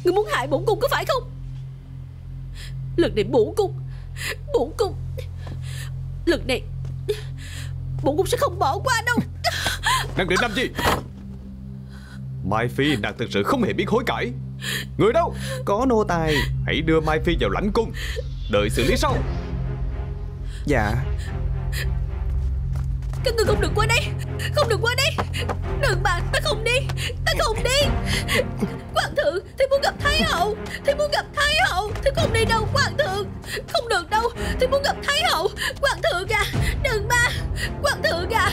Ngươi muốn hại bổn cung có phải không? Lần này bổn cung lần này bổn cung sẽ không bỏ qua đâu. Nàng định làm gì? Mai Phi nàng thực sự không hề biết hối cải. Người đâu? Có nô tài. Hãy đưa Mai Phi vào lãnh cung, đợi xử lý sau. Dạ. Các ngươi không được qua đây. Không được qua đây. Đừng mà, ta không đi. Ta không đi. Hoàng thượng, thì muốn gặp Thái hậu. Thì muốn gặp Thái hậu. Thì không đi đâu hoàng thượng. Không được đâu. Thì muốn gặp Thái hậu. Hoàng thượng à, đừng mà. Hoàng thượng à.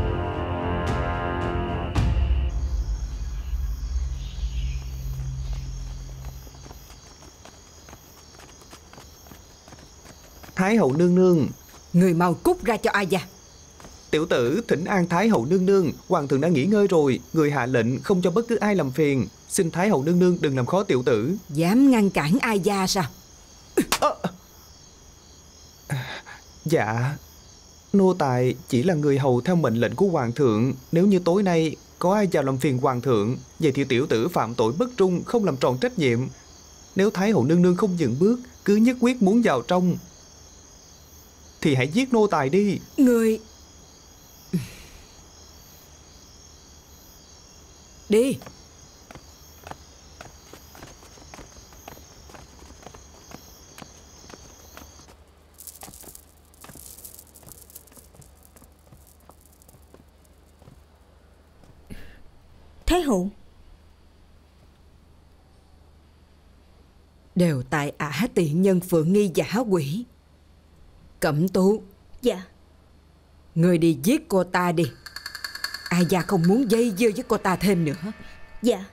Thái hậu nương nương. Người mau cút ra cho ai ra. Tiểu tử thỉnh an Thái hậu nương nương. Hoàng thượng đã nghỉ ngơi rồi. Người hạ lệnh không cho bất cứ ai làm phiền. Xin Thái hậu nương nương đừng làm khó tiểu tử. Dám ngăn cản ai gia sao? Dạ, nô tài chỉ là người hầu theo mệnh lệnh của hoàng thượng. Nếu như tối nay có ai vào làm phiền hoàng thượng, vậy thì tiểu tử phạm tội bất trung, không làm tròn trách nhiệm. Nếu Thái hậu nương nương không dừng bước, cứ nhất quyết muốn vào trong, thì hãy giết nô tài đi. Người đi. Thái hậu. Đều tại ả tiện nhân Phượng Nghi giả quỷ. Cẩm Tú. Dạ. Người đi giết cô ta đi. Ai già không muốn dây dưa với cô ta thêm nữa. Dạ.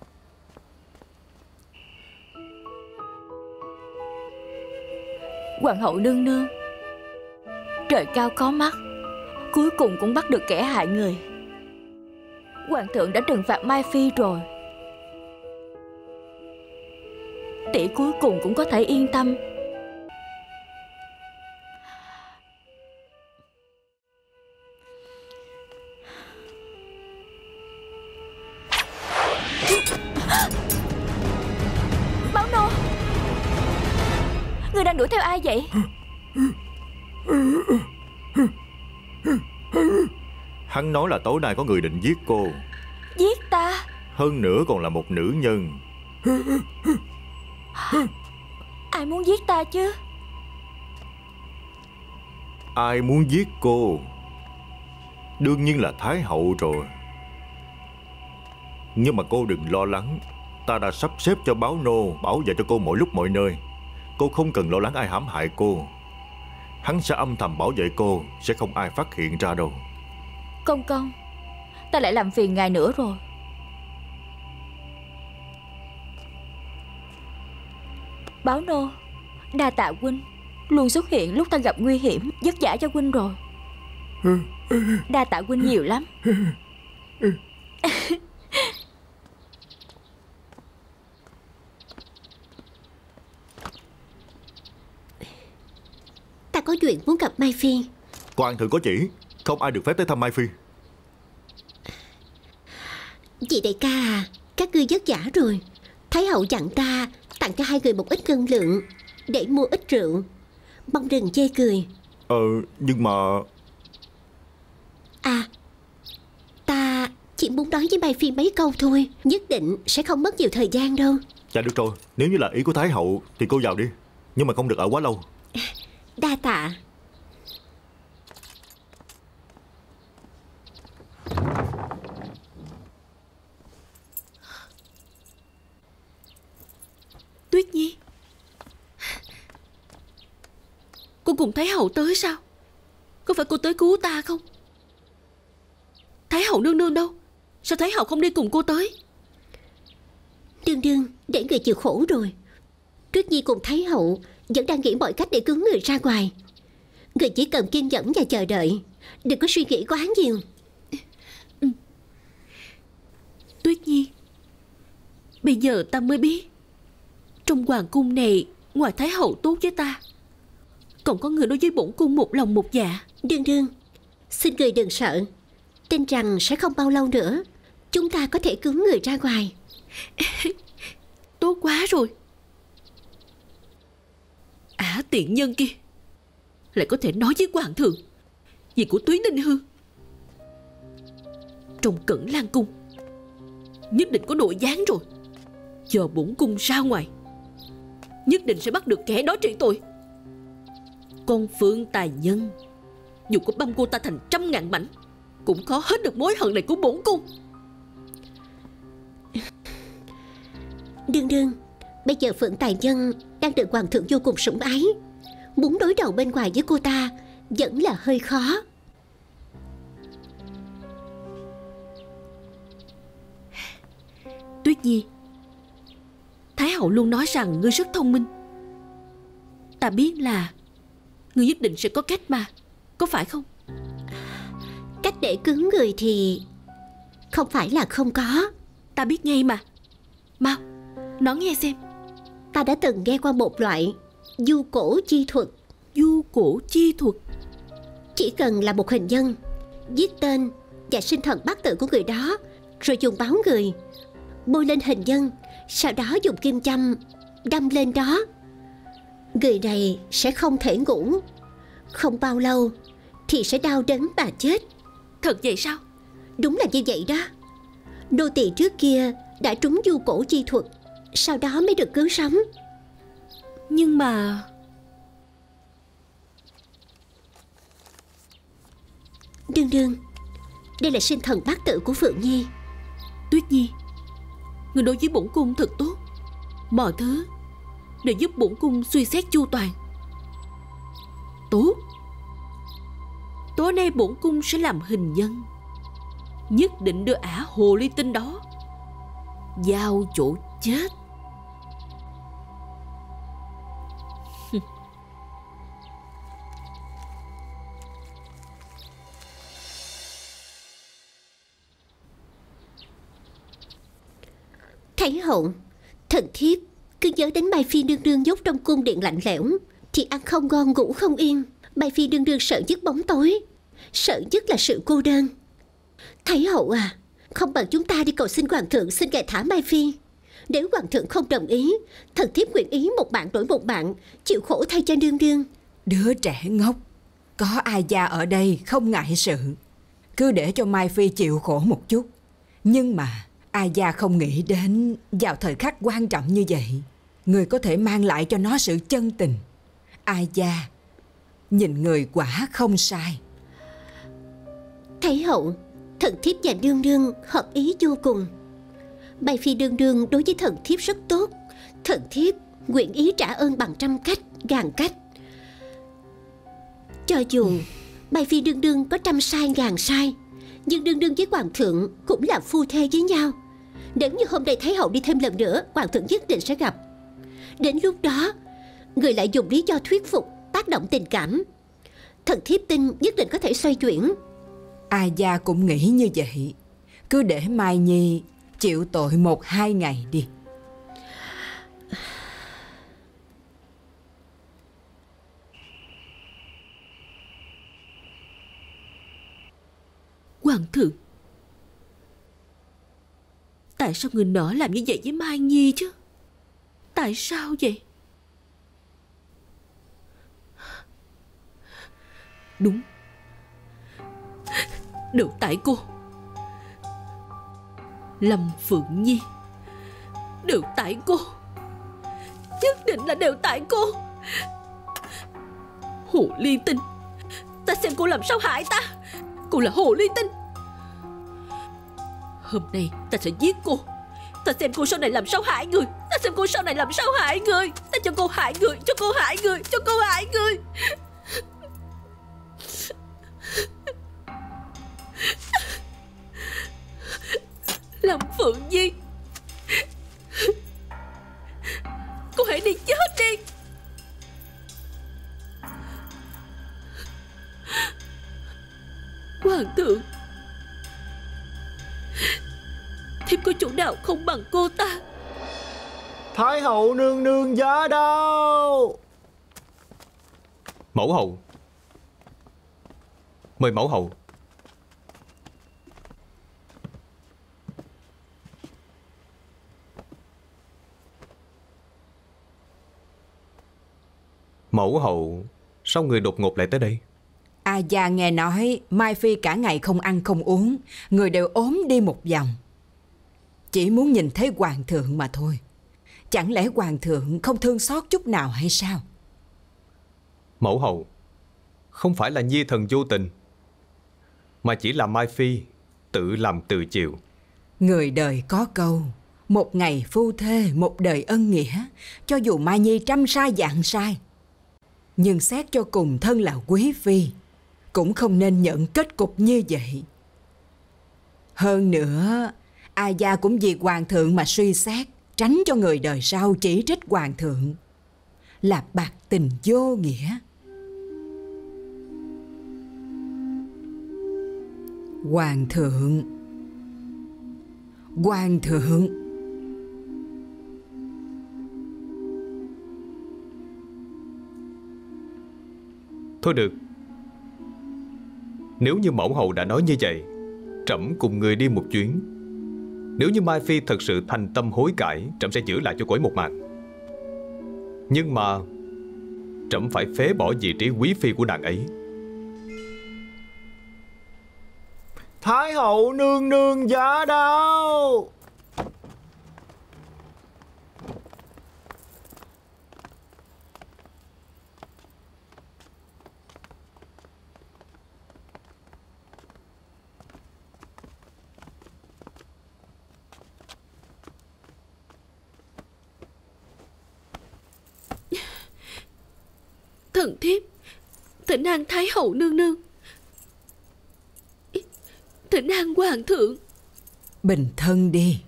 Hoàng hậu nương nương, trời cao có mắt, cuối cùng cũng bắt được kẻ hại người. Hoàng thượng đã trừng phạt Mai Phi rồi, tỷ cuối cùng cũng có thể yên tâm. Báo nô, người đang đuổi theo ai vậy? Hắn nói là tối nay có người định giết cô. Giết ta? Hơn nữa còn là một nữ nhân. Ai muốn giết ta chứ? Ai muốn giết cô? Đương nhiên là Thái hậu rồi. Nhưng mà cô đừng lo lắng, ta đã sắp xếp cho báo nô bảo vệ cho cô mọi lúc mọi nơi. Cô không cần lo lắng ai hãm hại cô. Hắn sẽ âm thầm bảo vệ cô, sẽ không ai phát hiện ra đâu. Công công, ta lại làm phiền ngài nữa rồi. Báo nô, đa tạ huynh luôn xuất hiện lúc ta gặp nguy hiểm, vất vả cho huynh rồi. Đa tạ huynh nhiều lắm. Ta có chuyện muốn gặp Mai Phi. Hoàng thượng có chỉ, không ai được phép tới thăm Mai Phi. Chị đại ca à, các ngươi vất vả rồi. Thái hậu dặn ta tặng cho hai người một ít ngân lượng để mua ít rượu. Mong đừng chê cười. Nhưng mà... À, ta chỉ muốn nói với Mai Phi mấy câu thôi, nhất định sẽ không mất nhiều thời gian đâu. Dạ được rồi, nếu như là ý của Thái hậu thì cô vào đi, nhưng mà không được ở quá lâu. Đa tạ. Tuyết Nhi, cô cùng Thái hậu tới sao? Có phải cô tới cứu ta không? Thái hậu nương nương đâu? Sao Thái hậu không đi cùng cô tới? Đương đương để người chịu khổ rồi. Tuyết Nhi cùng Thái hậu vẫn đang nghĩ mọi cách để cứu người ra ngoài. Người chỉ cần kiên nhẫn và chờ đợi, đừng có suy nghĩ quá nhiều. Tuyết Nhi, bây giờ ta mới biết, trong hoàng cung này ngoài Thái hậu tốt với ta, còn có người đối với bổn cung một lòng một dạ. Đương đương, xin người đừng sợ. Tin rằng sẽ không bao lâu nữa chúng ta có thể cứu người ra ngoài. Tốt quá rồi. Tiện nhân kia lại có thể nói với hoàng thượng việc của Túy Ninh Hương. Trong Cẩn Lan Cung nhất định có nội gián rồi. Giờ bổn cung ra ngoài, nhất định sẽ bắt được kẻ đó trị tội. Con Phượng Tài Nhân dù có băm cô ta thành 100.000 mảnh cũng khó hết được mối hận này của bổn cung. Đương, bây giờ Phượng Tài Nhân đang được hoàng thượng vô cùng sủng ái, muốn đối đầu bên ngoài với cô ta vẫn là hơi khó. Tuyết Nhi, Thái hậu luôn nói rằng ngươi rất thông minh. Ta biết là ngươi nhất định sẽ có cách mà, có phải không? Cách để cứu người thì không phải là không có. Ta biết ngay mà. Mau, nói nghe xem. Ta đã từng nghe qua một loại du cổ chi thuật. Du cổ chi thuật? Chỉ cần là một hình nhân, viết tên và sinh thần bát tự của người đó, rồi dùng báo người bôi lên hình nhân, sau đó dùng kim châm đâm lên đó. Người này sẽ không thể ngủ, không bao lâu thì sẽ đau đớn mà chết. Thật vậy sao? Đúng là như vậy đó. Nô tỳ trước kia đã trúng du cổ chi thuật, sau đó mới được cứu sống. Nhưng mà Đương, đây là sinh thần bát tự của Phượng Nhi. Tuyết Nhi, người đối với bổn cung thật tốt, mọi thứ để giúp bổn cung suy xét chu toàn. Tốt, tối nay bổn cung sẽ làm hình nhân, nhất định đưa ả hồ ly tinh đó giao chỗ chết. Thái hậu, thần thiếp cứ nhớ đến Mai Phi đương đương nhốt trong cung điện lạnh lẽo thì ăn không ngon ngủ không yên. Mai Phi đương đương sợ nhất bóng tối, sợ nhất là sự cô đơn. Thái hậu à, không bằng chúng ta đi cầu xin hoàng thượng xin ngài thả Mai Phi. Nếu hoàng thượng không đồng ý, thần thiếp nguyện ý một bạn đổi một bạn, chịu khổ thay cho đương đương. Đứa trẻ ngốc, có ai già ở đây không ngại sự, cứ để cho Mai Phi chịu khổ một chút. Nhưng mà ai già không nghĩ đến vào thời khắc quan trọng như vậy, người có thể mang lại cho nó sự chân tình. Ai già nhìn người quả không sai. Thái hậu, thần thiếp và đương đương hợp ý vô cùng. Mai Phi đương đương đối với thần thiếp rất tốt, thần thiếp nguyện ý trả ơn bằng 100 cách, ngàn cách. Cho dù Mai Phi đương đương có 100 sai ngàn sai, nhưng đương đương với hoàng thượng cũng là phu thê với nhau. Nếu như hôm nay Thái hậu đi thêm lần nữa, hoàng thượng nhất định sẽ gặp. Đến lúc đó, người lại dùng lý do thuyết phục, tác động tình cảm. Thần thiếp tin nhất định có thể xoay chuyển. Ai già cũng nghĩ như vậy. Cứ để Mai Nhi chịu tội 1-2 ngày đi. Hoàng thượng, tại sao người nọ làm như vậy với Mai Nhi chứ? Tại sao vậy? Đúng, đều tại cô. Lâm Phượng Nhi, đều tại cô. Nhất định là đều tại cô. Hồ ly tinh, ta xem cô làm sao hại ta. Cô là hồ ly tinh. Hôm nay ta sẽ giết cô. Ta xem cô sau này làm sao hại người. Ta xem cô sau này làm sao hại người. Ta cho cô hại người, cho cô hại người, cho cô hại người. Lâm Phượng Nhi, cô hãy đi chết đi. Hoàng thượng, thiếp có chỗ nào không bằng cô ta. Thái hậu nương nương giá đao. Mẫu hậu, mời mẫu hậu. Mẫu hậu, sao người đột ngột lại tới đây? A Gia nghe nói Mai Phi cả ngày không ăn không uống, người đều ốm đi một vòng. Chỉ muốn nhìn thấy hoàng thượng mà thôi. Chẳng lẽ hoàng thượng không thương xót chút nào hay sao? Mẫu hậu, không phải là Nhi thần vô tình, mà chỉ là Mai Phi tự làm tự chịu. Người đời có câu, một ngày phu thê, một đời ân nghĩa. Cho dù Mai Nhi trăm sai vạn sai, nhưng xét cho cùng thân là quý phi, cũng không nên nhận kết cục như vậy. Hơn nữa, A Gia cũng vì hoàng thượng mà suy xét, tránh cho người đời sau chỉ trích hoàng thượng là bạc tình vô nghĩa. Hoàng thượng, hoàng thượng. Thôi được, nếu như mẫu hậu đã nói như vậy, trẫm cùng người đi một chuyến. Nếu như Mai Phi thật sự thành tâm hối cải, trẫm sẽ giữ lại cho cô ấy một mạng. Nhưng mà trẫm phải phế bỏ vị trí quý phi của nàng ấy. Thái hậu nương nương giá đao. Thần thiếp thỉnh an Thái hậu nương nương, thỉnh an hoàng thượng. Bình thân đi.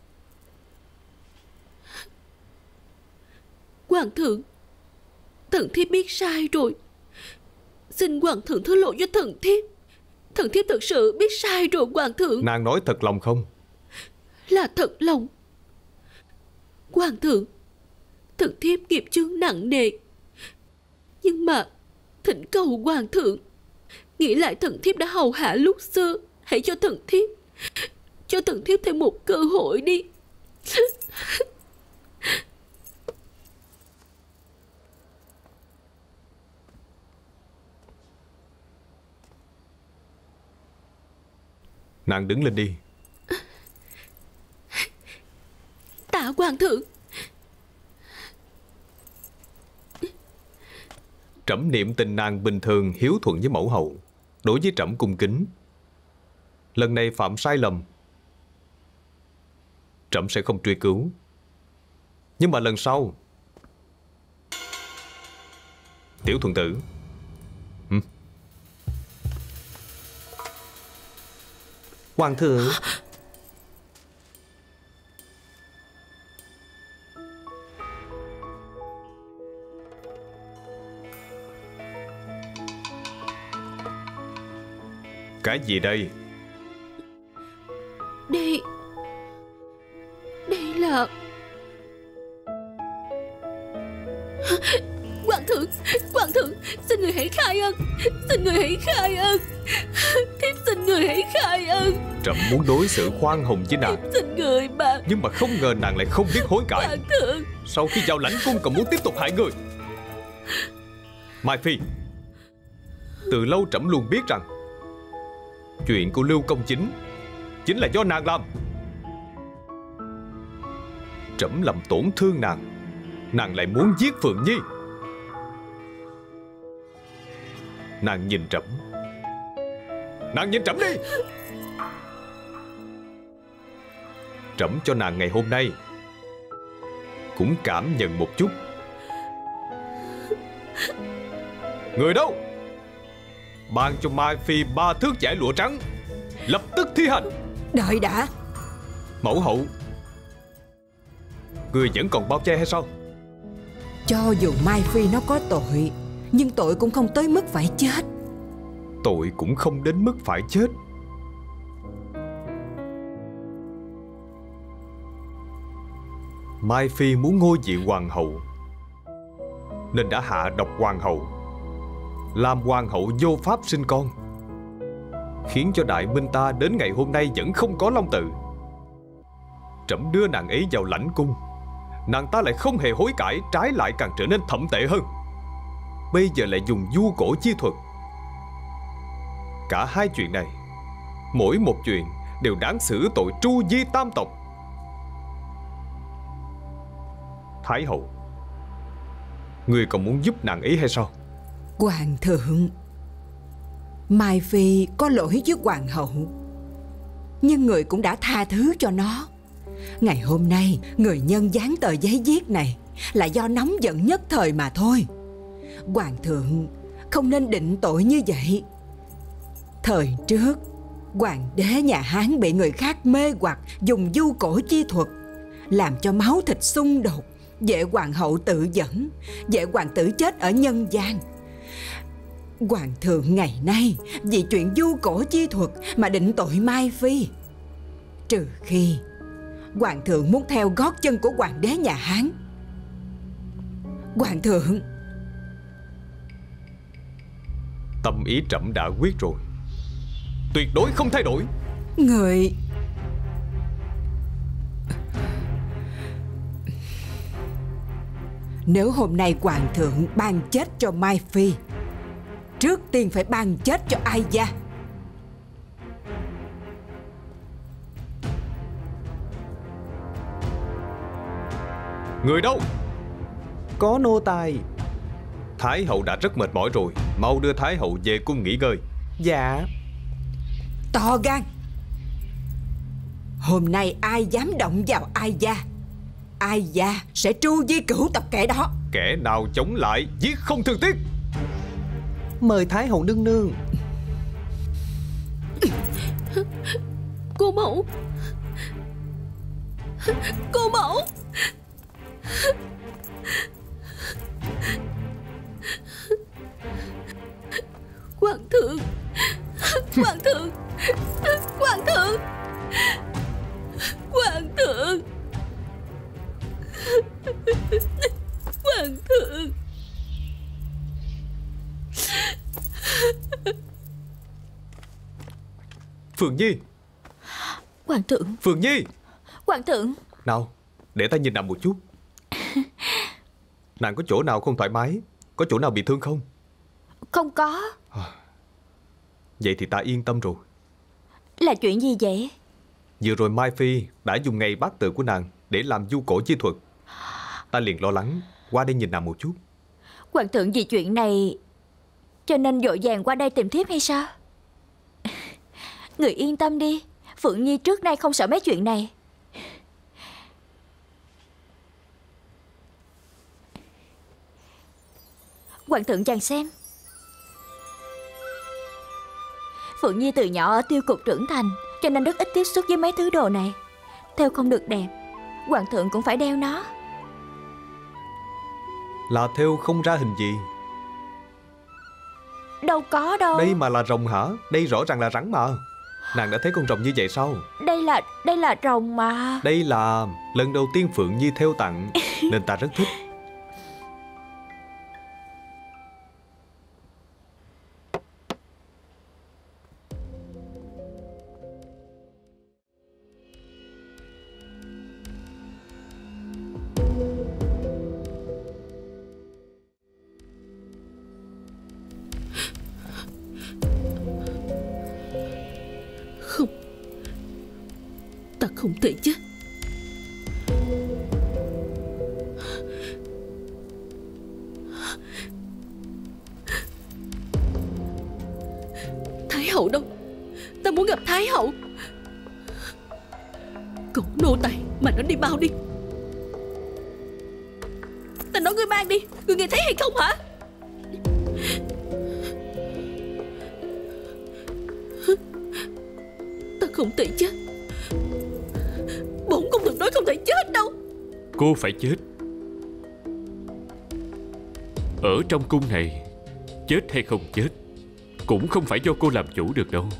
Hoàng thượng, thần thiếp biết sai rồi, xin hoàng thượng thứ lỗi cho thần thiếp. Thần thiếp thật sự biết sai rồi hoàng thượng. Nàng nói thật lòng không? Là thật lòng. Hoàng thượng, thần thiếp nghiệp chướng nặng nề, nhưng mà thỉnh cầu hoàng thượng nghĩ lại thần thiếp đã hầu hạ lúc xưa, hãy cho thần thiếp thêm một cơ hội đi. Nàng đứng lên đi. Tạ hoàng thượng. Trẫm niệm tình nàng bình thường hiếu thuận với mẫu hậu, đối với trẫm cung kính. Lần này phạm sai lầm, trẫm sẽ không truy cứu. Nhưng mà lần sau, Tiểu thuần tử, Hoàng thượng. cái gì đây? Đây là... Hoàng thượng, xin người hãy khai ân. Xin người hãy khai ân. Thiếp xin người hãy khai ân. Trẫm muốn đối xử khoan hồng với nàng, Xin người mà. nhưng mà không ngờ nàng lại không biết hối cải. Hoàng thượng. Sau khi vào lãnh cung còn muốn tiếp tục hại người. Mai Phi, từ lâu trẫm luôn biết rằng chuyện của Lưu Công chính là do nàng làm. Trẫm làm tổn thương nàng lại muốn giết Phượng Nhi. Nàng nhìn trẫm đi. Trẫm cho nàng ngày hôm nay cũng cảm nhận một chút. Người đâu? Ban cho Mai Phi 3 thước vải lụa trắng, lập tức thi hành. Đợi đã. Mẫu hậu, người vẫn còn bao che hay sao? Cho dù Mai Phi nó có tội, nhưng tội cũng không tới mức phải chết. Tội cũng không đến mức phải chết. Mai Phi muốn ngôi vị hoàng hậu, nên đã hạ độc hoàng hậu, làm hoàng hậu vô pháp sinh con, khiến cho Đại Minh ta đến ngày hôm nay vẫn không có long tự. Trẫm đưa nàng ấy vào lãnh cung, nàng ta lại không hề hối cải, trái lại càng trở nên thậm tệ hơn. bây giờ lại dùng du cổ chi thuật. Cả hai chuyện này, mỗi một chuyện đều đáng xử tội tru di tam tộc. Thái hậu, ngươi còn muốn giúp nàng ấy hay sao? Hoàng thượng, Mai Phi có lỗi với hoàng hậu, nhưng người cũng đã tha thứ cho nó. Ngày hôm nay người nhân dán tờ giấy viết này là do nóng giận nhất thời mà thôi. Hoàng thượng không nên định tội như vậy. Thời trước, hoàng đế nhà Hán bị người khác mê hoặc dùng du cổ chi thuật, làm cho máu thịt xung đột, vệ hoàng hậu tự dẫn, vệ hoàng tử chết ở nhân gian. Hoàng thượng ngày nay vì chuyện du cổ chi thuật mà định tội Mai Phi, trừ khi hoàng thượng muốn theo gót chân của hoàng đế nhà Hán. Hoàng thượng, tâm ý trẫm đã quyết rồi, tuyệt đối không thay đổi. Người... Nếu hôm nay hoàng thượng ban chết cho Mai Phi, trước tiên phải ban chết cho Ai Gia. Người đâu? Có nô tài. Thái hậu đã rất mệt mỏi rồi, mau đưa Thái hậu về cung nghỉ ngơi. Dạ. To gan! Hôm nay ai dám động vào Ai Gia, Ai Gia sẽ tru di cửu tộc kẻ đó. Kẻ nào chống lại giết không thương tiếc. Mời Thái hậu nương nương. Cô mẫu, cô mẫu. Hoàng thượng, hoàng thượng, hoàng thượng, hoàng thượng, hoàng thượng. Phượng Nhi. Hoàng thượng. Phượng Nhi. Hoàng thượng. Nào, để ta nhìn nằm một chút. Nàng có chỗ nào không thoải mái? Có chỗ nào bị thương không? Không có. Vậy thì ta yên tâm rồi. Là chuyện gì vậy? Vừa rồi Mai Phi đã dùng ngày bát tự của nàng để làm du cổ chi thuật. Ta liền lo lắng qua đây nhìn nàng một chút. Hoàng thượng vì chuyện này cho nên vội vàng qua đây tìm thiếp hay sao? Người yên tâm đi, Phượng Nhi trước nay không sợ mấy chuyện này. Hoàng thượng chàng xem. Phượng Nhi từ nhỏ ở tiêu cục trưởng thành, cho nên rất ít tiếp xúc với mấy thứ đồ này. Theo không được đẹp, hoàng thượng cũng phải đeo nó. Là theo không ra hình gì. Đâu có đâu. Đây mà là rồng hả? Đây rõ ràng là rắn mà. Nàng đã thấy con rồng như vậy sao? Đây là rồng mà. Đây là lần đầu tiên Phượng Nhi theo tặng, nên ta rất thích. Không, ta không thể chết. Thái hậu đâu? Ta muốn gặp Thái hậu. Cậu nô tài mà nó đi mau đi. Ta nói ngươi mang đi. Ngươi nghe thấy hay không hả? Ta không thể chết. Bổn công tử nói không thể chết đâu. Cô phải chết. Ở trong cung này, chết hay không chết cũng không phải do cô làm chủ được đâu.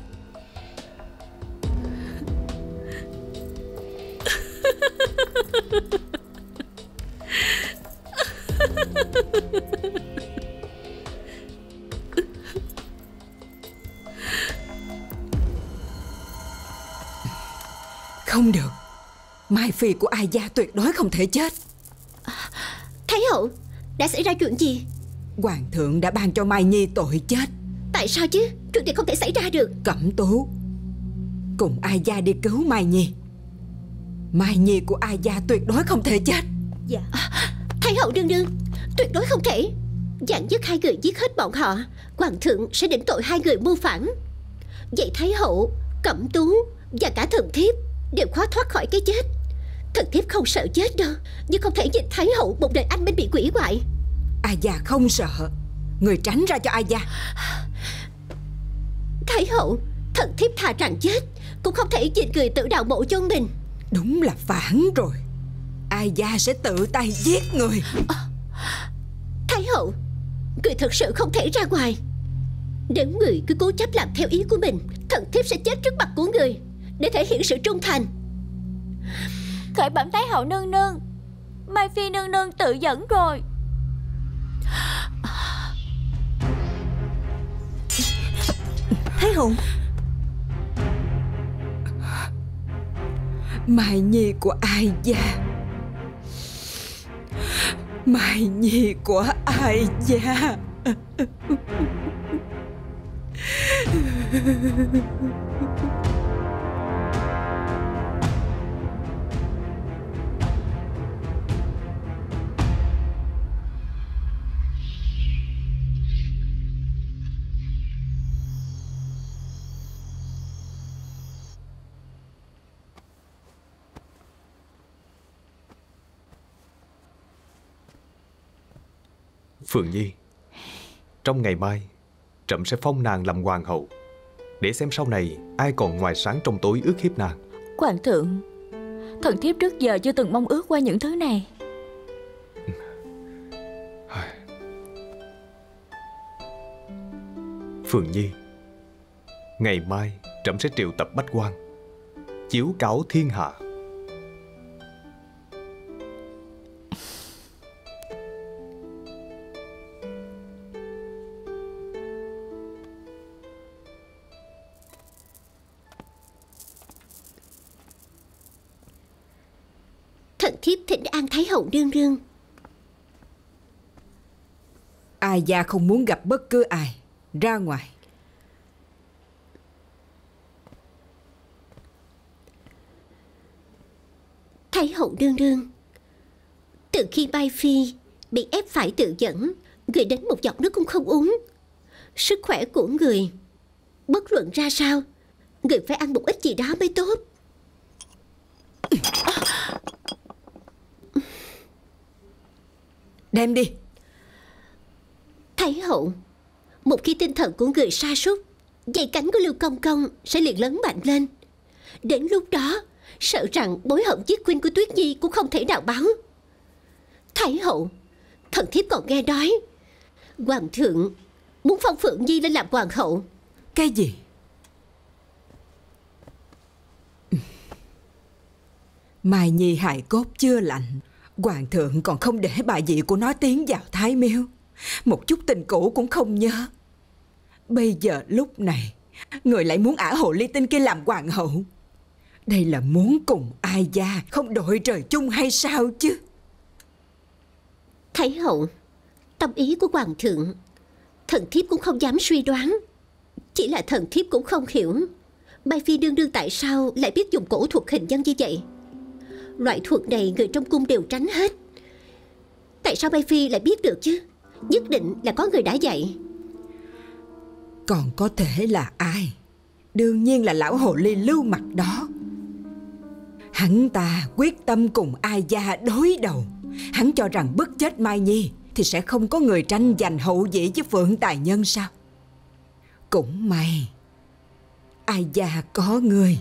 Không được, Mai Phi của Ai Gia tuyệt đối không thể chết. Thái hậu, đã xảy ra chuyện gì? Hoàng thượng đã ban cho Mai Nhi tội chết. Tại sao chứ? Chuyện này không thể xảy ra được. Cẩm Tú cùng Ai Gia đi cứu Mai Nhi. Mai Nhi của Ai Gia tuyệt đối không thể chết. Dạ. Thái hậu nương nương, tuyệt đối không thể. Dặn dứt hai người giết hết bọn họ, hoàng thượng sẽ định tội hai người mưu phản. Vậy Thái hậu, Cẩm Tú và cả thần thiếp đều khó thoát khỏi cái chết. Thần thiếp không sợ chết đâu, nhưng không thể nhìn Thái hậu một đời anh minh bị quỷ hoại. Ai Gia không sợ. Người tránh ra cho Ai Gia. Thái hậu, thần thiếp thà rằng chết cũng không thể nhìn người tự đào mộ chôn mình. Đúng là phản rồi. Ai Gia sẽ tự tay giết người. Thái hậu, người thật sự không thể ra ngoài. Nếu người cứ cố chấp làm theo ý của mình, thần thiếp sẽ chết trước mặt của người để thể hiện sự trung thành. Khởi bẩm Thái hậu nương nương, Mai Phi nương nương tự dẫn rồi. Thái hậu, Mai Nhi của Ai Gia. Mai Nhi của Ai Gia. Phượng Nhi, trong ngày mai trẫm sẽ phong nàng làm hoàng hậu, để xem sau này ai còn ngoài sáng trong tối ước hiếp nàng. Hoàng thượng, thần thiếp trước giờ chưa từng mong ước qua những thứ này. Phượng Nhi, ngày mai trẫm sẽ triệu tập bách quan, chiếu cáo thiên hạ. thần thiếp thỉnh an Thái hậu nương nương. Ai Gia không muốn gặp bất cứ ai. Ra ngoài. Thái hậu nương nương, từ khi Mai Phi bị ép phải tự dẫn, người đến một giọt nước cũng không uống. Sức khỏe của người bất luận ra sao, người phải ăn một ít gì đó mới tốt. Đem đi. Thái hậu, một khi tinh thần của người sa sút, dây cánh của Lưu Công Công sẽ liền lớn mạnh lên. Đến lúc đó, sợ rằng mối hận giết huynh của Tuyết Nhi cũng không thể nào báo. Thái hậu, thần thiếp còn nghe nói hoàng thượng muốn phong Phượng Nhi lên làm hoàng hậu. Cái gì? Mai Nhi hài cốt chưa lạnh, hoàng thượng còn không để bà dị của nó tiến vào Thái Miếu. Một chút tình cũ cũng không nhớ. Bây giờ lúc này người lại muốn ả hồ ly tinh kia làm hoàng hậu. Đây là muốn cùng Ai Gia không đội trời chung hay sao chứ? Thái hậu, tâm ý của hoàng thượng thần thiếp cũng không dám suy đoán. Chỉ là thần thiếp cũng không hiểu Mai Phi đương đương tại sao lại biết dùng cổ thuật hình nhân như vậy. Loại thuật này người trong cung đều tránh hết. Tại sao Mai Phi lại biết được chứ? Nhất định là có người đã dạy. Còn có thể là ai? Đương nhiên là lão hồ ly Lưu Mặt đó. Hắn ta quyết tâm cùng Ai Gia đối đầu. Hắn cho rằng bức chết Mai Nhi thì sẽ không có người tranh giành hậu vị với Phượng Tài Nhân sao? Cũng may Ai Gia có người.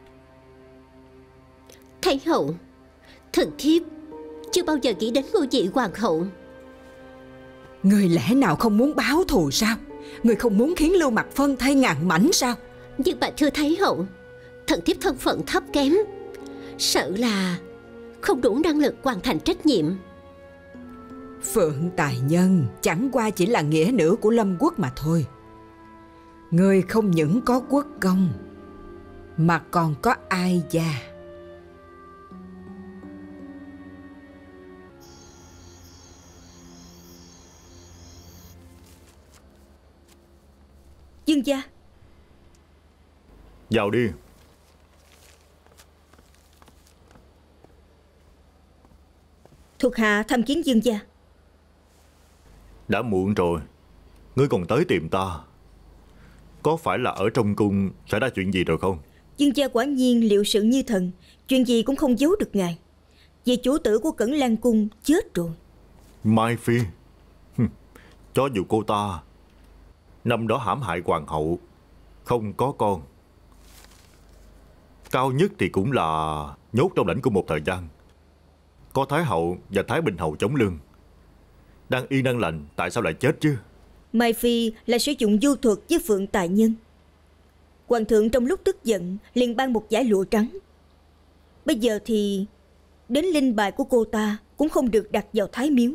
Thái hậu, thần thiếp chưa bao giờ nghĩ đến ngôi vị hoàng hậu. Người lẽ nào không muốn báo thù sao? Người không muốn khiến Lưu Mặt phân thây ngàn mảnh sao? Nhưng mà thưa Thái hậu, thần thiếp thân phận thấp kém, sợ là không đủ năng lực hoàn thành trách nhiệm. Phượng Tài Nhân chẳng qua chỉ là nghĩa nữ của Lâm Quốc mà thôi. Người không những có quốc công mà còn có Ai Gia. Dương gia. Vào đi. Thuộc hạ tham kiến Dương gia. Đã muộn rồi, ngươi còn tới tìm ta. Có phải là ở trong cung xảy ra chuyện gì rồi không? Dương gia quả nhiên liệu sự như thần, chuyện gì cũng không giấu được ngài. Vì chủ tử của Cẩn Lan cung chết rồi. Mai Phi, cho dù cô ta năm đó hãm hại hoàng hậu, không có con, cao nhất thì cũng là nhốt trong lãnh cung một thời gian. Có Thái hậu và Thái Bình hầu chống lưng, đang yên đang lành, tại sao lại chết chứ? Mai Phi là sử dụng du thuật với Phượng Tài Nhân. Hoàng thượng trong lúc tức giận liền ban một dải lụa trắng. Bây giờ thì đến linh bài của cô ta cũng không được đặt vào Thái miếu.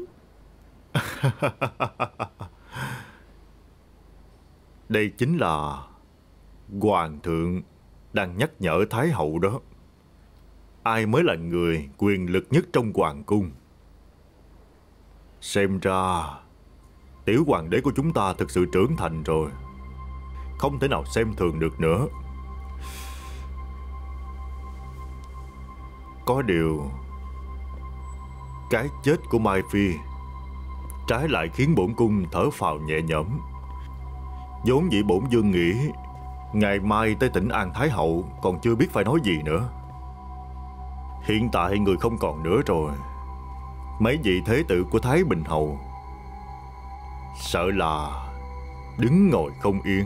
Đây chính là hoàng thượng đang nhắc nhở Thái hậu đó. Ai mới là người quyền lực nhất trong hoàng cung? Xem ra tiểu hoàng đế của chúng ta thực sự trưởng thành rồi, không thể nào xem thường được nữa. Có điều cái chết của Mai Phi trái lại khiến bổn cung thở phào nhẹ nhõm. Vốn dĩ bổn vương nghĩ ngày mai tới Thỉnh An Thái hậu còn chưa biết phải nói gì nữa. Hiện tại người không còn nữa rồi. Mấy vị thế tử của Thái Bình hầu sợ là đứng ngồi không yên.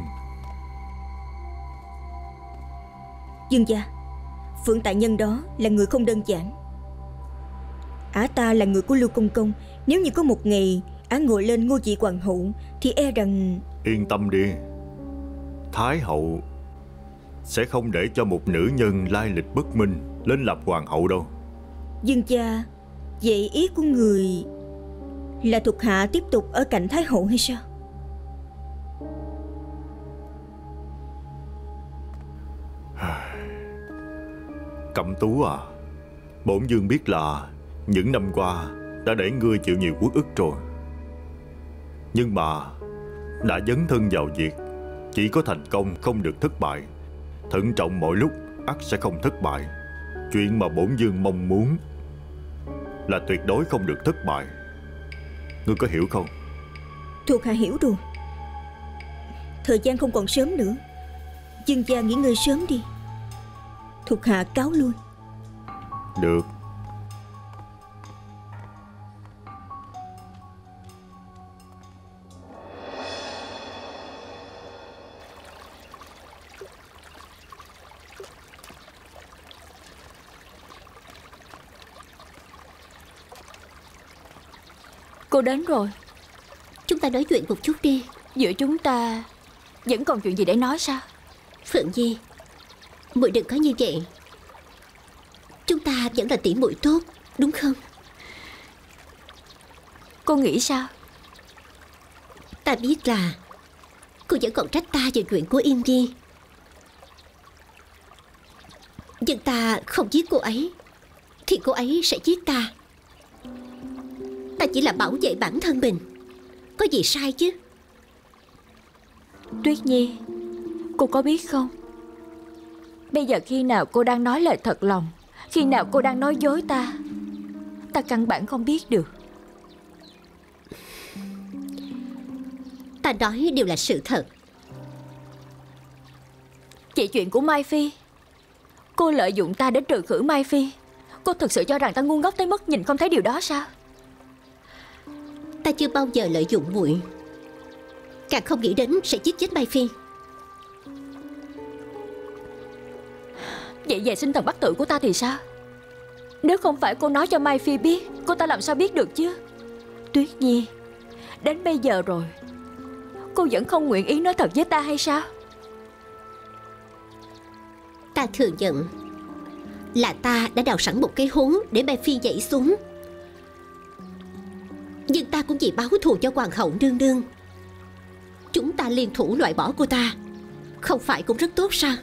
Dương gia, Phượng Tài Nhân đó là người không đơn giản. Ả ta là người của Lưu Công Công. Nếu như có một ngày Ả ngồi lên ngôi vị hoàng hậu thì e rằng... Yên tâm đi, Thái hậu sẽ không để cho một nữ nhân lai lịch bất minh lên làm hoàng hậu đâu. Dương gia, vậy ý của người là thuộc hạ tiếp tục ở cạnh Thái hậu hay sao? Cẩm Tú à, bổn vương biết là những năm qua đã để ngươi chịu nhiều uất ức rồi. Nhưng mà đã dấn thân vào việc, chỉ có thành công không được thất bại. Thận trọng mọi lúc ắt sẽ không thất bại. Chuyện mà bổn vương mong muốn là tuyệt đối không được thất bại. Ngươi có hiểu không? Thuộc hạ hiểu rồi. Thời gian không còn sớm nữa, Dương gia nghỉ ngơi sớm đi. Thuộc hạ cáo lui. Được. Cô đến rồi. Chúng ta nói chuyện một chút đi. Giữa chúng ta vẫn còn chuyện gì để nói sao? Phượng Nhi, muội đừng có như vậy. Chúng ta vẫn là tỷ muội tốt, đúng không? Cô nghĩ sao? Ta biết là cô vẫn còn trách ta về chuyện của Yên Nhi. Nhưng ta không giết cô ấy thì cô ấy sẽ giết ta. Ta chỉ là bảo vệ bản thân mình, có gì sai chứ? Tuyết Nhi, cô có biết không, bây giờ khi nào cô đang nói lời thật lòng, khi nào cô đang nói dối ta, ta căn bản không biết được. Ta nói đều là sự thật. Chỉ chuyện của Mai Phi, cô lợi dụng ta để trừ khử Mai Phi. Cô thực sự cho rằng ta ngu ngốc tới mức nhìn không thấy điều đó sao? Ta chưa bao giờ lợi dụng muội, càng không nghĩ đến sẽ giết chết Mai Phi. Vậy về sinh thần bắt tự của ta thì sao? Nếu không phải cô nói cho Mai Phi biết, cô ta làm sao biết được chứ? Tuyết Nhi, đến bây giờ rồi, cô vẫn không nguyện ý nói thật với ta hay sao? Ta thừa nhận là ta đã đào sẵn một cái hố để Mai Phi nhảy xuống. Nhưng ta cũng vì báo thù cho hoàng hậu nương nương. Chúng ta liên thủ loại bỏ cô ta, không phải cũng rất tốt sao?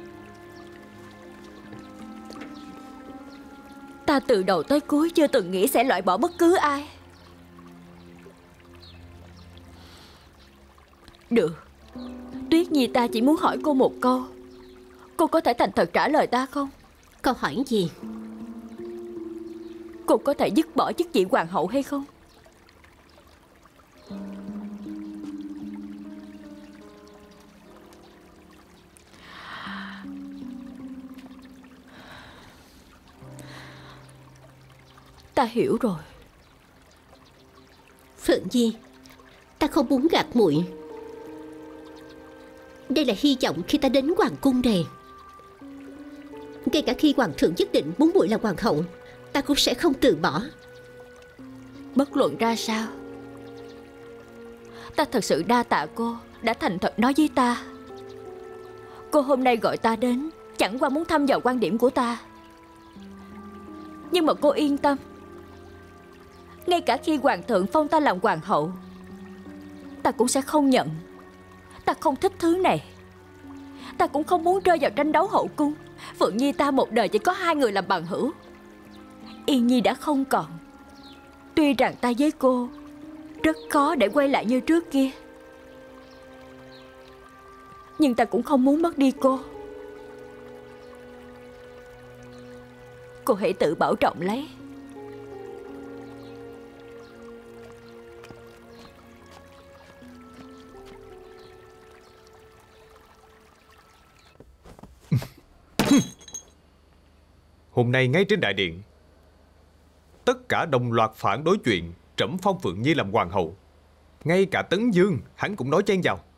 Ta từ đầu tới cuối chưa từng nghĩ sẽ loại bỏ bất cứ ai. Được, Tuyết Nhi ta chỉ muốn hỏi cô một câu. Cô có thể thành thật trả lời ta không? Câu hỏi gì? Cô có thể dứt bỏ chức vị hoàng hậu hay không? Ta hiểu rồi. Phượng Nhi, ta không muốn gạt muội. Đây là hy vọng khi ta đến hoàng cung này. Ngay cả khi hoàng thượng nhất định muốn muội là hoàng hậu, ta cũng sẽ không từ bỏ. Bất luận ra sao, ta thật sự đa tạ cô đã thành thật nói với ta. Cô hôm nay gọi ta đến chẳng qua muốn thăm dò quan điểm của ta. Nhưng mà cô yên tâm, ngay cả khi hoàng thượng phong ta làm hoàng hậu, ta cũng sẽ không nhận. Ta không thích thứ này. Ta cũng không muốn rơi vào tranh đấu hậu cung. Phượng Nhi ta một đời chỉ có 2 người làm bằng hữu. Yên Nhi đã không còn. Tuy rằng ta với cô rất khó để quay lại như trước kia, nhưng ta cũng không muốn mất đi cô. Cô hãy tự bảo trọng lấy. Hôm nay ngay trên đại điện, tất cả đồng loạt phản đối chuyện trẫm phong Phượng Nhi làm hoàng hậu. Ngay cả Tấn Dương hắn cũng nói chen vào.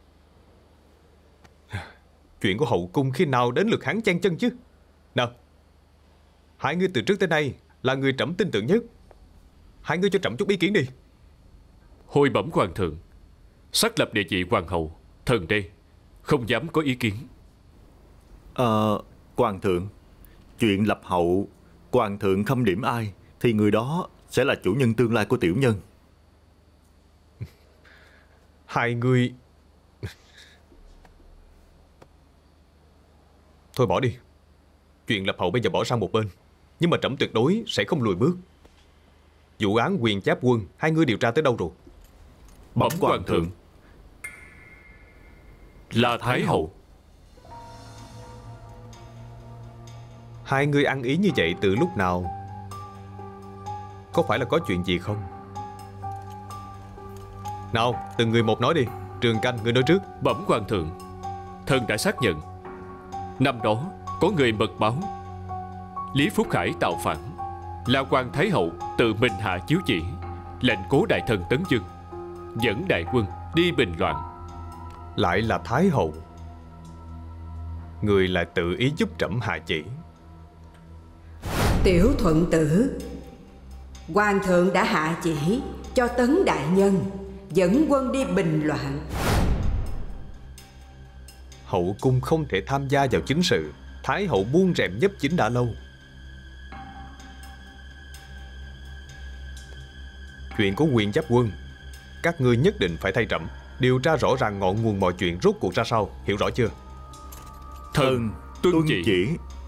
Chuyện của hậu cung khi nào đến lượt hắn chen chân chứ? Nào, hai ngươi từ trước tới nay là người trẫm tin tưởng nhất. Hai ngươi cho trẫm chút ý kiến đi. Hồi bẩm hoàng thượng, xác lập địa vị hoàng hậu, thần đây không dám có ý kiến. Hoàng thượng, chuyện lập hậu, hoàng thượng khâm điểm ai thì người đó sẽ là chủ nhân tương lai của tiểu nhân. Hai người... Thôi bỏ đi. Chuyện lập hậu bây giờ bỏ sang một bên. Nhưng mà trẫm tuyệt đối sẽ không lùi bước. Vụ án Quyền Giáp Quân, hai người điều tra tới đâu rồi? Bẩm hoàng thượng, là Thái hậu. Hai người ăn ý như vậy từ lúc nào? Có phải là có chuyện gì không? Nào, từng người một nói đi. Trường Canh, người nói trước. Bẩm hoàng thượng, thần đã xác nhận. Năm đó có người mật báo Lý Phúc Khải tạo phản, là Hoàng Thái hậu tự mình hạ chiếu chỉ, lệnh cố đại thần Tấn Dương dẫn đại quân đi bình loạn. Lại là Thái hậu. Người lại tự ý giúp trẫm hạ chỉ. Tiểu thuận tử, hoàng thượng đã hạ chỉ cho Tấn đại nhân dẫn quân đi bình loạn. Hậu cung không thể tham gia vào chính sự. Thái hậu buông rèm nhấp chính đã lâu. Chuyện của Quyền Giáp Quân, các ngươi nhất định phải thay trẫm điều tra rõ ràng ngọn nguồn mọi chuyện rốt cuộc ra sao. Hiểu rõ chưa? Thần tuân chỉ.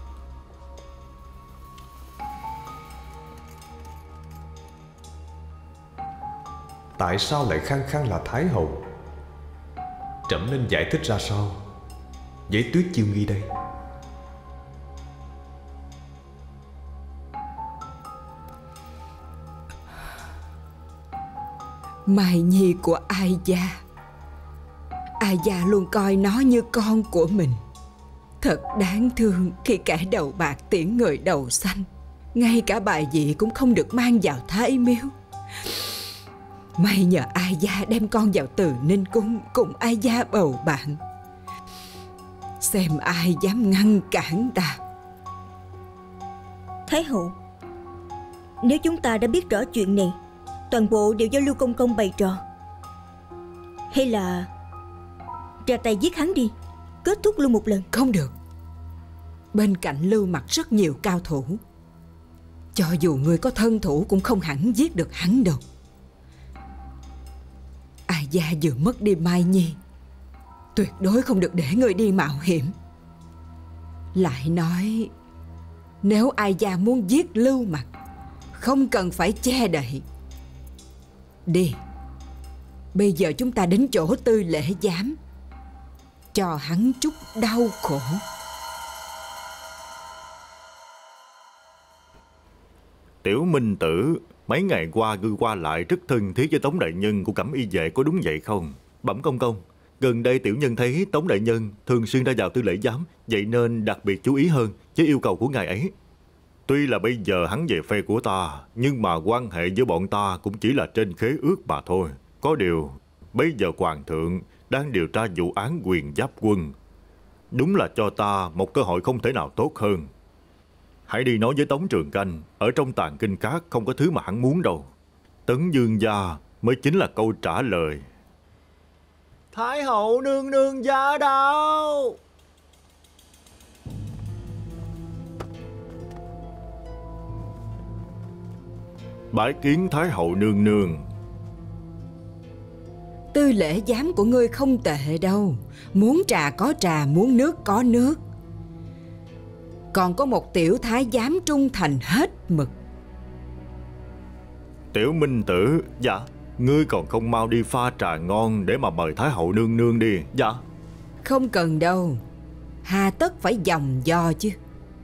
Tại sao lại khăng khăng là Thái hậu? Trẫm nên giải thích ra sao với Tuyết Chiêu Nghi đây? Mai Nhi của Ai Gia, Ai Gia luôn coi nó như con của mình. Thật đáng thương khi kẻ đầu bạc tiễn người đầu xanh. Ngay cả bài vị cũng không được mang vào Thái Miếu. May nhờ Ai Gia đem con vào Từ Ninh Cung cùng Ai Gia bầu bạn. Xem ai dám ngăn cản ta. Thái hậu, nếu chúng ta đã biết rõ chuyện này, toàn bộ đều do Lưu Công Công bày trò, hay là ra tay giết hắn đi, kết thúc luôn một lần? Không được. Bên cạnh Lưu Mặc rất nhiều cao thủ. Cho dù người có thân thủ cũng không hẳn giết được hắn đâu. Ai Gia vừa mất đi Mai Nhi, tuyệt đối không được để người đi mạo hiểm. Lại nói, nếu Ai Gia muốn giết Lưu Mặc, không cần phải che đậy. Đi, bây giờ chúng ta đến chỗ Tư Lễ Giám. cho hắn chút đau khổ. Tiểu Minh Tử, mấy ngày qua ngươi qua lại rất thân thiết với Tống đại nhân của Cẩm Y vệ, có đúng vậy không? Bẩm công công, gần đây tiểu nhân thấy Tống đại nhân thường xuyên ra vào tư lễ giám, vậy nên đặc biệt chú ý hơn với yêu cầu của ngài ấy. Tuy là bây giờ hắn về phe của ta, nhưng mà quan hệ với bọn ta cũng chỉ là trên khế ước mà thôi. Có điều, bây giờ hoàng thượng đang điều tra vụ án Quyền Giáp Quân. Đúng là cho ta một cơ hội không thể nào tốt hơn. Hãy đi nói với Tống Trường Canh, ở trong tàng kinh các không có thứ mà hắn muốn đâu. Tấn Dương gia mới chính là câu trả lời. Thái hậu nương nương giá đạo. Bái kiến Thái hậu nương nương. Tư lễ giám của ngươi không tệ đâu. Muốn trà có trà, muốn nước có nước. Còn có một tiểu thái giám trung thành hết mực. Tiểu Minh Tử, dạ, ngươi còn không mau đi pha trà ngon để mà mời Thái hậu nương nương đi. Dạ. Không cần đâu, hà tất phải vòng vo chứ.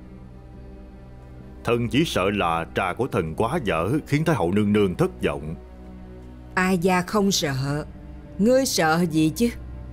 Thần chỉ sợ là trà của thần quá dở, khiến Thái hậu nương nương thất vọng. Ai gia không sợ, ngươi sợ gì chứ?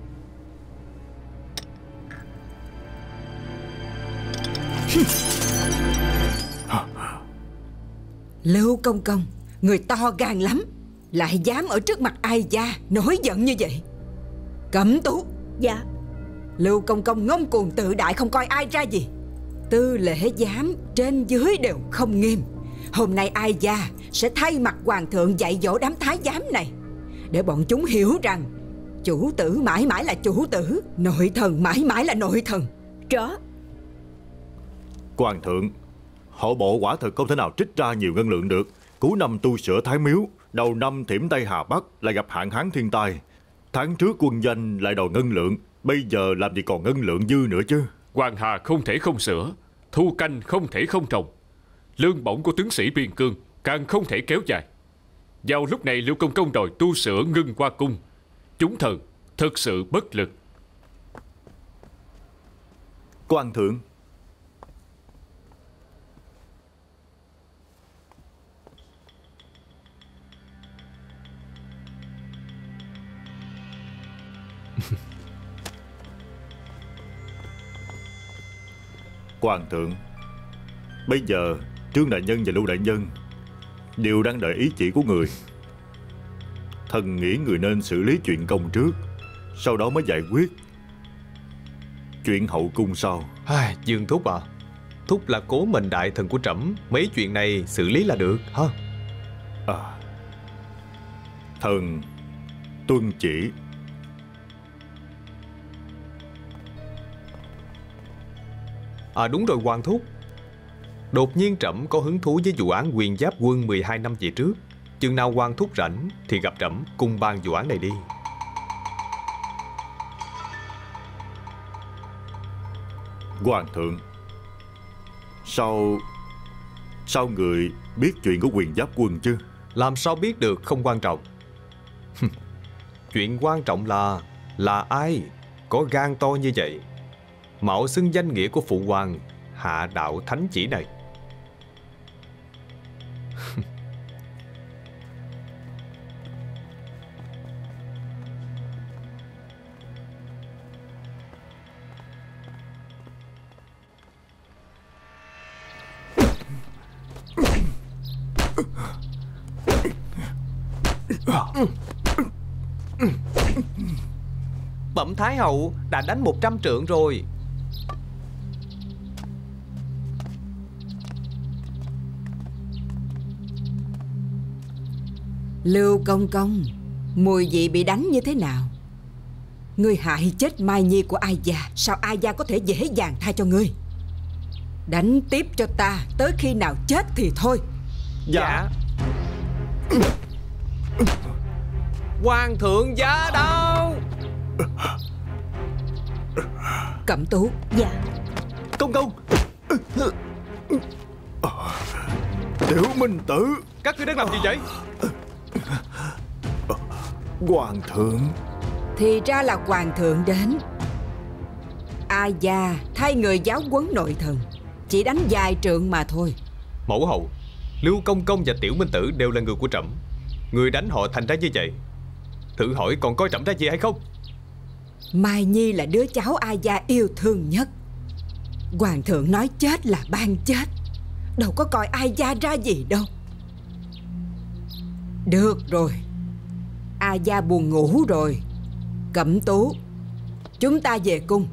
Lưu công công, người to gan lắm, lại dám ở trước mặt ai gia nổi giận như vậy. Cẩm Tú. Dạ. Lưu công công ngông cuồng tự đại, không coi ai ra gì. Tư lễ giám trên dưới đều không nghiêm. Hôm nay ai gia sẽ thay mặt hoàng thượng dạy dỗ đám thái giám này, để bọn chúng hiểu rằng chủ tử mãi mãi là chủ tử, nội thần mãi mãi là nội thần. Rõ. Hoàng thượng, hộ bộ quả thực không thể nào trích ra nhiều ngân lượng được. Cuối năm tu sửa Thái Miếu, đầu năm Thiểm Tây Hà Bắc lại gặp hạn hán thiên tai. Tháng trước quân doanh lại đòi ngân lượng, bây giờ làm gì còn ngân lượng dư nữa chứ. Hoàng hà không thể không sửa, thu canh không thể không trồng. Lương bổng của tướng sĩ biên cương càng không thể kéo dài. Vào lúc này Lưu công công đòi tu sửa Ngưng Hoa Cung, chúng thần thực sự bất lực. Hoàng thượng. Hoàng thượng, bây giờ Trương đại nhân và Lưu đại nhân đều đang đợi ý chỉ của người. Thần nghĩ người nên xử lý chuyện công trước, sau đó mới giải quyết chuyện hậu cung sau. Dương Thúc à, Thúc là cố mệnh đại thần của trẫm, mấy chuyện này xử lý là được ha. Thần tuân chỉ. Đúng rồi Hoàng Thúc, đột nhiên trẫm có hứng thú với vụ án Quyền Giáp Quân 12 năm về trước. Chừng nào Hoàng Thúc rảnh thì gặp trẫm cùng bàn vụ án này đi. Hoàng thượng, sao người biết chuyện của Quyền Giáp Quân chứ? Làm sao biết được không quan trọng. Chuyện quan trọng là ai có gan to như vậy, mạo xưng danh nghĩa của phụ hoàng hạ đạo thánh chỉ này. Bẩm Thái hậu, đã đánh 100 trượng rồi. Lưu công công, mùi vị bị đánh như thế nào? Ngươi hại chết Mai Nhi của Ai gia, sao Ai gia có thể dễ dàng tha cho ngươi? Đánh tiếp cho ta, tới khi nào chết thì thôi. Dạ. Hoàng thượng giá đao. Cẩm Tú. Dạ. Công công. Tiểu Minh Tử, các ngươi đang làm gì vậy? Hoàng thượng. Thì ra là hoàng thượng đến. A Gia thay người giáo huấn nội thần, chỉ đánh vài trượng mà thôi. Mẫu hậu, Lưu Công Công và Tiểu Minh Tử đều là người của trẫm. Người đánh họ thành ra như vậy, thử hỏi còn coi trẫm ra gì hay không? Mai Nhi là đứa cháu A Gia yêu thương nhất. Hoàng thượng nói chết là ban chết, đâu có coi A Gia ra gì đâu. Được rồi, A Gia buồn ngủ rồi. Cẩm Tú, chúng ta về cung.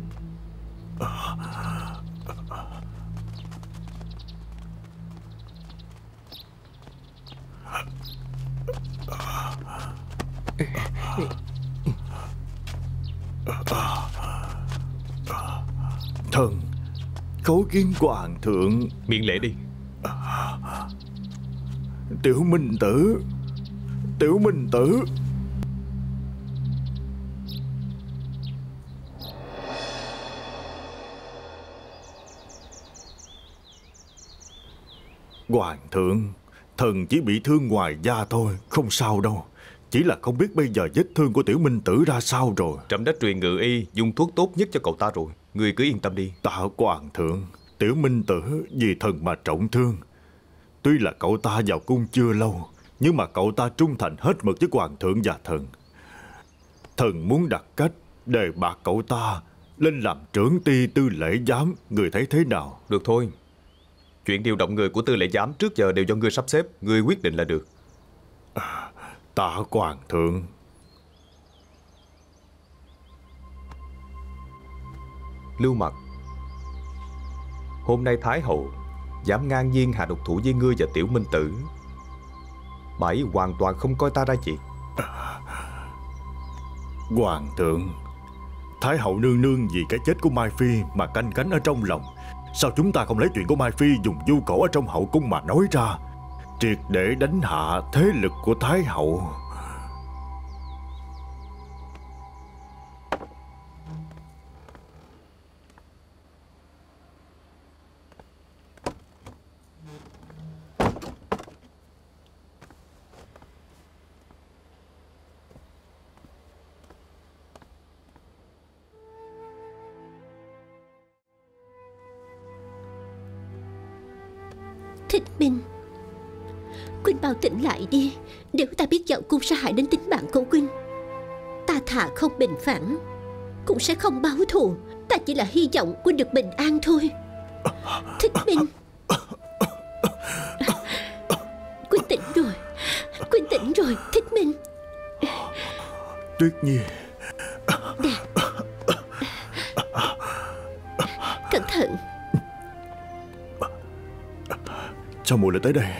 Thần khấu kiến hoàng thượng. Miễn lễ đi. Tiểu Minh Tử, Tiểu Minh Tử. Hoàng thượng, thần chỉ bị thương ngoài da thôi, không sao đâu. Chỉ là không biết bây giờ vết thương của Tiểu Minh Tử ra sao rồi. Trẫm đã truyền ngự y dùng thuốc tốt nhất cho cậu ta rồi. Người cứ yên tâm đi. Tạ hoàng thượng, Tiểu Minh Tử vì thần mà trọng thương. Tuy là cậu ta vào cung chưa lâu, nhưng mà cậu ta trung thành hết mực với hoàng thượng và thần. Thần muốn đặt cách đề bạt cậu ta lên làm trưởng ty tư lễ giám. Người thấy thế nào? Được thôi. Chuyện điều động người của tư lễ giám trước giờ đều do ngươi sắp xếp. Ngươi quyết định là được. Tạ hoàng thượng. Lưu Mặc, hôm nay Thái hậu dám ngang nhiên hạ độc thủ với ngươi và Tiểu Minh Tử. Bà ấy hoàn toàn không coi ta ra gì. Hoàng thượng, Thái hậu nương nương vì cái chết của Mai Phi mà canh cánh ở trong lòng. Sao chúng ta không lấy chuyện của Mai Phi dùng du cổ ở trong hậu cung mà nói ra, triệt để đánh hạ thế lực của Thái hậu? Thích Minh, Quynh mau tỉnh lại đi. Nếu ta biết dạo cung sẽ hại đến tính mạng của Quynh, ta thà không bình phản cũng sẽ không báo thù. Ta chỉ là hy vọng Quynh được bình an thôi. Thích Minh, Quynh tỉnh rồi, Quynh tỉnh rồi. Thích Minh. Tuyết Nhi, Nè, cẩn thận. sao muội lại tới đây?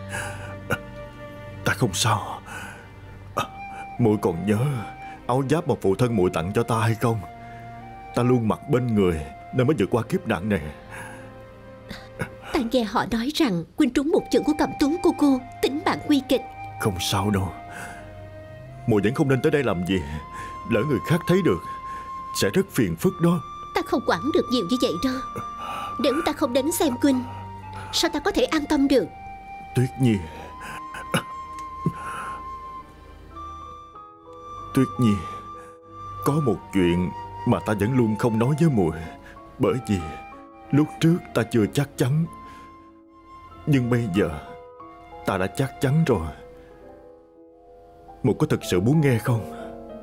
Ta không sao. Muội còn nhớ áo giáp mà phụ thân muội tặng cho ta hay không? Ta luôn mặc bên người nên mới vượt qua kiếp nạn này. Ta nghe họ nói rằng Quynh trúng một chưởng của Cẩm Tú cô, tính mạng nguy kịch. Không sao đâu. Muội vẫn không nên tới đây làm gì. Lỡ người khác thấy được sẽ rất phiền phức đó. Ta không quản được nhiều như vậy đâu. Nếu ta không đến xem Quynh, sao ta có thể an tâm được? Tuyết Nhi, Tuyết Nhi, có một chuyện mà ta vẫn luôn không nói với muội. Bởi vì lúc trước ta chưa chắc chắn, nhưng bây giờ ta đã chắc chắn rồi. Muội có thực sự muốn nghe không?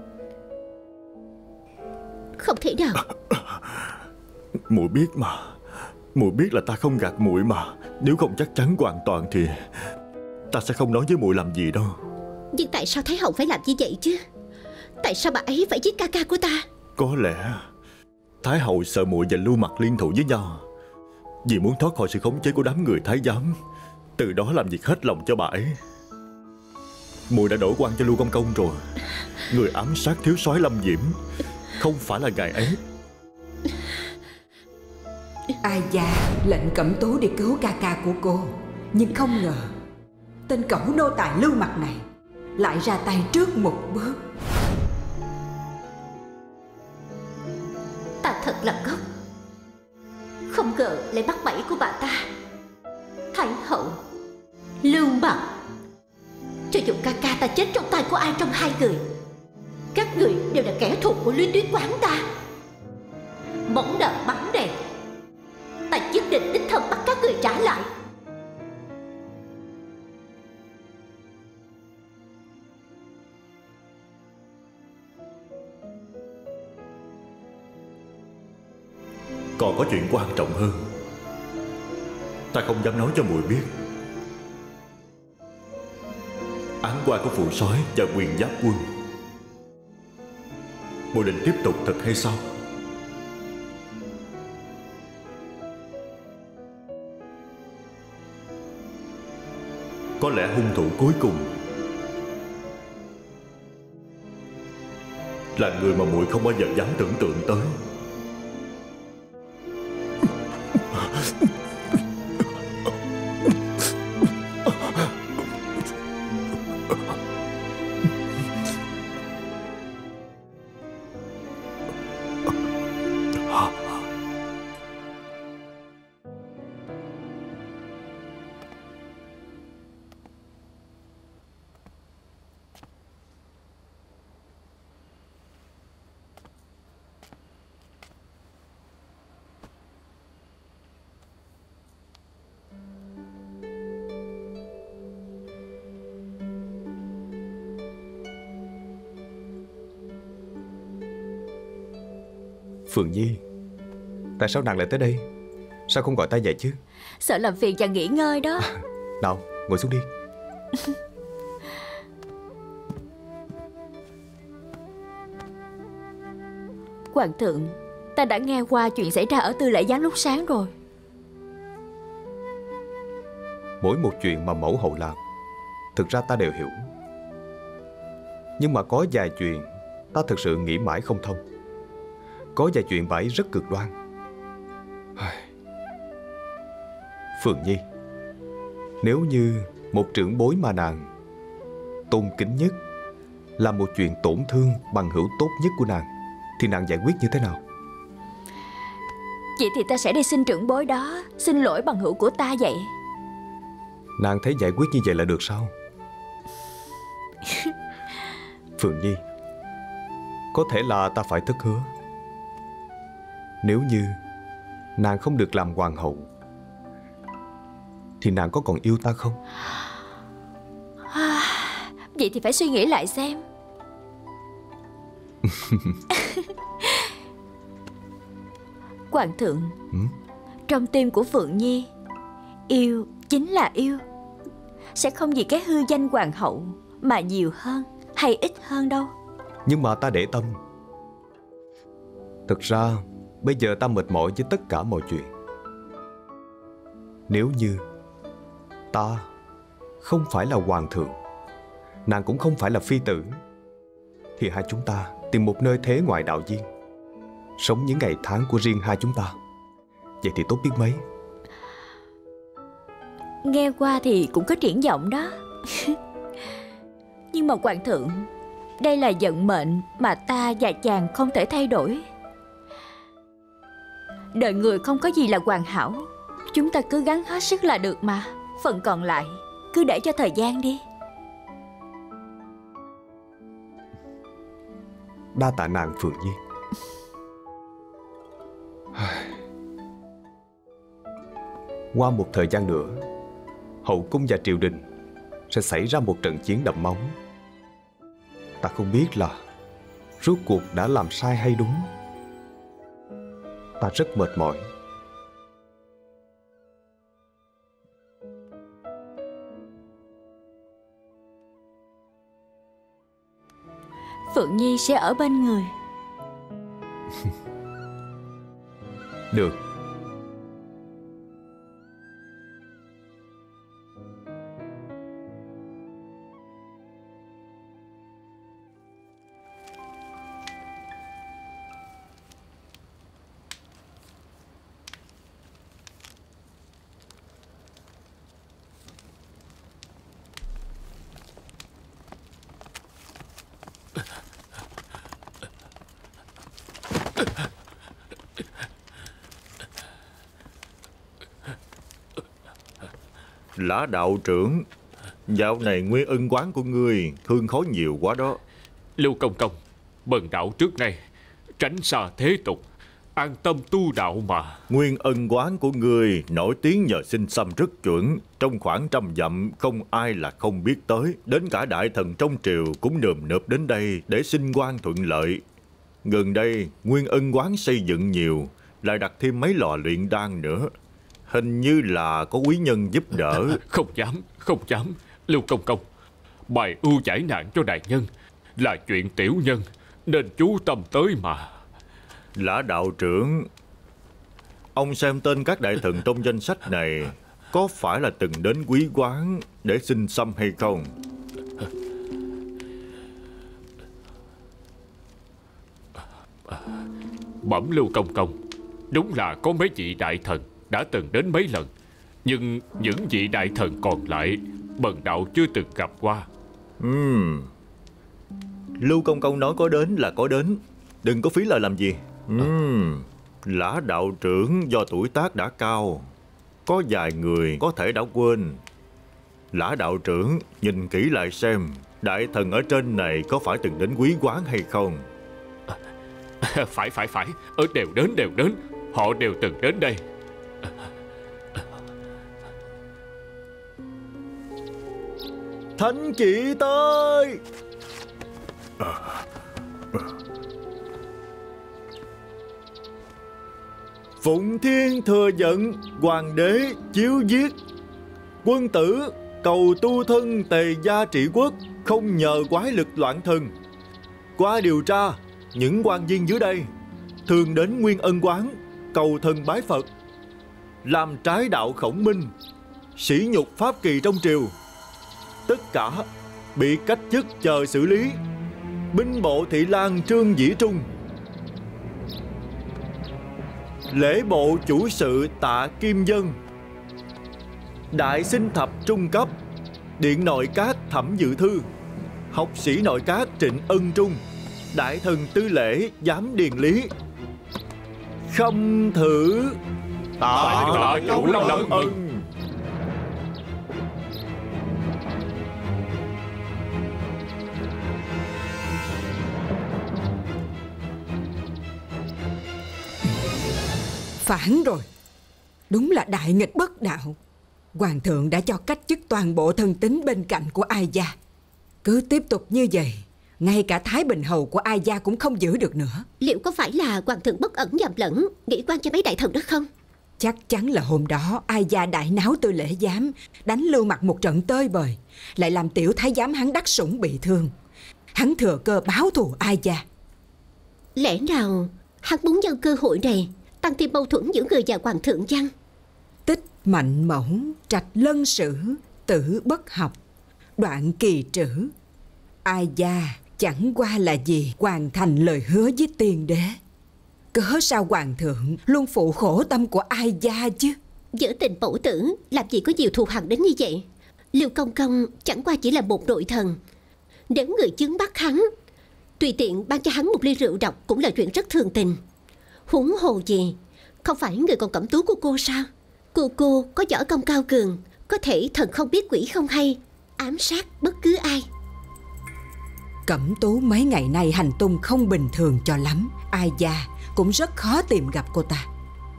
Không thể nào. Muội biết mà. Muội biết là ta không gạt muội mà. Nếu không chắc chắn hoàn toàn thì ta sẽ không nói với muội làm gì đâu. Nhưng tại sao Thái hậu phải làm như vậy chứ? Tại sao bà ấy phải giết ca ca của ta? Có lẽ Thái hậu sợ muội và Lưu Mặc liên thủ với nhau, vì muốn thoát khỏi sự khống chế của đám người thái giám, từ đó làm việc hết lòng cho bà ấy. Muội đã đổ quan cho Lưu Công Công rồi. Người ám sát thiếu soái Lâm Diễm không phải là ngài ấy. A Gia lệnh Cẩm Tú đi cứu ca ca của cô, nhưng không ngờ tên cẩu nô tài Lưu Mặc này lại ra tay trước một bước. Ta thật là ngốc, không ngờ lại bắt bẫy của bà ta. Thái hậu, Lưu Mặc, cho dù ca ca ta chết trong tay của ai trong hai người, các người đều là kẻ thù của Luyến Tuyết quán ta. Mẫn đợt bắn đèn. Ta nhất định đích thân bắt các người trả lại. Còn có chuyện quan trọng hơn, ta không dám nói cho muội biết. Án oan của phụ soái và Huyền Giáp quân, muội định tiếp tục thật hay sao? Có lẽ hung thủ cuối cùng là người mà muội không bao giờ dám tưởng tượng tới. Phượng Nhi, tại sao nàng lại tới đây? Sao không gọi ta dậy chứ? Sợ làm phiền và nghỉ ngơi đó. Nào, ngồi xuống đi. Hoàng thượng, ta đã nghe qua chuyện xảy ra ở Tư Lễ Giám lúc sáng rồi. Mỗi một chuyện mà mẫu hậu làm, thực ra ta đều hiểu. Nhưng mà có vài chuyện ta thực sự nghĩ mãi không thông. Có vài chuyện bà ấy rất cực đoan. Phượng Nhi, nếu như một trưởng bối mà nàng tôn kính nhất là một chuyện tổn thương bằng hữu tốt nhất của nàng, thì nàng giải quyết như thế nào? Vậy thì ta sẽ đi xin trưởng bối đó xin lỗi bằng hữu của ta vậy. Nàng thấy giải quyết như vậy là được sao? Phượng Nhi, có thể là ta phải thất hứa. Nếu như nàng không được làm hoàng hậu thì nàng có còn yêu ta không? Vậy thì phải suy nghĩ lại xem. Hoàng thượng, trong tim của Phượng Nhi, yêu chính là yêu. Sẽ không vì cái hư danh hoàng hậu mà nhiều hơn hay ít hơn đâu. Nhưng mà ta để tâm. Thực ra bây giờ ta mệt mỏi với tất cả mọi chuyện. Nếu như ta không phải là hoàng thượng, nàng cũng không phải là phi tử, thì hai chúng ta tìm một nơi thế ngoại đạo viên, sống những ngày tháng của riêng hai chúng ta. Vậy thì tốt biết mấy. Nghe qua thì cũng có triển vọng đó. Nhưng mà hoàng thượng, đây là vận mệnh mà ta và chàng không thể thay đổi. Đời người không có gì là hoàn hảo. Chúng ta cứ gắng hết sức là được mà. Phần còn lại cứ để cho thời gian đi. Đa tạ nàng Phượng Nhi. Qua một thời gian nữa, hậu cung và triều đình sẽ xảy ra một trận chiến đẫm máu. Ta không biết là rốt cuộc đã làm sai hay đúng. Ta rất mệt mỏi. Phượng Nhi sẽ ở bên người. Được. Lã đạo trưởng, dạo này nguyên ân quán của ngươi thương khó nhiều quá đó. Lưu Công Công, bần đạo trước nay tránh xa thế tục, an tâm tu đạo mà. Nguyên ân quán của ngươi nổi tiếng nhờ sinh xăm rất chuẩn. Trong khoảng 100 dặm không ai là không biết tới. Đến cả đại thần trong triều cũng nườm nượp đến đây để xin quan thuận lợi. Gần đây Nguyên ân quán xây dựng nhiều, lại đặt thêm mấy lò luyện đan nữa. Hình như là có quý nhân giúp đỡ. Không dám. Lưu Công Công, bài ưu giải nạn cho đại nhân là chuyện tiểu nhân, nên chú tâm tới mà. Lã đạo trưởng, ông xem tên các đại thần trong danh sách này có phải là từng đến quý quán để xin xăm hay không? Bẩm Lưu Công Công, đúng là có mấy vị đại thần đã từng đến mấy lần, nhưng những vị đại thần còn lại bần đạo chưa từng gặp qua. Lưu Công Công nói có đến là có đến, đừng có phí lời làm gì. Lã đạo trưởng do tuổi tác đã cao, có vài người có thể đã quên. Lã đạo trưởng nhìn kỹ lại xem đại thần ở trên này có phải từng đến quý quán hay không. Phải, đều đến, họ đều từng đến đây. Thánh chỉ tới. Phụng Thiên thừa giận hoàng đế chiếu giết. Quân tử cầu tu thân tề gia trị quốc, không nhờ quái lực loạn thần. Qua điều tra, những quan viên dưới đây thường đến Nguyên Ân quán cầu thần bái Phật, làm trái đạo Khổng Minh, sỉ nhục pháp kỳ trong triều. Tất cả bị cách chức chờ xử lý. Binh bộ thị lang Trương Dĩ Trung, lễ bộ chủ sự Tạ Kim Dân, đại sinh thập trung cấp điện nội các Thẩm Dự Thư, học sĩ nội các Trịnh Ân Trung, đại thần tư lễ Giám Điền Lý, khâm thử tạ chủ long ân. Phản rồi. Đúng là đại nghịch bất đạo. Hoàng thượng đã cho cách chức toàn bộ thân tín bên cạnh của Ai Gia. Cứ tiếp tục như vậy, ngay cả Thái Bình hầu của Ai Gia cũng không giữ được nữa. Liệu có phải là hoàng thượng bất ẩn nhầm lẫn, nghĩ quan cho mấy đại thần đó không? Chắc chắn là hôm đó Ai Gia đại náo Tư Lễ Giám, đánh Lưu Mặc một trận tơi bời, lại làm tiểu thái giám hắn Đắc Sủng bị thương. Hắn thừa cơ báo thù Ai Gia. Lẽ nào hắn muốn nhân cơ hội này tăng thêm mâu thuẫn giữa người và hoàng thượng chăng? Tích mạnh mẫu, trạch lân sử, tử bất học, đoạn kỳ trữ. Ai Gia chẳng qua là gì hoàn thành lời hứa với tiên đế. Cớ sao hoàng thượng luôn phụ khổ tâm của Ai Gia chứ? Giữa tình mẫu tử làm gì có nhiều thù hằn đến như vậy. Lưu Công Công chẳng qua chỉ là một nội thần. Nếu người chứng bắt hắn, tùy tiện ban cho hắn một ly rượu độc cũng là chuyện rất thường tình. Huống hồ gì, không phải người còn cẩm tú của cô sao? Cô có võ công cao cường, có thể thần không biết quỷ không hay, ám sát bất cứ ai. Cẩm tú mấy ngày nay hành tung không bình thường cho lắm. Ai Gia cũng rất khó tìm gặp cô ta.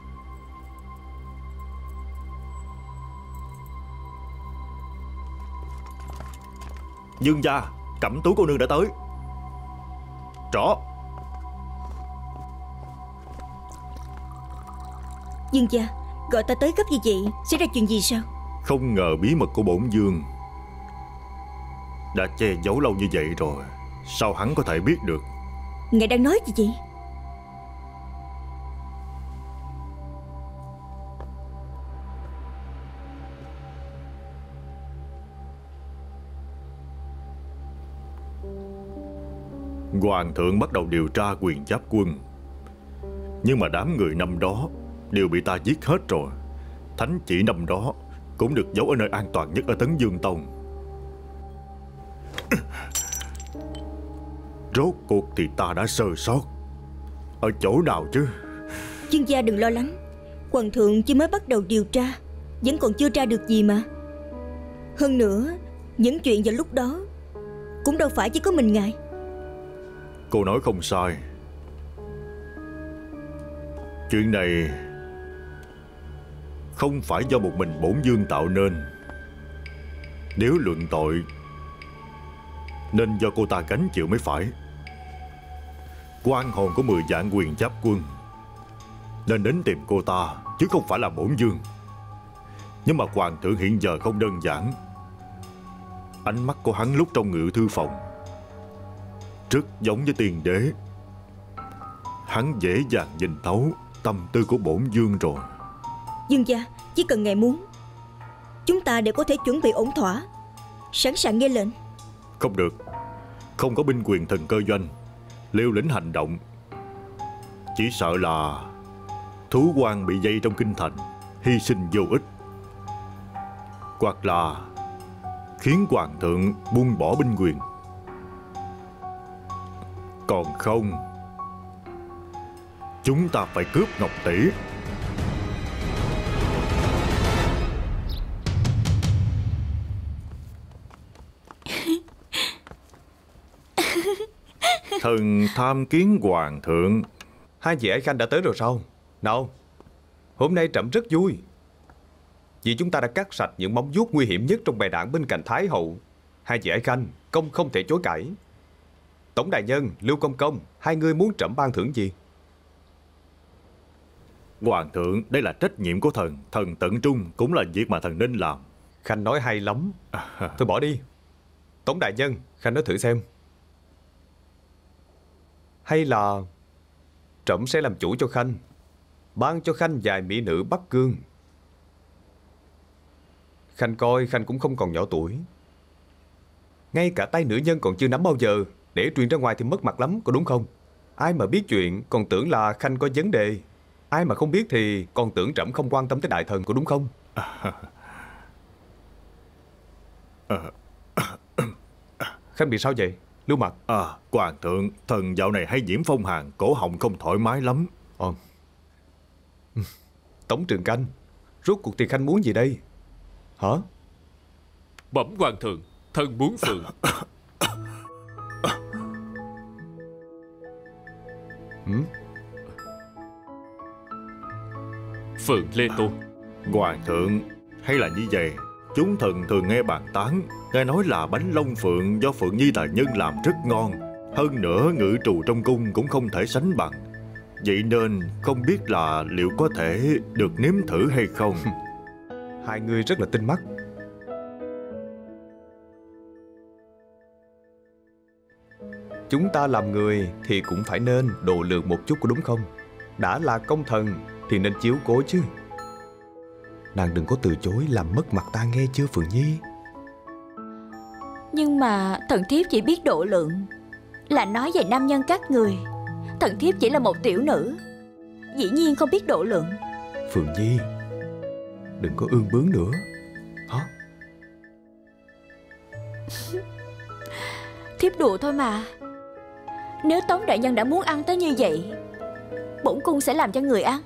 Dương gia, Cẩm tú cô nương đã tới. Rõ. Dương gia, gọi ta tới gấp như vậy, xảy ra chuyện gì sao? Không ngờ bí mật của bổn vương đã che giấu lâu như vậy rồi, sao hắn có thể biết được? Ngài đang nói gì vậy? Hoàng thượng bắt đầu điều tra quyền giáp quân, nhưng mà đám người năm đó đều bị ta giết hết rồi. Thánh chỉ năm đó cũng được giấu ở nơi an toàn nhất ở Tấn Dương Tông. Rốt cuộc thì ta đã sơ sót ở chỗ nào chứ? Dương gia đừng lo lắng, hoàng thượng chỉ mới bắt đầu điều tra, vẫn còn chưa tra được gì mà. Hơn nữa, những chuyện vào lúc đó cũng đâu phải chỉ có mình ngài. Cô nói không sai. Chuyện này không phải do một mình bổn vương tạo nên. Nếu luận tội nên do cô ta gánh chịu mới phải. Quan hồn của 10 vạn quyền giáp quân nên đến tìm cô ta, chứ không phải là bổn vương. Nhưng mà hoàng thượng hiện giờ không đơn giản. Ánh mắt của hắn lúc trong ngự thư phòng rất giống với tiền đế. Hắn dễ dàng nhìn thấu tâm tư của bổn vương rồi. Dương gia, chỉ cần ngài muốn, chúng ta đều có thể chuẩn bị ổn thỏa, sẵn sàng nghe lệnh. Không được. Không có binh quyền thần cơ doanh, liều lĩnh hành động, chỉ sợ là thú quan bị dây trong kinh thành, hy sinh vô ích, hoặc là khiến hoàng thượng buông bỏ binh quyền. Còn không, chúng ta phải cướp ngọc tỷ. Thần tham kiến hoàng thượng. Hai vị ái khanh đã tới rồi sao? Nào, hôm nay trẫm rất vui, vì chúng ta đã cắt sạch những móng vuốt nguy hiểm nhất trong bầy đảng bên cạnh Thái hậu. Hai vị ái khanh, công không thể chối cãi. Tổng đại nhân, Lưu Công Công, hai người muốn trẫm ban thưởng gì? Hoàng thượng, đây là trách nhiệm của thần. Thần tận trung cũng là việc mà thần nên làm. Khanh nói hay lắm. Thôi bỏ đi. Tổng đại nhân, Khanh nói thử xem. Hay là trẫm sẽ làm chủ cho Khanh, ban cho Khanh vài mỹ nữ Bắc Cương. Khanh coi Khanh cũng không còn nhỏ tuổi, ngay cả tay nữ nhân còn chưa nắm bao giờ, để truyền ra ngoài thì mất mặt lắm, có đúng không? Ai mà biết chuyện còn tưởng là Khanh có vấn đề, ai mà không biết thì còn tưởng trẫm không quan tâm tới đại thần, có đúng không? Khanh bị sao vậy? Lưu Mặt. Hoàng thượng, thần dạo này hay nhiễm phong hàn, cổ họng không thoải mái lắm. Tống Trường Canh, rốt cuộc thì Khanh muốn gì đây? Hả? Bẩm hoàng thượng, thần muốn Phượng. Phượng Lê Tô. Hoàng thượng, hay là như vậy, chúng thần thường nghe bàn tán, nghe nói là bánh long phượng do Phượng Nhi đại nhân làm rất ngon. Hơn nữa ngự trù trong cung cũng không thể sánh bằng. Vậy nên không biết là liệu có thể được nếm thử hay không. Hai người rất là tinh mắt. Chúng ta làm người thì cũng phải nên độ lượng một chút, có đúng không? Đã là công thần thì nên chiếu cố chứ. Nàng đừng có từ chối làm mất mặt ta, nghe chưa Phượng Nhi? Nhưng mà thần thiếp chỉ biết độ lượng, là nói về nam nhân các người. Thần thiếp chỉ là một tiểu nữ, dĩ nhiên không biết độ lượng. Phượng Nhi, đừng có ương bướng nữa. Hả? Thiếp đùa thôi mà. Nếu Tống đại nhân đã muốn ăn tới như vậy, bổn cung sẽ làm cho người ăn.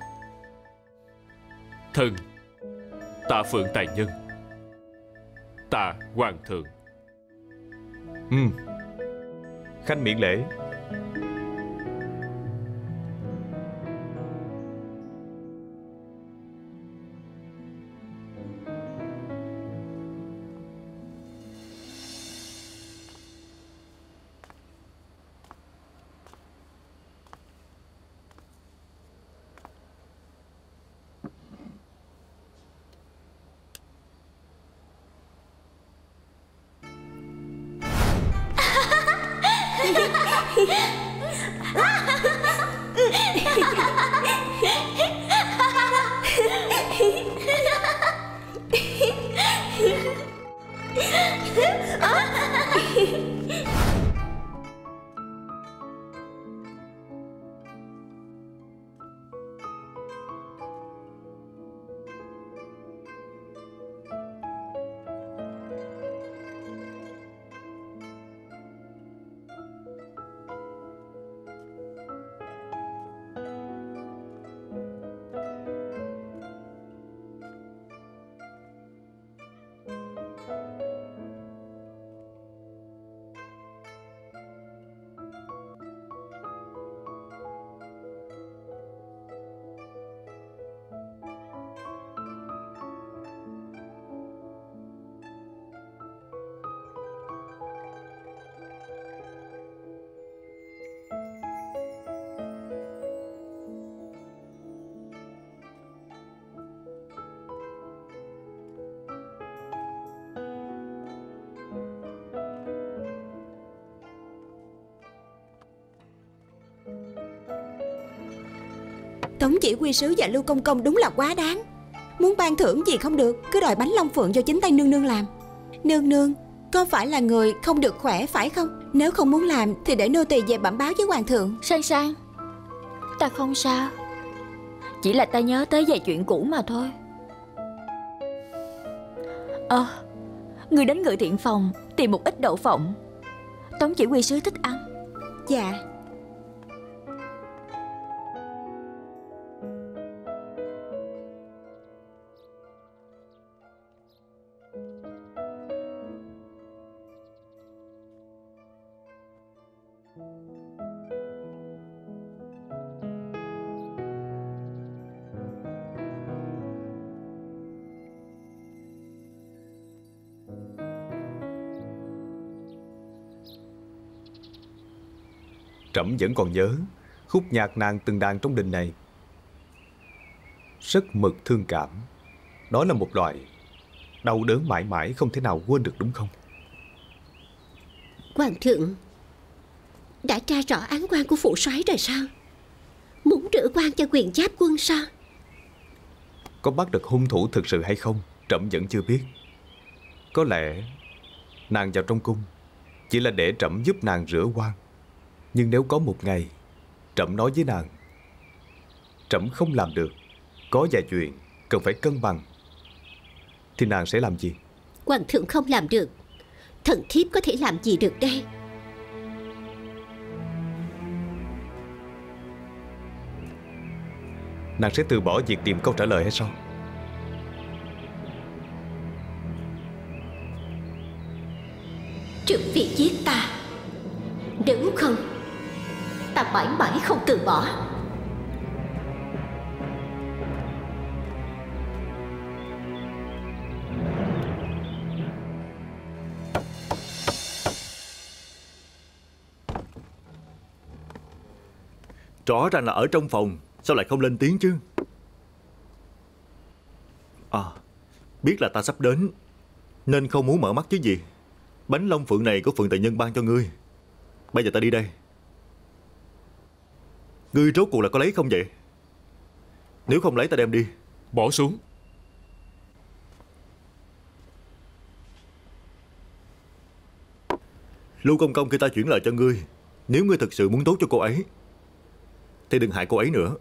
Thần tạ Phượng tài nhân. Tạ hoàng thượng. Khanh miễn lễ. Tống chỉ huy sứ và Lưu Công Công đúng là quá đáng. Muốn ban thưởng gì không được, cứ đòi bánh long phượng do chính tay nương nương làm. Nương nương, có phải là người không được khỏe phải không? Nếu không muốn làm thì để nô tỳ về bẩm báo với hoàng thượng. Sang Sang, ta không sao. Chỉ là ta nhớ tới vài chuyện cũ mà thôi. Người đến Ngự Thiện Phòng tìm một ít đậu phộng. Tống chỉ huy sứ thích ăn. Dạ. Trẫm vẫn còn nhớ khúc nhạc nàng từng đàn trong đình này. Rất mực thương cảm. Đó là một loại đau đớn mãi mãi không thể nào quên được, đúng không? Hoàng thượng đã tra rõ án quan của phụ soái rồi sao? Muốn rửa quan cho Quyền Giáp Quân sao? Có bắt được hung thủ thực sự hay không, trẫm vẫn chưa biết. Có lẽ nàng vào trong cung chỉ là để trẫm giúp nàng rửa oan. Nhưng nếu có một ngày trẫm nói với nàng trẫm không làm được, có vài chuyện cần phải cân bằng, thì nàng sẽ làm gì? Hoàng thượng không làm được, thần thiếp có thể làm gì được đây? Nàng sẽ từ bỏ việc tìm câu trả lời hay sao? Trước việc giết ta, nếu không ta mãi mãi không từ bỏ. Rõ ràng là ở trong phòng, sao lại không lên tiếng chứ? Biết là ta sắp đến nên không muốn mở mắt chứ gì. Bánh long phượng này của Phượng Đại Nhân ban cho ngươi. Bây giờ ta đi đây. Ngươi rốt cuộc là có lấy không vậy? Nếu không lấy ta đem đi. Bỏ xuống. Lưu Công Công kêu ta chuyển lời cho ngươi. Nếu ngươi thực sự muốn tốt cho cô ấy thì đừng hại cô ấy nữa.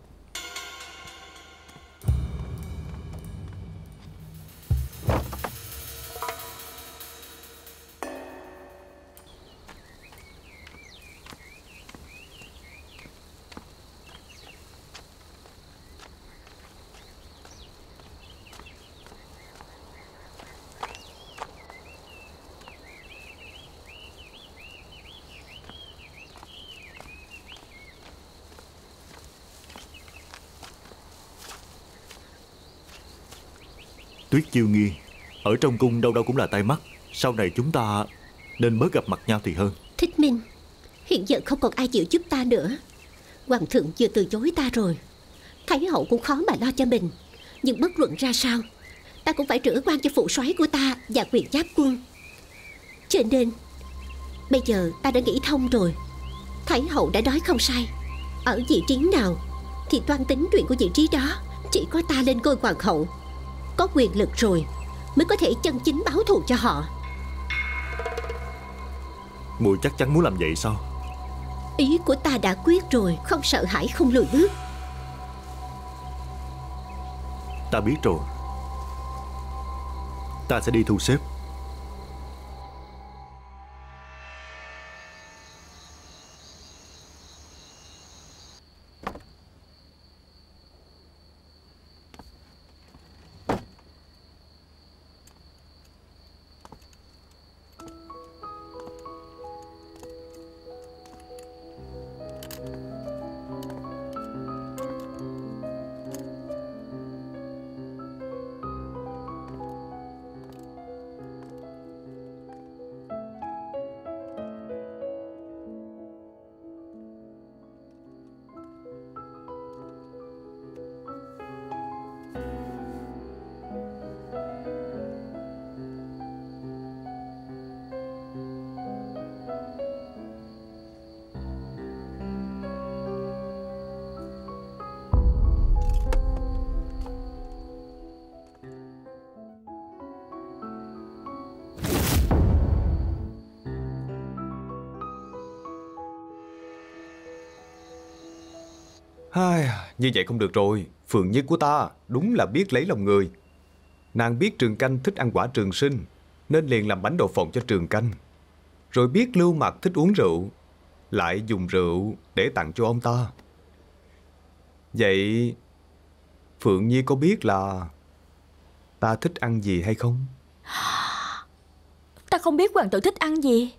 Tuyết Chiêu Nghi, ở trong cung đâu đâu cũng là tai mắt. Sau này chúng ta nên bớt gặp mặt nhau thì hơn. Thích Minh, hiện giờ không còn ai chịu giúp ta nữa. Hoàng thượng vừa từ chối ta rồi. Thái hậu cũng khó mà lo cho mình. Nhưng bất luận ra sao, ta cũng phải rửa oan cho phụ soái của ta và Quyền Giáp Quân. Cho nên bây giờ ta đã nghĩ thông rồi. Thái hậu đã nói không sai. Ở vị trí nào thì toan tính chuyện của vị trí đó. Chỉ có ta lên ngôi hoàng hậu, có quyền lực rồi mới có thể chân chính báo thù cho họ. Muội chắc chắn muốn làm vậy sao? Ý của ta đã quyết rồi, không sợ hãi, không lùi bước. Ta biết rồi. Ta sẽ đi thu xếp. Như vậy không được rồi. Phượng Nhi của ta đúng là biết lấy lòng người. Nàng biết Trường Canh thích ăn quả trường sinh, nên liền làm bánh đậu phộng cho Trường Canh. Rồi biết Lưu Mặc thích uống rượu, lại dùng rượu để tặng cho ông ta. Vậy Phượng Nhi có biết là ta thích ăn gì hay không? Ta không biết hoàng thượng thích ăn gì.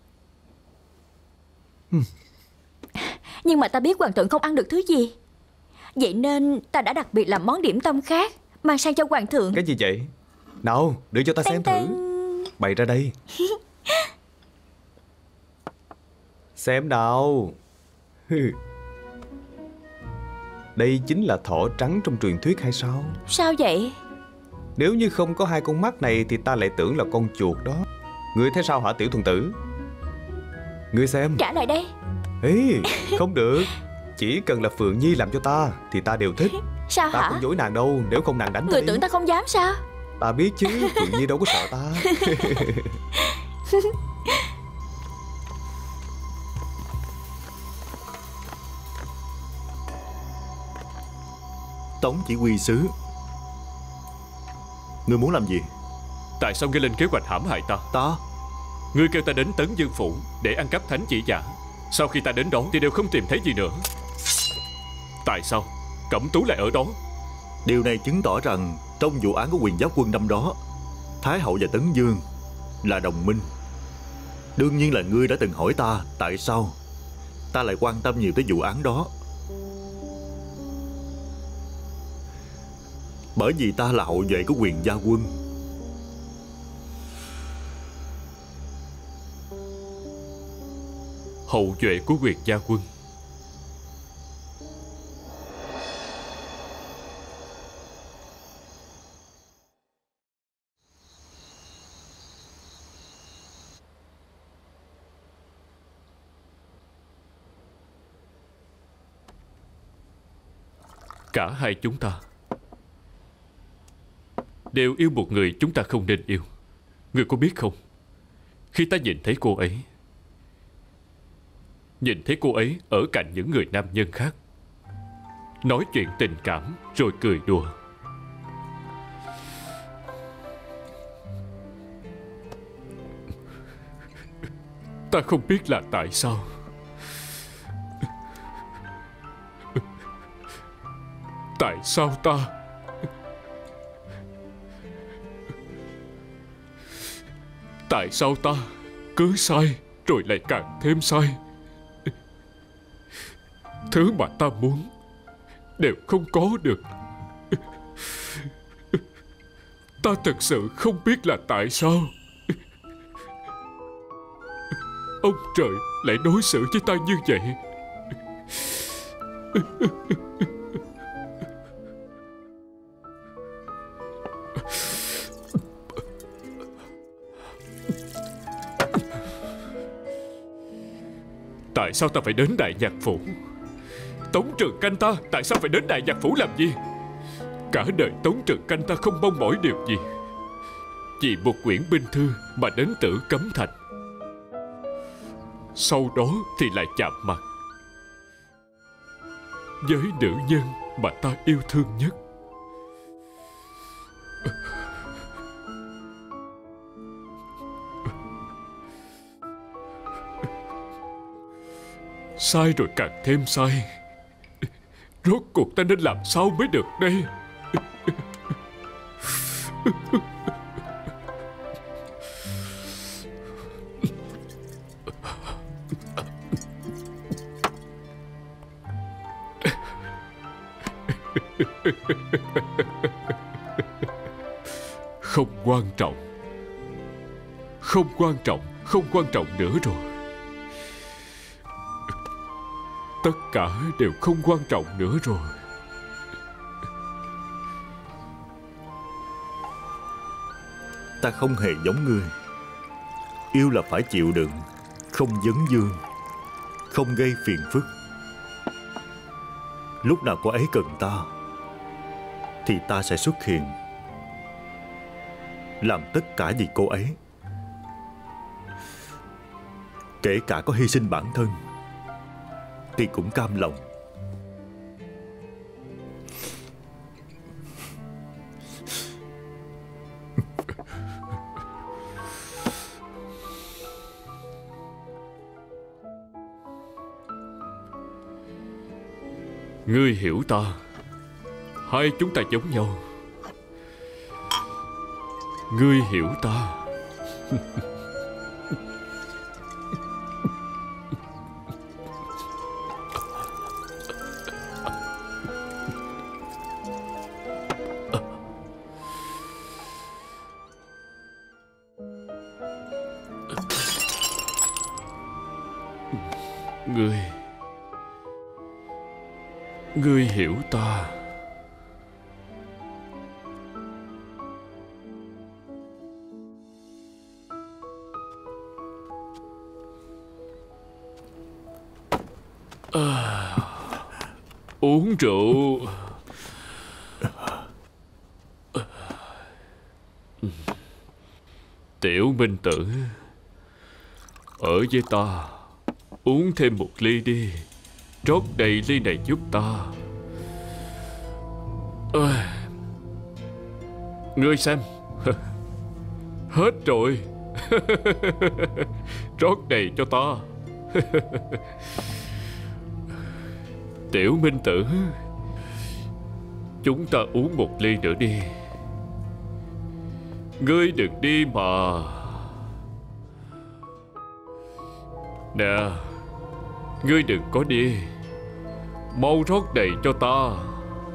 Nhưng mà ta biết hoàng thượng không ăn được thứ gì. Vậy nên ta đã đặc biệt làm món điểm tâm khác mang sang cho hoàng thượng. Cái gì vậy? Nào, đưa cho ta xem thử. Bày ra đây. Xem nào. Đây chính là thỏ trắng trong truyền thuyết hay sao? Sao vậy? Nếu như không có hai con mắt này thì ta lại tưởng là con chuột đó. Ngươi thấy sao hả tiểu thuần tử? Ngươi xem. Trả lại đây. Ê, không được. Chỉ cần là Phượng Nhi làm cho ta thì ta đều thích. Sao ta hả? Ta không dối nàng đâu, nếu không nàng đánh ta. Người tưởng ta không dám sao? Ta biết chứ, Phượng Nhi đâu có sợ ta. Tống chỉ huy sứ, ngươi muốn làm gì? Tại sao ngươi lên kế hoạch hãm hại ta? Ta? Ngươi kêu ta đến Tấn Dương Phủ để ăn cắp thánh chỉ giả. Sau khi ta đến đó thì đều không tìm thấy gì nữa. Tại sao Cẩm Tú lại ở đó? Điều này chứng tỏ rằng trong vụ án của Quyền Giáp Quân năm đó, Thái hậu và Tấn Dương là đồng minh. Đương nhiên là ngươi đã từng hỏi ta tại sao ta lại quan tâm nhiều tới vụ án đó. Bởi vì ta là hậu vệ của Quyền Gia Quân. Hậu vệ của Quyền Gia Quân? Cả hai chúng ta đều yêu một người chúng ta không nên yêu. Ngươi có biết không? Khi ta nhìn thấy cô ấy ở cạnh những người nam nhân khác, nói chuyện tình cảm rồi cười đùa, ta không biết là tại sao. Tại sao ta? Tại sao ta cứ sai rồi lại càng thêm sai? Thứ mà ta muốn đều không có được. Ta thật sự không biết là tại sao ông trời lại đối xử với ta như vậy. Tại sao ta phải đến Đại Nhạc Phủ? Tống Trường Canh ta tại sao phải đến Đại Nhạc Phủ làm gì? Cả đời Tống Trường Canh ta không mong mỏi điều gì, vì một quyển binh thư mà đến Tử Cấm Thành. Sau đó thì lại chạm mặt với nữ nhân mà ta yêu thương nhất. Sai rồi càng thêm sai. Rốt cuộc ta nên làm sao mới được đây? Không quan trọng. Không quan trọng. Không quan trọng nữa rồi. Tất cả đều không quan trọng nữa rồi. Ta không hề giống ngươi. Yêu là phải chịu đựng, không vấn vương, không gây phiền phức. Lúc nào cô ấy cần ta thì ta sẽ xuất hiện, làm tất cả vì cô ấy, kể cả có hy sinh bản thân thì cũng cam lòng. Ngươi hiểu ta. Hai chúng ta giống nhau. Ngươi hiểu ta. Ngươi hiểu ta. Uống rượu. Tiểu Minh Tử, ở với ta. Uống thêm một ly đi. Rót đầy ly này giúp ta. Ngươi xem. Hết rồi. Rót đầy cho ta. Tiểu Minh Tử, chúng ta uống một ly nữa đi. Ngươi đừng đi mà. Nè, ngươi đừng có đi. Mau rót đầy cho ta.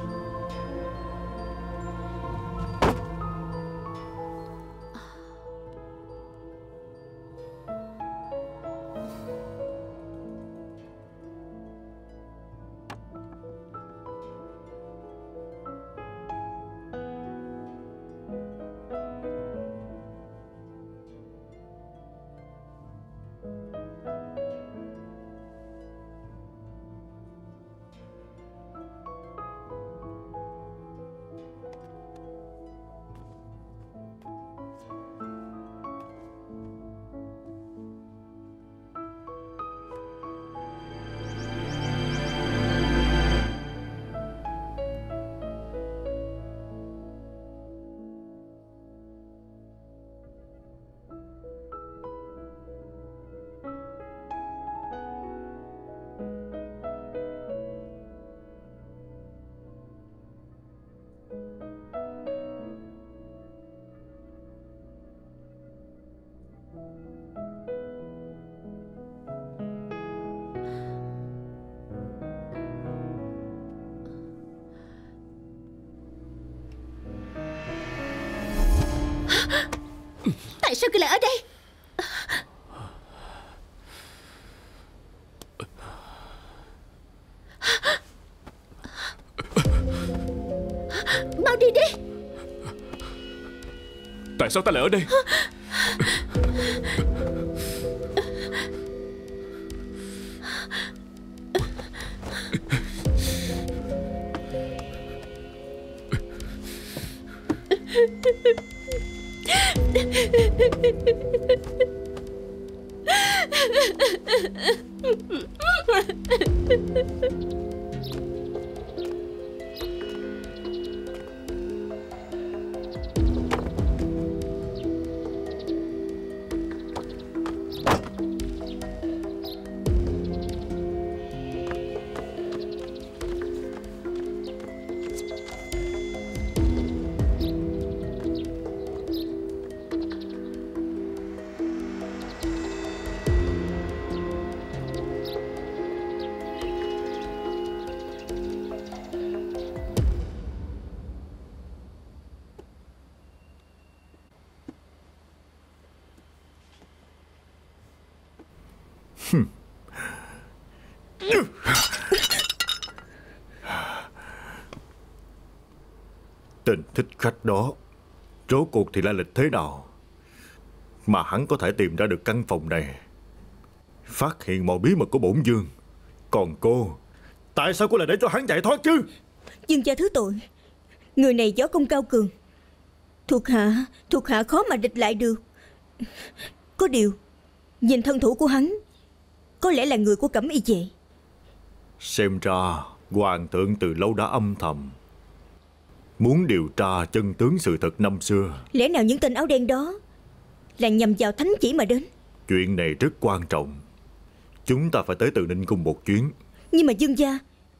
Tại sao ngươi lại ở đây? Mau đi đi. Tại sao ta lại ở đây? Tên thích khách đó rốt cuộc thì lai lịch thế nào mà hắn có thể tìm ra được căn phòng này, phát hiện mọi bí mật của bổn vương? Còn cô, tại sao cô lại để cho hắn chạy thoát chứ? Dương gia thứ tội. Người này võ công cao cường, thuộc hạ khó mà địch lại được. Có điều nhìn thân thủ của hắn, có lẽ là người của Cẩm Y vệ. Xem ra hoàng thượng từ lâu đã âm thầm muốn điều tra chân tướng sự thật năm xưa. Lẽ nào những tên áo đen đó là nhằm vào thánh chỉ mà đến? Chuyện này rất quan trọng. Chúng ta phải tới Từ Ninh Cung một chuyến. Nhưng mà Dương gia,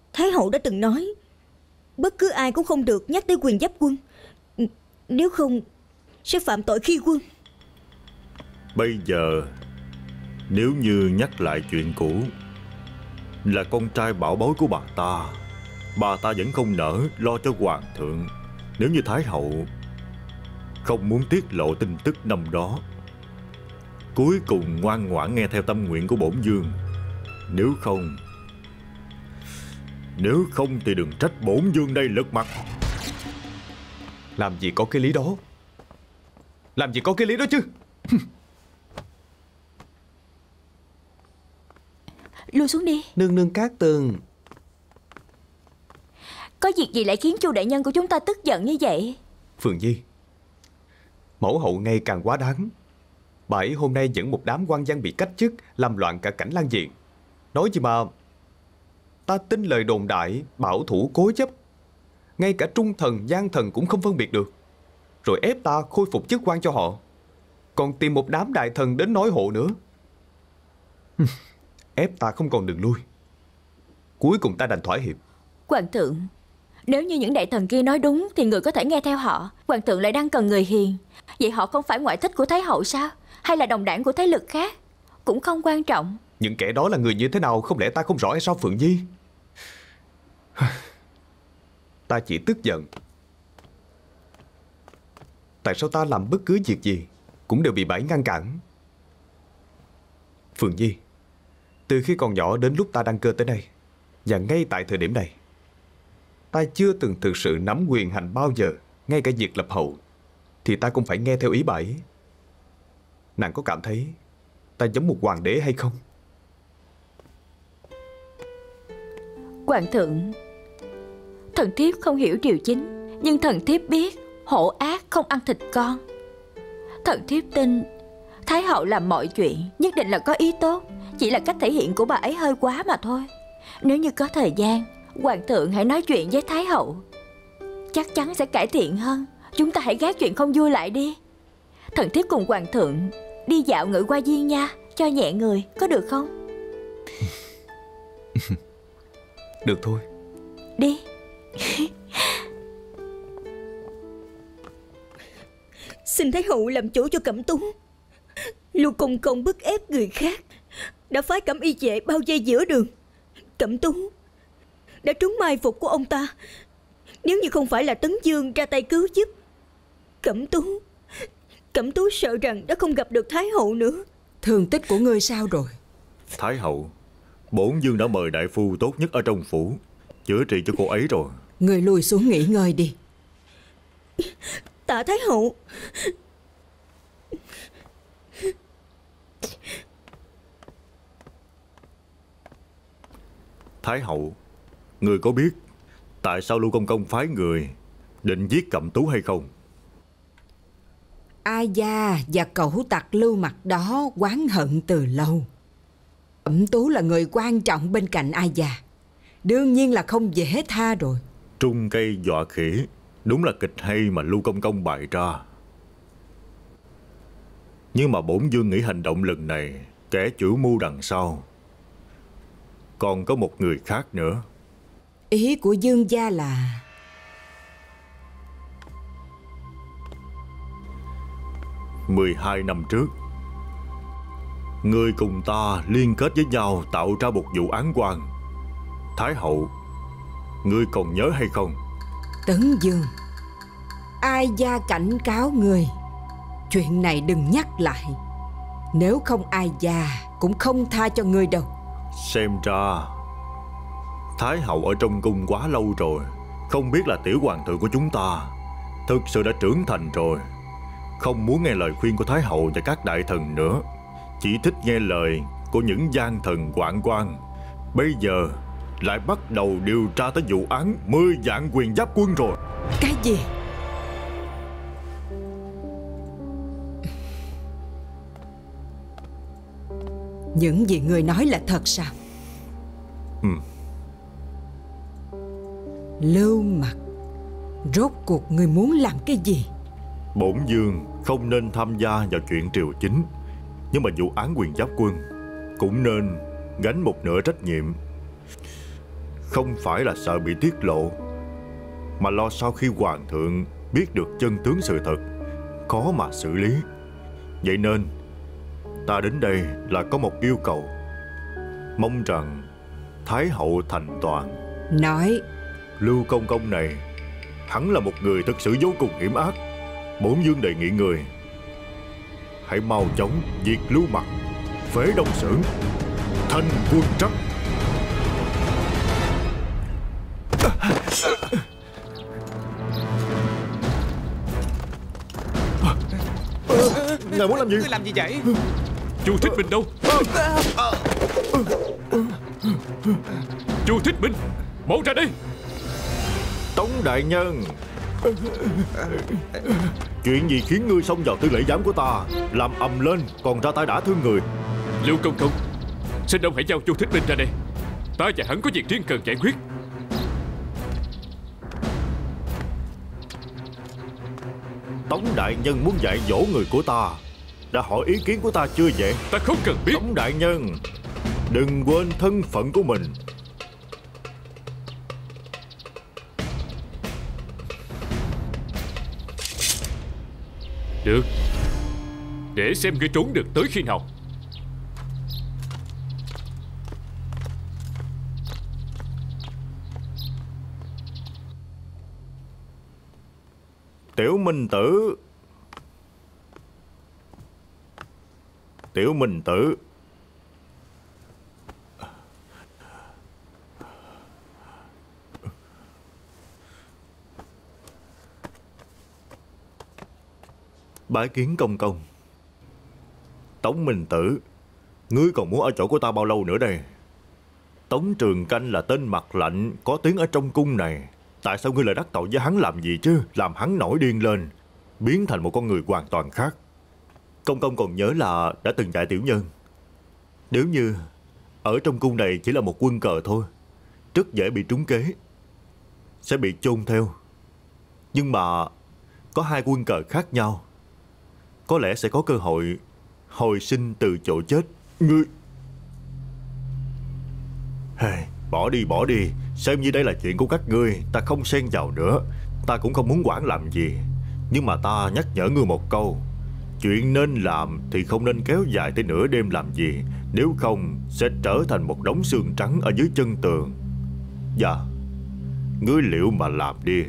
Thái hậu đã từng nói bất cứ ai cũng không được nhắc tới quyền giáp quân, nếu không sẽ phạm tội khi quân. Bây giờ nếu như nhắc lại chuyện cũ, là con trai bảo bối của bà ta vẫn không nỡ lo cho hoàng thượng. Nếu như Thái hậu không muốn tiết lộ tin tức năm đó, cuối cùng ngoan ngoãn nghe theo tâm nguyện của bổn vương. Nếu không thì đừng trách bổn vương đây lật mặt. Làm gì có cái lý đó. Làm gì có cái lý đó chứ. Lui xuống đi. Nương nương Cát Tường. Có việc gì lại khiến Chu đại nhân của chúng ta tức giận như vậy? Phượng Nhi, mẫu hậu ngày càng quá đáng. Bà ấy hôm nay dẫn một đám quan văn bị cách chức, làm loạn cả cảnh lang diện. Nói gì mà ta tin lời đồn đại, bảo thủ cố chấp. Ngay cả trung thần, gian thần cũng không phân biệt được. Rồi ép ta khôi phục chức quan cho họ. Còn tìm một đám đại thần đến nói hộ nữa. Ép ta không còn đường lui. Cuối cùng ta đành thỏa hiệp. Hoàng thượng, nếu như những đại thần kia nói đúng thì người có thể nghe theo họ. Hoàng thượng lại đang cần người hiền. Vậy họ không phải ngoại thích của Thái hậu sao? Hay là đồng đảng của thế lực khác? Cũng không quan trọng. Những kẻ đó là người như thế nào, không lẽ ta không rõ hay sao Phượng Nhi? Ta chỉ tức giận. Tại sao ta làm bất cứ việc gì cũng đều bị bà ấy ngăn cản? Phượng Nhi, từ khi còn nhỏ đến lúc ta đăng cơ tới đây, và ngay tại thời điểm này, ta chưa từng thực sự nắm quyền hành bao giờ. Ngay cả việc lập hậu thì ta cũng phải nghe theo ý bà ấy. Nàng có cảm thấy ta giống một hoàng đế hay không? Hoàng thượng, thần thiếp không hiểu điều chính, nhưng thần thiếp biết hổ ác không ăn thịt con. Thần thiếp tin Thái hậu làm mọi chuyện nhất định là có ý tốt, chỉ là cách thể hiện của bà ấy hơi quá mà thôi. Nếu như có thời gian, hoàng thượng hãy nói chuyện với Thái hậu, chắc chắn sẽ cải thiện hơn. Chúng ta hãy gác chuyện không vui lại đi. Thần thiếp cùng hoàng thượng đi dạo Ngự Hoa Viên nha, cho nhẹ người, có được không? Được thôi. Đi. Xin Thái hậu làm chủ cho Cẩm Tú. Lưu Công Công bức ép người khác, đã phái Cẩm Y vệ bao vây giữa đường. Cẩm Tú đã trúng mai phục của ông ta. Nếu như không phải là Tấn Dương ra tay cứu giúp, Cẩm Tú sợ rằng đã không gặp được Thái hậu nữa. Thương tích của ngươi sao rồi? Thái hậu, bổn vương đã mời đại phu tốt nhất ở trong phủ chữa trị cho cô ấy rồi. Ngươi lùi xuống nghỉ ngơi đi. Tạ Thái hậu. Thái hậu, người có biết tại sao Lưu Công Công phái người định giết Cẩm Tú hay không? A Gia và cẩu tặc Lưu Mặc đó oán hận từ lâu. Cẩm Tú là người quan trọng bên cạnh A Gia, đương nhiên là không dễ tha rồi. Trung cây dọa khỉ, đúng là kịch hay mà Lưu Công Công bày ra. Nhưng mà bổn vương nghĩ hành động lần này, kẻ chủ mưu đằng sau còn có một người khác nữa. Ý của Dương gia là 12 năm trước, người cùng ta liên kết với nhau tạo ra một vụ án oan. Thái hậu, ngươi còn nhớ hay không? Tấn Dương, A Gia cảnh cáo ngươi, chuyện này đừng nhắc lại. Nếu không A Gia cũng không tha cho ngươi đâu. Xem ra Thái hậu ở trong cung quá lâu rồi, không biết là tiểu hoàng thượng của chúng ta thực sự đã trưởng thành rồi, không muốn nghe lời khuyên của Thái hậu và các đại thần nữa, chỉ thích nghe lời của những gian thần hoạn quan. Bây giờ lại bắt đầu điều tra tới vụ án 10 vạn quyền giáp quân rồi. Cái gì? Những gì người nói là thật sao? Lưu Mặc, rốt cuộc người muốn làm cái gì? Bổn vương không nên tham gia vào chuyện triều chính, nhưng mà vụ án quyền giáp quân cũng nên gánh một nửa trách nhiệm. không phải là sợ bị tiết lộ, mà lo sau khi hoàng thượng biết được chân tướng sự thật, khó mà xử lý. Vậy nên ta đến đây là có một yêu cầu, mong rằng Thái hậu thành toàn. Nói. Lưu Công Công này, hắn là một người thực sự vô cùng hiểm ác. Bổn vương đề nghị người hãy mau chóng diệt Lưu Mặc, phế Đông Xưởng, thành quân trắc. Ngài muốn làm gì? Ngươi làm gì vậy? Chu Thích Minh đâu? Chu Thích Minh, mau ra đây! Tống đại nhân, chuyện gì khiến ngươi xông vào tư lễ giám của ta, làm ầm lên còn ra tay đả thương người? Lưu Công Công, xin ông hãy giao Chu Thích Minh ra đây. Ta và hắn có việc riêng cần giải quyết. Tống đại nhân muốn dạy dỗ người của ta, đã hỏi ý kiến của ta chưa vậy? Ta không cần biết. Tống đại nhân, đừng quên thân phận của mình. Được, để xem ngươi trốn được tới khi nào. Tiểu Minh Tử, Tiểu Minh Tử, bái kiến công công. Tống Minh Tử, ngươi còn muốn ở chỗ của ta bao lâu nữa đây? Tống Trường Canh là tên mặt lạnh có tiếng ở trong cung này. Tại sao ngươi lại đắc tội với hắn làm gì chứ? Làm hắn nổi điên lên, biến thành một con người hoàn toàn khác. Công công còn nhớ là đã từng dạy tiểu nhân, nếu như ở trong cung này chỉ là một quân cờ thôi, rất dễ bị trúng kế, sẽ bị chôn theo. Nhưng mà có hai quân cờ khác nhau, có lẽ sẽ có cơ hội hồi sinh từ chỗ chết. Ngươi bỏ đi, xem như đây là chuyện của các ngươi, ta không xen vào nữa. Ta cũng không muốn quản làm gì, nhưng mà ta nhắc nhở ngươi một câu, chuyện nên làm thì không nên kéo dài tới nửa đêm làm gì, nếu không sẽ trở thành một đống xương trắng ở dưới chân tường. Dạ, ngươi liệu mà làm đi.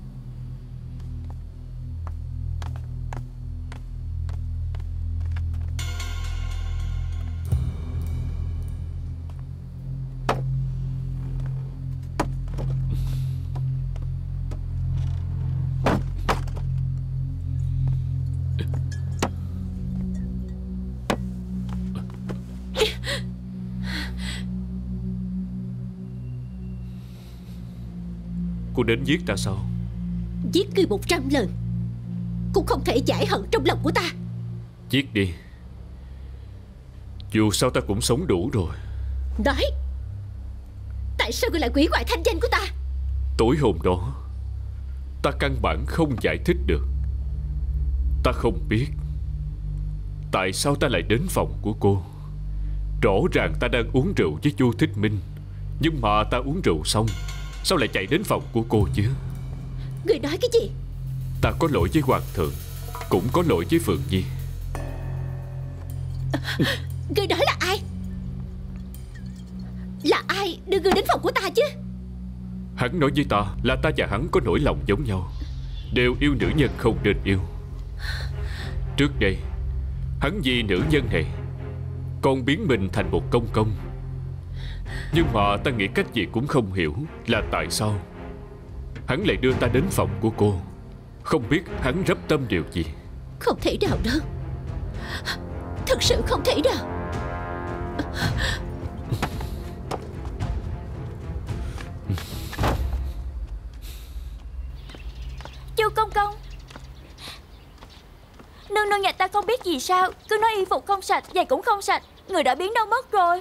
Cô đến giết ta sao? Giết ngươi 100 lần cũng không thể giải hận trong lòng của ta. Giết đi, dù sao ta cũng sống đủ rồi. Nói, tại sao ngươi lại hủy hoại thanh danh của ta? Tối hôm đó ta căn bản không giải thích được. Ta không biết tại sao ta lại đến phòng của cô. Rõ ràng ta đang uống rượu với Chu Thích Minh, nhưng mà ta uống rượu xong sao lại chạy đến phòng của cô chứ? Ngươi nói cái gì? Ta có lỗi với hoàng thượng, cũng có lỗi với Phượng Nhi. Ngươi nói là ai? Là ai đưa ngươi đến phòng của ta chứ? Hắn nói với ta là ta và hắn có nỗi lòng giống nhau, đều yêu nữ nhân không nên yêu. Trước đây hắn vì nữ nhân này còn biến mình thành một công công. Nhưng mà ta nghĩ cách gì cũng không hiểu là tại sao hắn lại đưa ta đến phòng của cô. Không biết hắn rắp tâm điều gì. Không thể nào đâu, thật sự không thể nào. Chu công công, nương nương nhà ta không biết gì sao, cứ nói y phục không sạch, giày cũng không sạch. Người đã biến đâu mất rồi?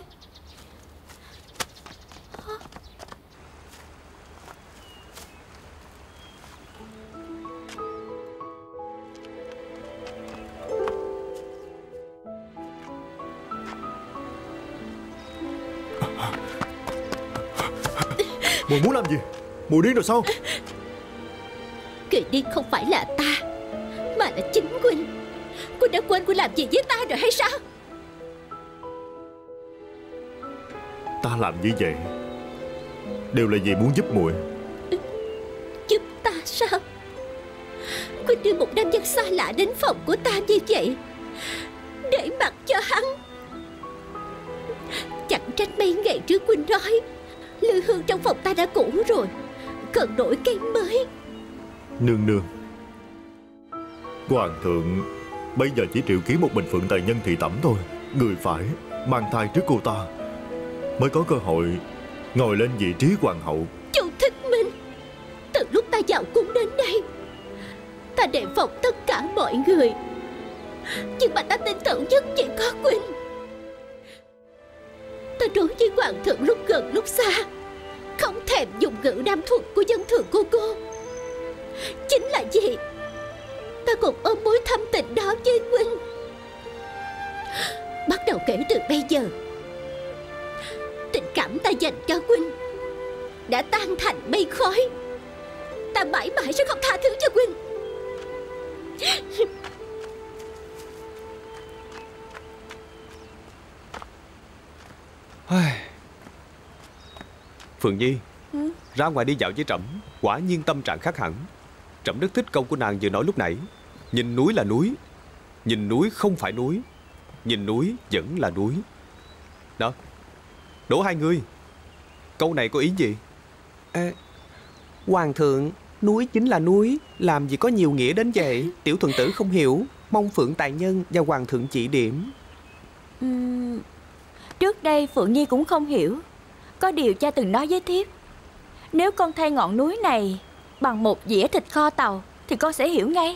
Muội muốn làm gì? Muội điên rồi sao? Người điên không phải là ta, mà là chính Quynh. Quynh đã quên Quynh làm gì với ta rồi hay sao? Ta làm như vậy đều là vì muốn giúp muội. Giúp ta sao? Quynh đưa một nam nhân xa lạ đến phòng của ta như vậy, để mặc cho hắn. Chẳng trách mấy ngày trước Quynh nói lư hương trong phòng ta đã cũ rồi, cần đổi cây mới. Nương nương, hoàng thượng bây giờ chỉ triệu kiến một bình phượng tài nhân thị tẩm thôi. Người phải mang thai trước cô ta mới có cơ hội ngồi lên vị trí hoàng hậu. Chu Thích Minh, từ lúc ta vào cung đến đây, ta đề phòng tất cả mọi người, nhưng mà ta tin tưởng nhất chỉ có Quynh. Ta đối với hoàng thượng lúc gần lúc xa, không thèm dùng ngữ nam thuật của dân thường của cô. Chính là vì ta còn ôm mối thâm tình đó với Quynh. Bắt đầu kể từ bây giờ, tình cảm ta dành cho Quynh đã tan thành mây khói. Ta mãi mãi sẽ không tha thứ cho Quynh. Phượng Nhi, ra ngoài đi dạo với Trẫm. Quả nhiên tâm trạng khác hẳn. Trẫm rất thích câu của nàng vừa nói lúc nãy. Nhìn núi là núi, nhìn núi không phải núi, nhìn núi vẫn là núi. Đó, đố hai người, câu này có ý gì? Hoàng thượng, núi chính là núi, làm gì có nhiều nghĩa đến vậy? Tiểu thuần tử không hiểu, mong Phượng tài nhân và hoàng thượng chỉ điểm. Trước đây Phượng Nhi cũng không hiểu. Có điều cha từng nói với thiếp, nếu con thay ngọn núi này bằng một dĩa thịt kho tàu thì con sẽ hiểu ngay.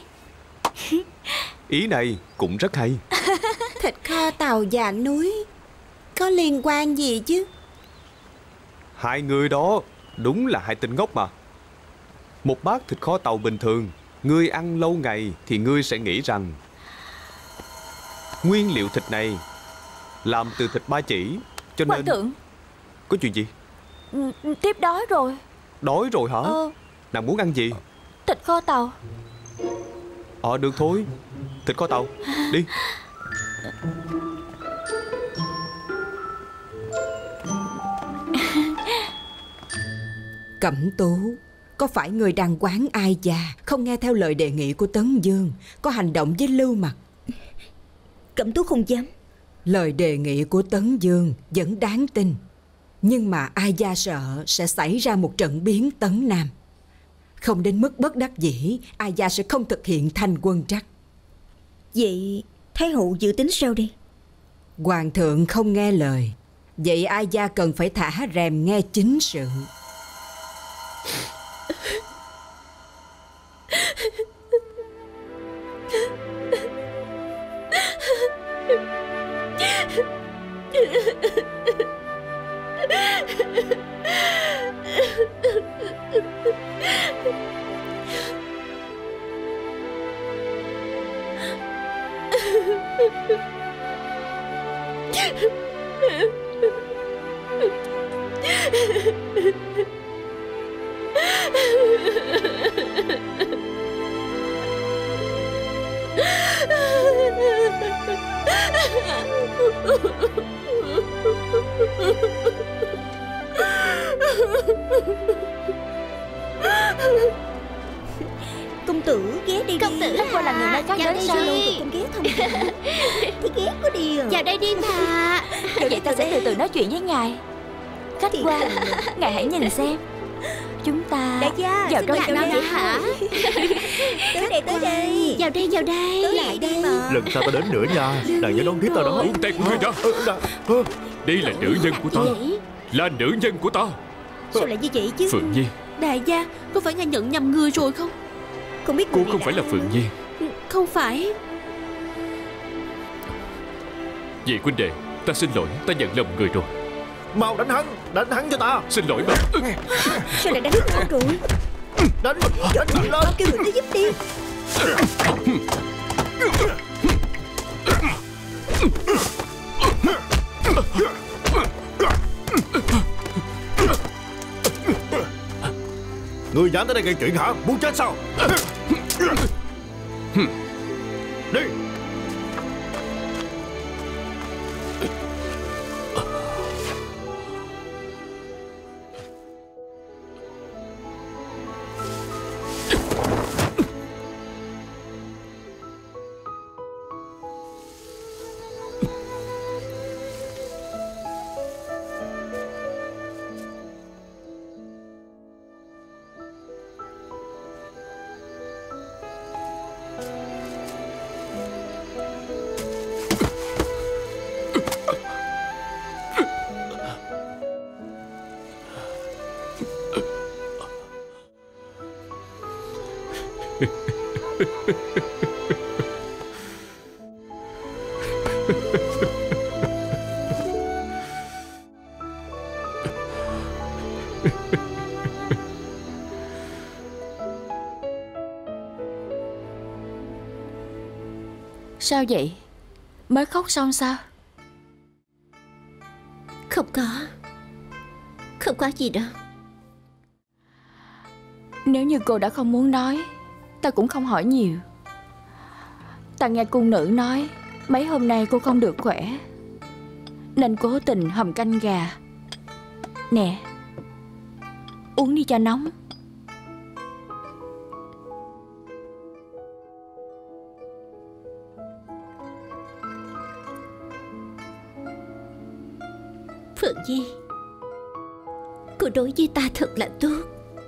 Ý này cũng rất hay. Thịt kho tàu và núi có liên quan gì chứ? Hai người đó đúng là hai tên ngốc mà. Một bát thịt kho tàu bình thường, ngươi ăn lâu ngày thì ngươi sẽ nghĩ rằng nguyên liệu thịt này làm từ thịt ba chỉ, cho nên... Hoàng thượng, có chuyện gì? thiếp đói rồi. Đói rồi hả? Nàng muốn ăn gì? Thịt kho tàu. Được thôi, thịt kho tàu, đi. Cẩm Tú, có phải người đàng quán Ai Gia không nghe theo lời đề nghị của Tấn Dương, có hành động với Lưu Mặc? Cẩm Tú không dám. Lời đề nghị của Tấn Dương vẫn đáng tin, nhưng mà Ai Gia sợ sẽ xảy ra một trận biến Tấn Nam. Không đến mức bất đắc dĩ, Ai Gia sẽ không thực hiện thành quân trắc. Vậy Thái hậu dự tính sao đi? Hoàng thượng không nghe lời, vậy Ai Gia cần phải thả rèm nghe chính sự. Công tử ghé đây. Công tử cô là người nơi khác đến sao? Con ghé không? Thì ghé có điều. Vào đây đi mà. Vậy ta sẽ từ từ nói chuyện với ngài. Khách quan, ngài hãy nhìn xem. Chúng ta Đại gia, vào trong nói vậy hả? Tới đây, tới đây. Vào đây, vào đây. Tới lại đây mà. Lần sau ta đến nữa nha. Nàng nhớ đón tiếp ta đó. Buông tay của ngươi ra. Đây là nữ nhân của ta, là nữ nhân của ta. Sao lại như vậy chứ? Phượng Nhi, Đại gia, có phải ngài nhận nhầm người rồi không? Không biết cô người không này phải là Phượng Nhi. Không phải. Vì huynh đệ, ta xin lỗi, ta nhận lầm người rồi. Mau đánh hắn cho ta. Xin lỗi mà. Sao lại đánh nhau rồi? Đánh lên. Mau kêu người tới giúp đi. Ngươi dám tới đây gây chuyện hả? Muốn chết sao? Đi. Sao vậy? Mới khóc xong sao? Không có gì đâu. Nếu như cô đã không muốn nói, ta cũng không hỏi nhiều. Ta nghe cung nữ nói mấy hôm nay cô không được khỏe, nên cố tình hầm canh gà. Nè, uống đi cho nóng. Phượng Nhi, cô đối với ta thật là tốt.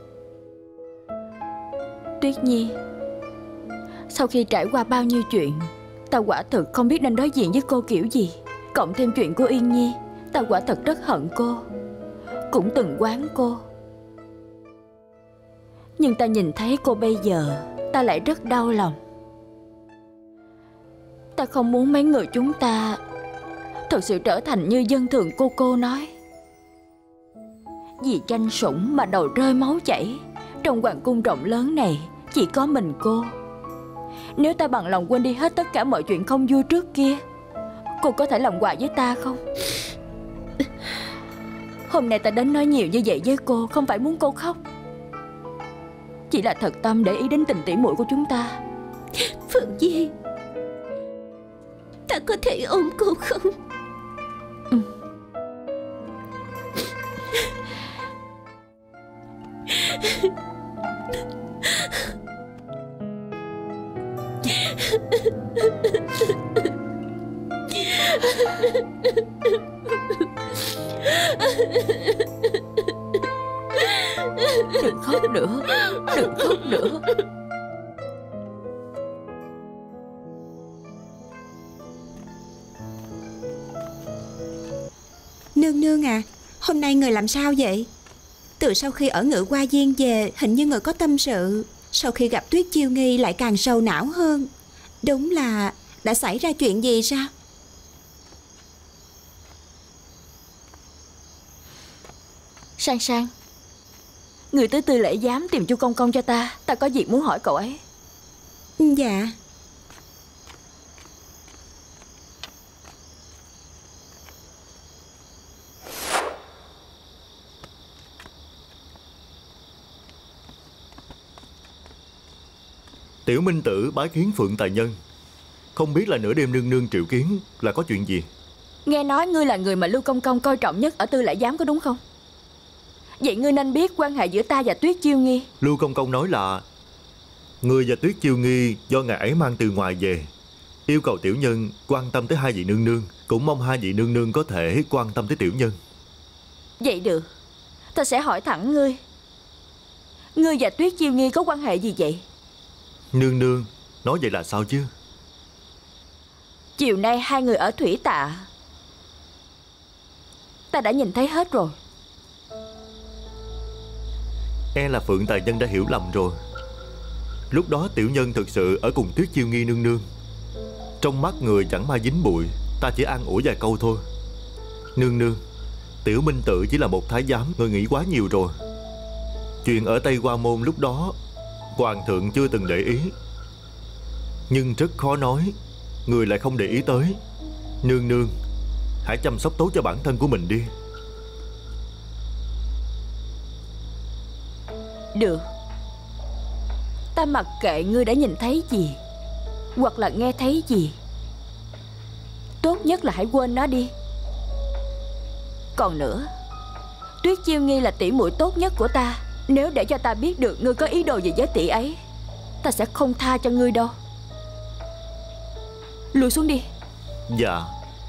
Tuyết Nhi, sau khi trải qua bao nhiêu chuyện, ta quả thực không biết nên đối diện với cô kiểu gì. Cộng thêm chuyện của Yên Nhi, ta quả thật rất hận cô, cũng từng oán cô. Nhưng ta nhìn thấy cô bây giờ, ta lại rất đau lòng. Ta không muốn mấy người chúng ta thật sự trở thành như dân thường cô nói. Vì tranh sủng mà đầu rơi máu chảy. Trong hoàng cung rộng lớn này chỉ có mình cô. Nếu ta bằng lòng quên đi hết tất cả mọi chuyện không vui trước kia, cô có thể làm quà với ta không? Hôm nay ta đến nói nhiều như vậy với cô không phải muốn cô khóc, chỉ là thật tâm để ý đến tình tỉ muội của chúng ta. Phượng Nhi, ta có thể ôm cô không? Đừng khóc nữa, đừng khóc nữa. Nương nương à, hôm nay người làm sao vậy? Từ sau khi ở Ngự Hoa Viên về, hình như người có tâm sự. Sau khi gặp Tuyết Chiêu Nghi lại càng sầu não hơn. Đúng là đã xảy ra chuyện gì sao? Sang Sang, người tới Tư Lễ Giám tìm Chu Công Công cho ta. Ta có việc muốn hỏi cậu ấy. Dạ. Tiểu Minh Tử bái kiến Phượng Tài Nhân. Không biết là nửa đêm nương nương triệu kiến là có chuyện gì? Nghe nói ngươi là người mà Lưu Công Công coi trọng nhất ở Tư Lễ Giám, có đúng không? Vậy ngươi nên biết quan hệ giữa ta và Tuyết Chiêu Nghi. Lưu Công Công nói là ngươi và Tuyết Chiêu Nghi do ngài ấy mang từ ngoài về, yêu cầu tiểu nhân quan tâm tới hai vị nương nương, cũng mong hai vị nương nương có thể quan tâm tới tiểu nhân. Vậy được, ta sẽ hỏi thẳng ngươi. Ngươi và Tuyết Chiêu Nghi có quan hệ gì vậy? Nương nương, nói vậy là sao chứ? Chiều nay hai người ở Thủy Tạ, ta đã nhìn thấy hết rồi. E là Phượng Tài Nhân đã hiểu lầm rồi. Lúc đó tiểu nhân thực sự ở cùng Tuyết Chiêu Nghi nương nương. Trong mắt người chẳng ma dính bụi, ta chỉ an ủi vài câu thôi. Nương nương, Tiểu Minh Tự chỉ là một thái giám, người nghĩ quá nhiều rồi. Chuyện ở Tây Hoa Môn lúc đó hoàng thượng chưa từng để ý, nhưng rất khó nói, người lại không để ý tới. Nương nương, hãy chăm sóc tốt cho bản thân của mình đi. Được, Ta mặc kệ ngươi đã nhìn thấy gì hoặc là nghe thấy gì. Tốt nhất là hãy quên nó đi. Còn nữa, Tuyết Chiêu Nghi là tỷ muội tốt nhất của ta. Nếu để cho ta biết được ngươi có ý đồ gì với tỷ ấy, ta sẽ không tha cho ngươi đâu. Lùi xuống đi. Dạ.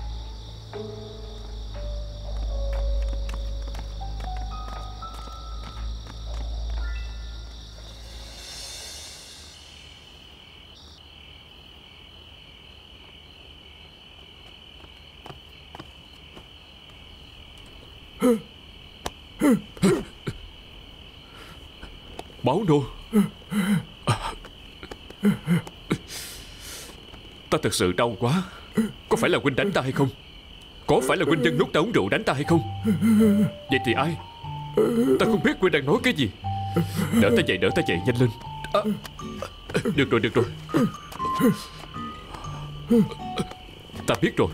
Máu nô. Ta thật sự đau quá. Có phải là huynh đánh ta hay không? Có phải là huynh nhân lúc ta uống rượu đánh ta hay không? Vậy thì ai? Ta không biết huynh đang nói cái gì. Đỡ ta dậy, nhanh lên. Được rồi. Ta biết rồi.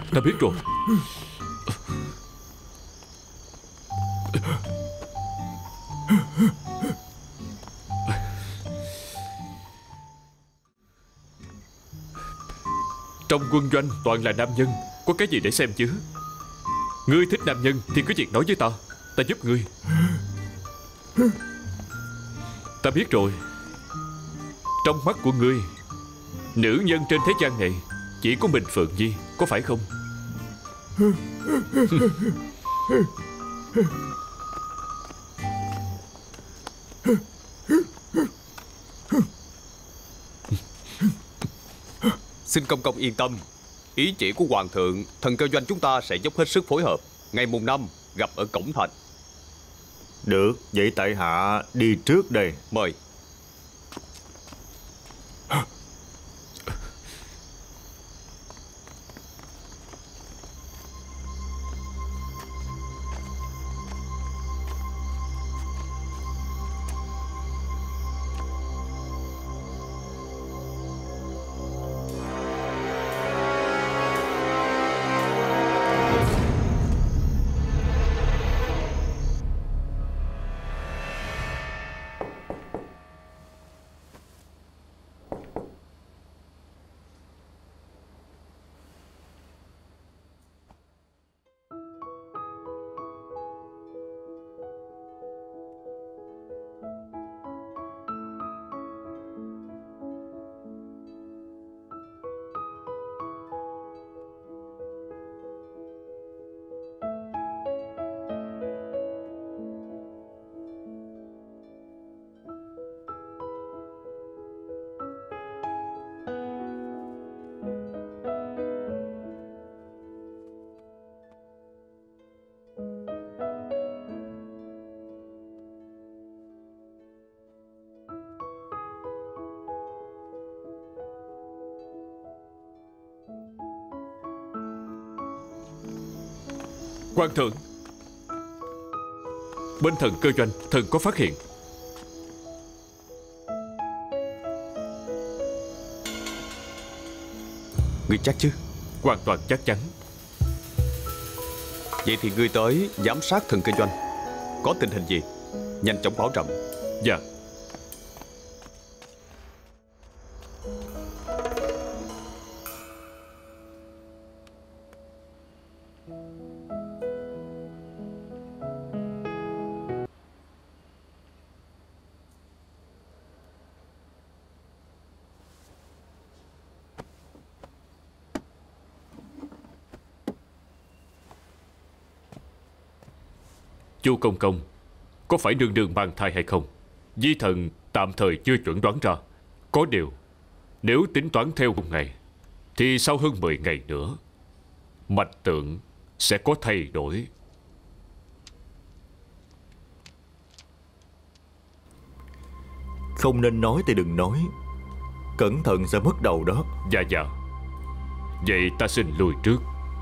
Trong quân doanh toàn là nam nhân, có cái gì để xem chứ? Ngươi thích nam nhân thì cứ việc nói với ta, ta giúp ngươi. Ta biết rồi. Trong mắt của ngươi, nữ nhân trên thế gian này chỉ có mình Phượng Nhi, có phải không? Xin công công yên tâm. Ý chỉ của hoàng thượng, thần cơ doanh chúng ta sẽ dốc hết sức phối hợp. Ngày mùng 5 gặp ở cổng thành. Được, vậy tại hạ đi trước đây. Mời. Quan thượng, bên thần cơ doanh, thần có phát hiện. Ngươi chắc chứ? Hoàn toàn chắc chắn. Vậy thì ngươi tới giám sát thần cơ doanh. Có tình hình gì nhanh chóng báo trẫm. Dạ. Chu công công, có phải nương nương mang thai hay không? Di thần tạm thời chưa chuẩn đoán ra. Có điều, nếu tính toán theo một ngày, thì sau hơn 10 ngày nữa, mạch tượng sẽ có thay đổi. Không nên nói thì đừng nói. Cẩn thận sẽ mất đầu đó. Dạ. Vậy ta xin lùi trước.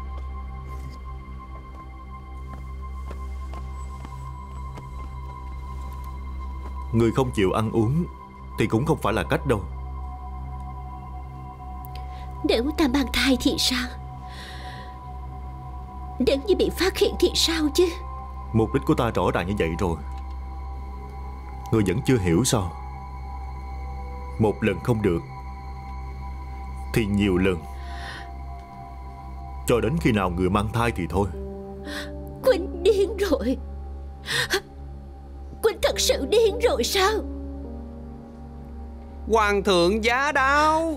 Người không chịu ăn uống thì cũng không phải là cách đâu. Nếu ta mang thai thì sao? Nếu như bị phát hiện thì sao chứ? Mục đích của ta rõ ràng như vậy rồi. Người vẫn chưa hiểu sao? một lần không được thì nhiều lần, cho đến khi nào người mang thai thì thôi. Quỳnh điên rồi. Quỳnh thật sự điên rồi sao? Hoàng thượng giá đao.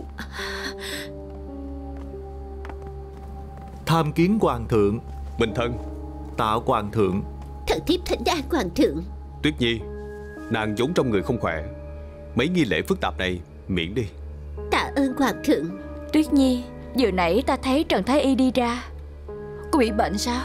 Tham kiến hoàng thượng. Bình thân. Tạ hoàng thượng. Thần thiếp thỉnh an hoàng thượng. Tuyết Nhi, nàng vốn trong người không khỏe, mấy nghi lễ phức tạp này miễn đi. Tạ ơn hoàng thượng. Tuyết Nhi, vừa nãy ta thấy Trần Thái Y đi ra. Cô bị bệnh sao?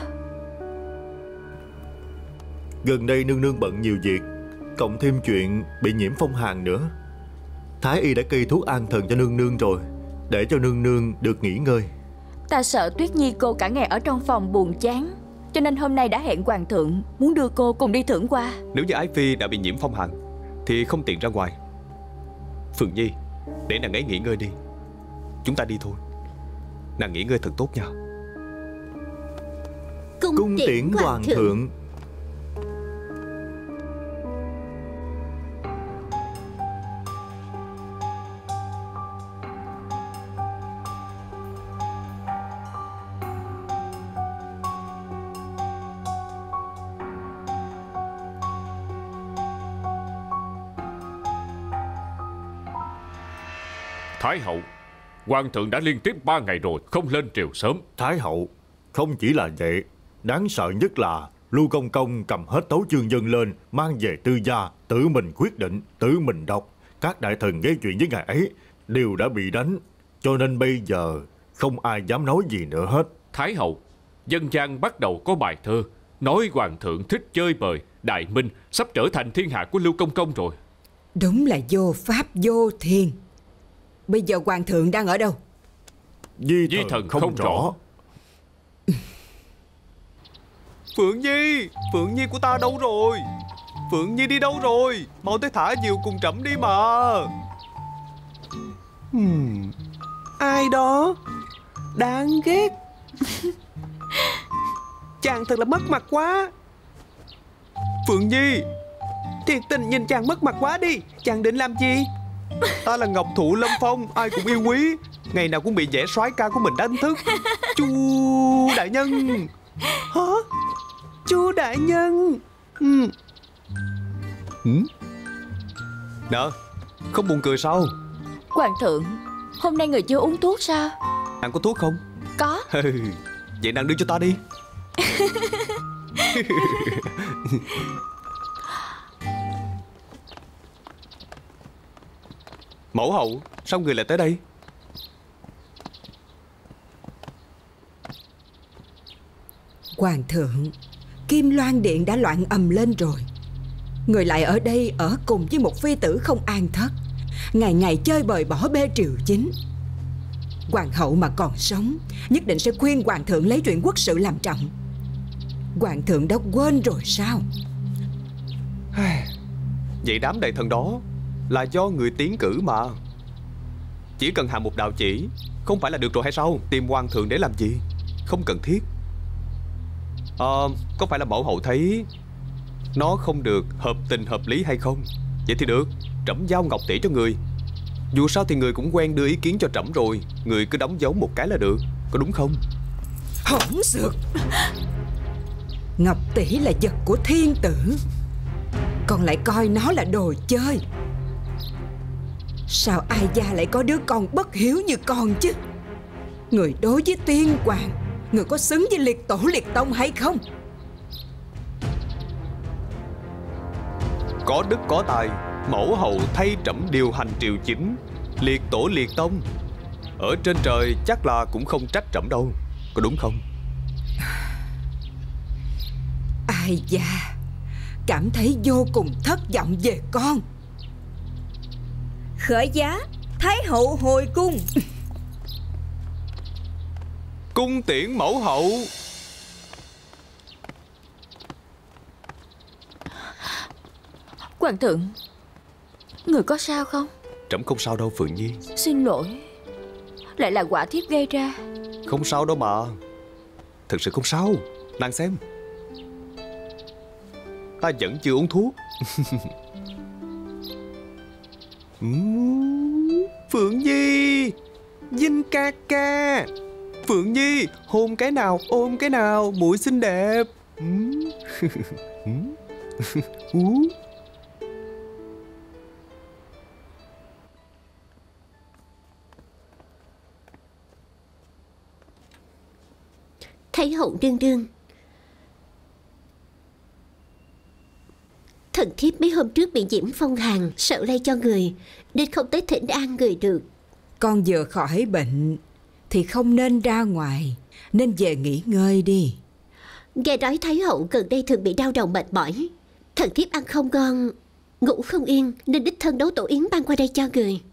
Gần đây nương nương bận nhiều việc, cộng thêm chuyện bị nhiễm phong hàn nữa. Thái y đã kê thuốc an thần cho nương nương rồi, để cho nương nương được nghỉ ngơi. Ta sợ Tuyết Nhi cô cả ngày ở trong phòng buồn chán, cho nên hôm nay đã hẹn hoàng thượng muốn đưa cô cùng đi thưởng qua. Nếu như Ái Phi đã bị nhiễm phong hàn thì không tiện ra ngoài. Phượng Nhi, để nàng ấy nghỉ ngơi đi. Chúng ta đi thôi. Nàng nghỉ ngơi thật tốt nha. Cung tiễn hoàng thượng. Thái hậu, hoàng thượng đã liên tiếp 3 ngày rồi không lên triều sớm. Thái hậu, không chỉ là vậy, đáng sợ nhất là Lưu Công Công cầm hết tấu chương dân lên, mang về tư gia, tự mình quyết định, tự mình đọc. Các đại thần gây chuyện với ngài ấy đều đã bị đánh, cho nên bây giờ không ai dám nói gì nữa hết. Thái hậu, dân gian bắt đầu có bài thơ nói hoàng thượng thích chơi bời, đại minh sắp trở thành thiên hạ của Lưu Công Công rồi. Đúng là vô pháp vô thiên. Bây giờ hoàng thượng đang ở đâu? Di thần không rõ. Phượng Nhi, Phượng Nhi của ta đâu rồi? Phượng Nhi đi đâu rồi? Mau tới thả diều cùng trẫm đi mà. Ai đó? Đáng ghét. Chàng thật là mất mặt quá. Phượng Nhi, thiệt tình nhìn chàng mất mặt quá đi. Chàng định làm gì? Ta là Ngọc Thụ Lâm Phong, ai cũng yêu quý, ngày nào cũng bị vẻ soái ca của mình đánh thức. Chu đại nhân. Hả? Chu đại nhân. Nè, không buồn cười sao? Hoàng thượng, hôm nay người chưa uống thuốc sao? Nàng có thuốc không? Có. Vậy nàng đưa cho ta đi. Mẫu hậu, sao người lại tới đây? Hoàng thượng, Kim Loan Điện đã loạn ầm lên rồi. Người lại ở đây ở cùng với một phi tử không an thất, ngày ngày chơi bời bỏ bê triều chính. Hoàng hậu mà còn sống, nhất định sẽ khuyên hoàng thượng lấy chuyện quốc sự làm trọng. Hoàng thượng đã quên rồi sao? Vậy đám đại thần đó là do người tiến cử mà. Chỉ cần hạ một đạo chỉ không phải là được rồi hay sao? Tìm hoàng thượng để làm gì? Không cần thiết. Có phải là mẫu hậu thấy nó không được hợp tình hợp lý hay không? Vậy thì được, trẫm giao ngọc tỷ cho người. Dù sao thì người cũng quen đưa ý kiến cho trẫm rồi, người cứ đóng dấu một cái là được, có đúng không? Hỗn xược. Ngọc tỷ là vật của thiên tử, còn lại coi nó là đồ chơi. Sao ai gia lại có đứa con bất hiếu như con chứ? Người đối với tiên hoàng, người có xứng với liệt tổ liệt tông hay không? Có đức có tài, mẫu hậu thay trẫm điều hành triều chính, liệt tổ liệt tông, ở trên trời chắc là cũng không trách trẫm đâu, có đúng không? Ai da, cảm thấy vô cùng thất vọng về con. Khởi giá, Thái hậu hồi cung. Cung tiễn mẫu hậu. Hoàng thượng, người có sao không? Trẫm không sao đâu Phượng Nhi. Xin lỗi, lại là quả thiếp gây ra. Không sao đâu mà, thực sự không sao. Nàng xem, ta vẫn chưa uống thuốc. Phượng Nhi, Vinh ca ca. Phượng Nhi, hôn cái nào, ôm cái nào, muội xinh đẹp. Thái hậu nương nương, thần thiếp mấy hôm trước bị nhiễm phong hàn, sợ lây cho người nên không tới thỉnh an người được. Con vừa khỏi bệnh thì không nên ra ngoài, nên về nghỉ ngơi đi. Nghe nói Thái hậu gần đây thường bị đau đầu mệt mỏi, thần thiếp ăn không ngon, ngủ không yên, nên đích thân nấu tổ yến mang qua đây cho người.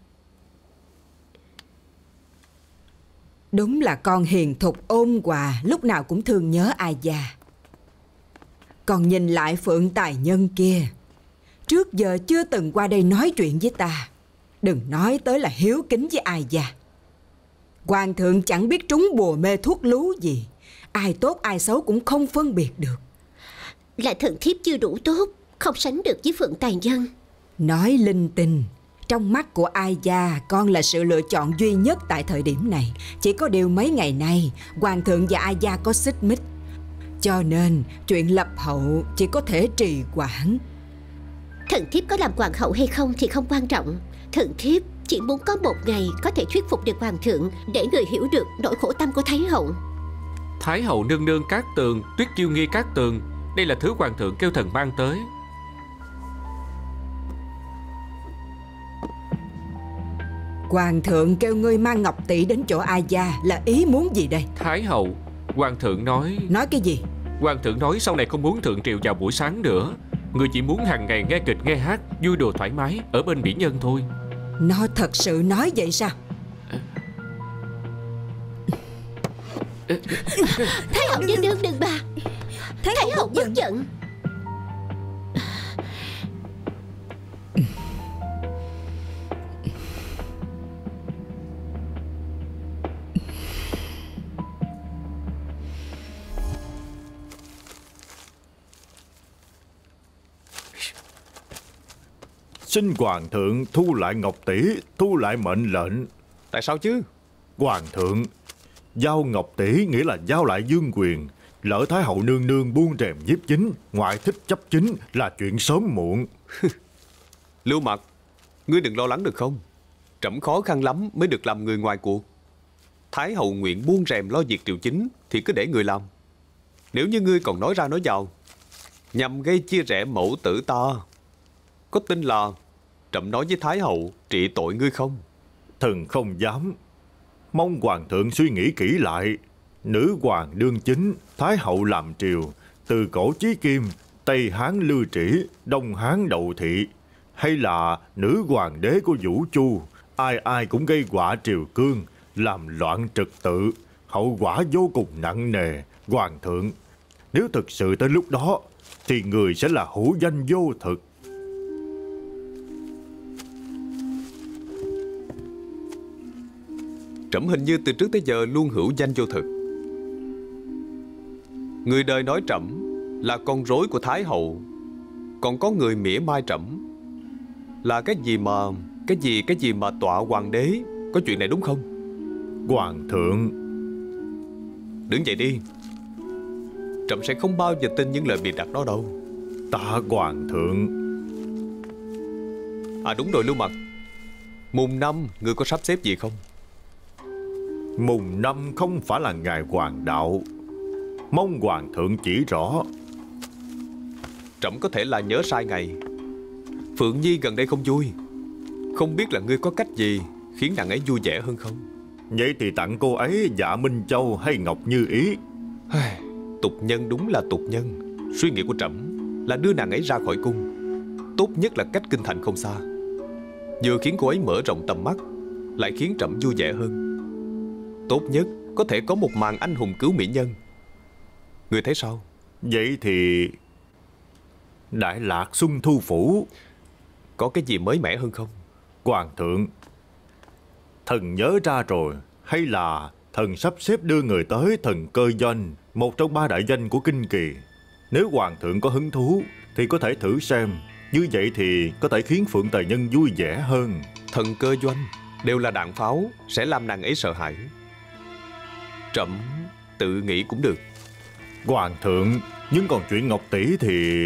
Đúng là con hiền thục ôn hòa, lúc nào cũng thương nhớ ai già. Còn nhìn lại Phượng tài nhân kia, trước giờ chưa từng qua đây nói chuyện với ta, đừng nói tới là hiếu kính với ai già. Hoàng thượng chẳng biết trúng bùa mê thuốc lú gì, ai tốt ai xấu cũng không phân biệt được. Là thần thiếp chưa đủ tốt, không sánh được với Phượng tài nhân. Nói linh tinh. Trong mắt của ai gia, con là sự lựa chọn duy nhất tại thời điểm này. Chỉ có điều mấy ngày nay hoàng thượng và ai gia có xích mích, cho nên chuyện lập hậu chỉ có thể trì hoãn. Thần thiếp có làm hoàng hậu hay không thì không quan trọng. Thần thiếp chỉ muốn có một ngày có thể thuyết phục được hoàng thượng, để người hiểu được nỗi khổ tâm của Thái hậu. Thái hậu nương nương Cát Tường, Tuyết Chiêu Nghi Cát Tường, đây là thứ hoàng thượng kêu thần mang tới. Hoàng thượng kêu ngươi mang ngọc tỷ đến chỗ ai gia là ý muốn gì đây? Thái hậu, hoàng thượng nói... Nói cái gì? Hoàng thượng nói sau này không muốn thượng triều vào buổi sáng nữa. Người chỉ muốn hàng ngày nghe kịch nghe hát, vui đùa thoải mái ở bên mỹ nhân thôi. Nó thật sự nói vậy sao? Thái hậu nương nương đừng bà. Thái hậu bất giận. Xin hoàng thượng thu lại ngọc tỷ, thu lại mệnh lệnh. Tại sao chứ? Hoàng thượng, giao ngọc tỷ nghĩa là giao lại vương quyền. Lỡ Thái hậu nương nương buông rèm nhiếp chính, ngoại thích chấp chính là chuyện sớm muộn. Lưu Mặc, ngươi đừng lo lắng được không? Trẫm khó khăn lắm mới được làm người ngoài cuộc. Thái hậu nguyện buông rèm lo việc triều chính thì cứ để người làm. Nếu như ngươi còn nói ra nói vào nhằm gây chia rẽ mẫu tử ta, có tin là trẫm nói với Thái hậu trị tội ngươi không? Thần không dám. Mong hoàng thượng suy nghĩ kỹ lại. Nữ hoàng đương chính, Thái hậu làm triều, từ cổ chí kim, Tây Hán Lưu Trĩ, Đông Hán Đậu Thị, hay là nữ hoàng đế của Vũ Chu, ai ai cũng gây họa triều cương, làm loạn trật tự, hậu quả vô cùng nặng nề. Hoàng thượng, nếu thực sự tới lúc đó thì người sẽ là hữu danh vô thực. Trẫm hình như từ trước tới giờ luôn hữu danh vô thực. Người đời nói trẫm là con rối của Thái hậu, còn có người mỉa mai trẫm là cái gì mà tọa hoàng đế. Có chuyện này đúng không? Hoàng thượng, đứng dậy đi. Trẫm sẽ không bao giờ tin những lời bịa đặt đó đâu. tạ hoàng thượng. À đúng rồi Lưu Mặc, mùng 5 ngươi có sắp xếp gì không? Mùng 5 không phải là ngày hoàng đạo, mong hoàng thượng chỉ rõ. Trẫm có thể là nhớ sai ngày. Phượng Nhi gần đây không vui, không biết là ngươi có cách gì khiến nàng ấy vui vẻ hơn không? Vậy thì tặng cô ấy Dạ Minh Châu hay Ngọc Như Ý. Tục nhân đúng là tục nhân. Suy nghĩ của trẫm là đưa nàng ấy ra khỏi cung, tốt nhất là cách kinh thành không xa. Vừa khiến cô ấy mở rộng tầm mắt, lại khiến trẫm vui vẻ hơn. Tốt nhất có thể có một màn anh hùng cứu mỹ nhân. Ngươi thấy sao? Vậy thì Đại Lạc Xuân Thu Phủ có cái gì mới mẻ hơn không? Hoàng thượng, thần nhớ ra rồi. Hay là thần sắp xếp đưa người tới Thần Cơ Doanh, một trong 3 đại danh của kinh kỳ. Nếu hoàng thượng có hứng thú thì có thể thử xem. Như vậy thì có thể khiến Phượng Tài Nhân vui vẻ hơn. Thần cơ doanh đều là đạn pháo, sẽ làm nàng ấy sợ hãi. Trẫm tự nghĩ cũng được. Hoàng thượng, nhưng còn chuyện Ngọc Tỷ thì...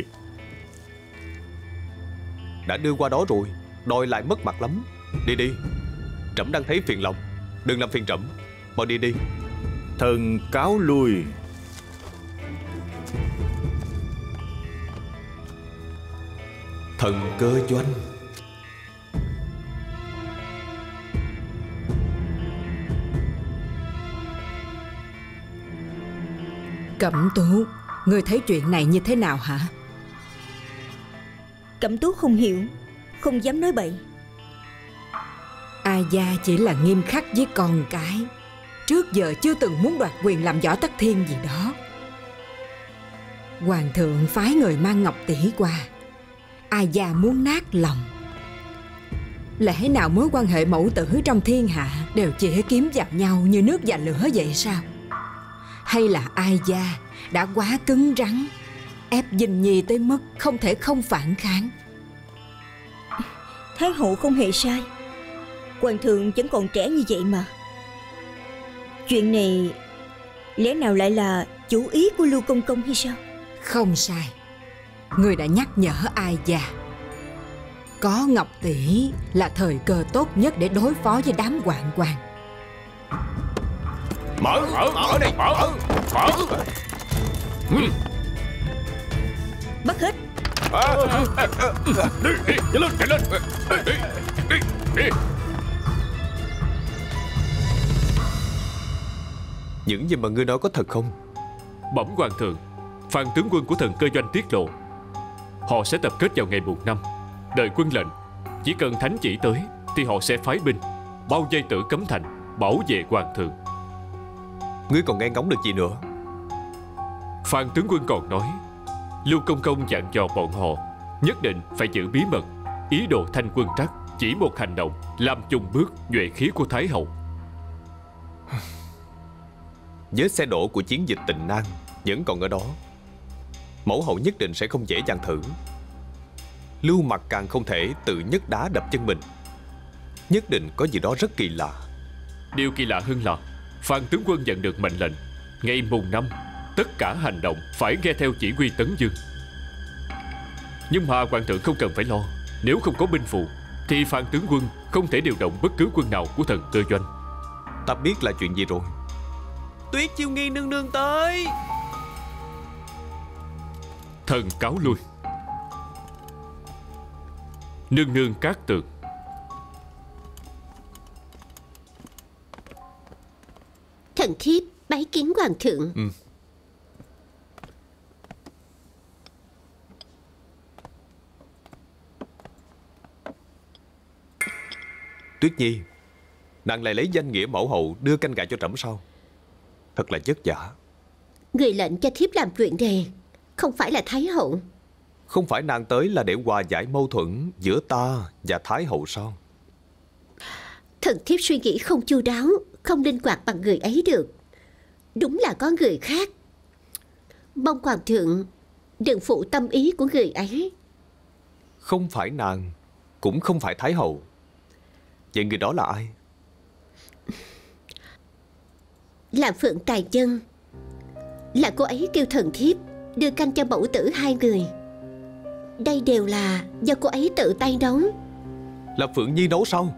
Đã đưa qua đó rồi, đòi lại mất mặt lắm. Đi đi, trẫm đang thấy phiền lòng. Đừng làm phiền trẫm, mau đi đi. Thần cáo lui. Thần cơ doanh. Cẩm Tú, ngươi thấy chuyện này như thế nào hả? Cẩm Tú không hiểu, không dám nói bậy. A Gia chỉ là nghiêm khắc với con cái, trước giờ chưa từng muốn đoạt quyền làm Võ Tắc Thiên gì đó. Hoàng thượng phái người mang Ngọc Tỷ qua, A Gia muốn nát lòng. Lẽ nào mối quan hệ mẫu tử trong thiên hạ đều chỉ kiếm vào nhau như nước và lửa vậy sao? Hay là A Gia đã quá cứng rắn, ép Vinh Nhi tới mức không thể không phản kháng? Thái hậu không hề sai. Hoàng thượng vẫn còn trẻ như vậy mà. Chuyện này lẽ nào lại là chủ ý của Lưu Công Công hay sao? Không sai. Người đã nhắc nhở A Gia. Có Ngọc Tỷ là thời cơ tốt nhất để đối phó với đám hoạn quan. Mở đây, mở. Bắt hết. Đi, chạy lên. Đi. Những gì mà ngươi nói có thật không? Bẩm hoàng thượng, Phan tướng quân của thần cơ doanh tiết lộ họ sẽ tập kết vào ngày mùng 5. Đợi quân lệnh, chỉ cần thánh chỉ tới thì họ sẽ phái binh bao vây Tử Cấm Thành, bảo vệ hoàng thượng. Ngươi còn nghe ngóng được gì nữa? Phan tướng quân còn nói Lưu Công Công dặn dò bọn họ nhất định phải giữ bí mật ý đồ Thanh Quân Trắc, chỉ một hành động làm chùng bước nhuệ khí của Thái hậu. Vết xe đổ của chiến dịch Tịnh Nan vẫn còn ở đó. Mẫu hậu nhất định sẽ không dễ dàng thử. Lưu Mặc càng không thể tự nhấc đá đập chân mình. Nhất định có gì đó rất kỳ lạ. Điều kỳ lạ hơn là Phan tướng quân nhận được mệnh lệnh ngày mùng 5 tất cả hành động phải nghe theo chỉ huy Tấn Dương. Nhưng mà hoàng thượng không cần phải lo, nếu không có binh phù thì Phan tướng quân không thể điều động bất cứ quân nào của thần cơ doanh. Ta biết là chuyện gì rồi. Tuyết Chiêu Nghi nương nương tới. Thần cáo lui. Nương nương Cát Tường. Thần thiếp bái kiến hoàng thượng. Tuyết Nhi, nàng lại lấy danh nghĩa mẫu hậu đưa canh gà cho trẫm sao? Thật là vất vả. Người lệnh cho thiếp làm chuyện này không phải là Thái hậu. Không phải nàng tới là để hòa giải mâu thuẫn giữa ta và Thái hậu sao? Thần thiếp suy nghĩ không chu đáo, không linh hoạt bằng người ấy được. Đúng là có người khác. Mong hoàng thượng đừng phụ tâm ý của người ấy. Không phải nàng, cũng không phải Thái hậu. Vậy người đó là ai? Là Phượng Tài Chân. Là cô ấy kêu thần thiếp đưa canh cho mẫu tử hai người. Đây đều là do cô ấy tự tay nấu. Là Phượng Nhi nấu sao?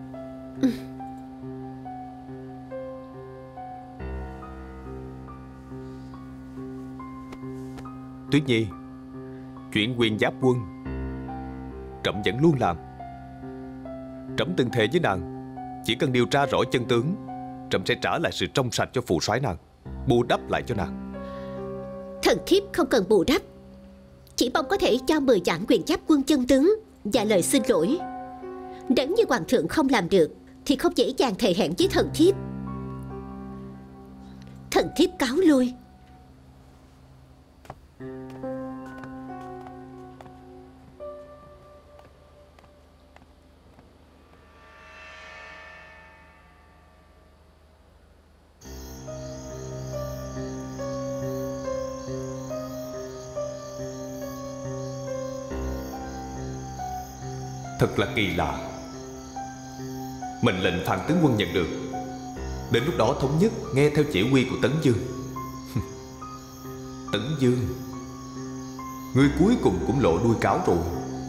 Tuyết Nhi, chuyện quyền giáp quân trẫm vẫn luôn làm. Trẫm từng thề với nàng, chỉ cần điều tra rõ chân tướng, trẫm sẽ trả lại sự trong sạch cho phụ soái nàng, bù đắp lại cho nàng. Thần thiếp không cần bù đắp, chỉ mong có thể cho 10 vạn quyền giáp quân chân tướng và lời xin lỗi. Nếu như hoàng thượng không làm được thì không dễ dàng thề hẹn với thần thiếp. Thần thiếp cáo lui. Thật là kỳ lạ. Mệnh lệnh Phan tướng quân nhận được. Đến lúc đó thống nhất nghe theo chỉ huy của Tấn Dương. Tấn Dương, ngươi cuối cùng cũng lộ đuôi cáo rồi.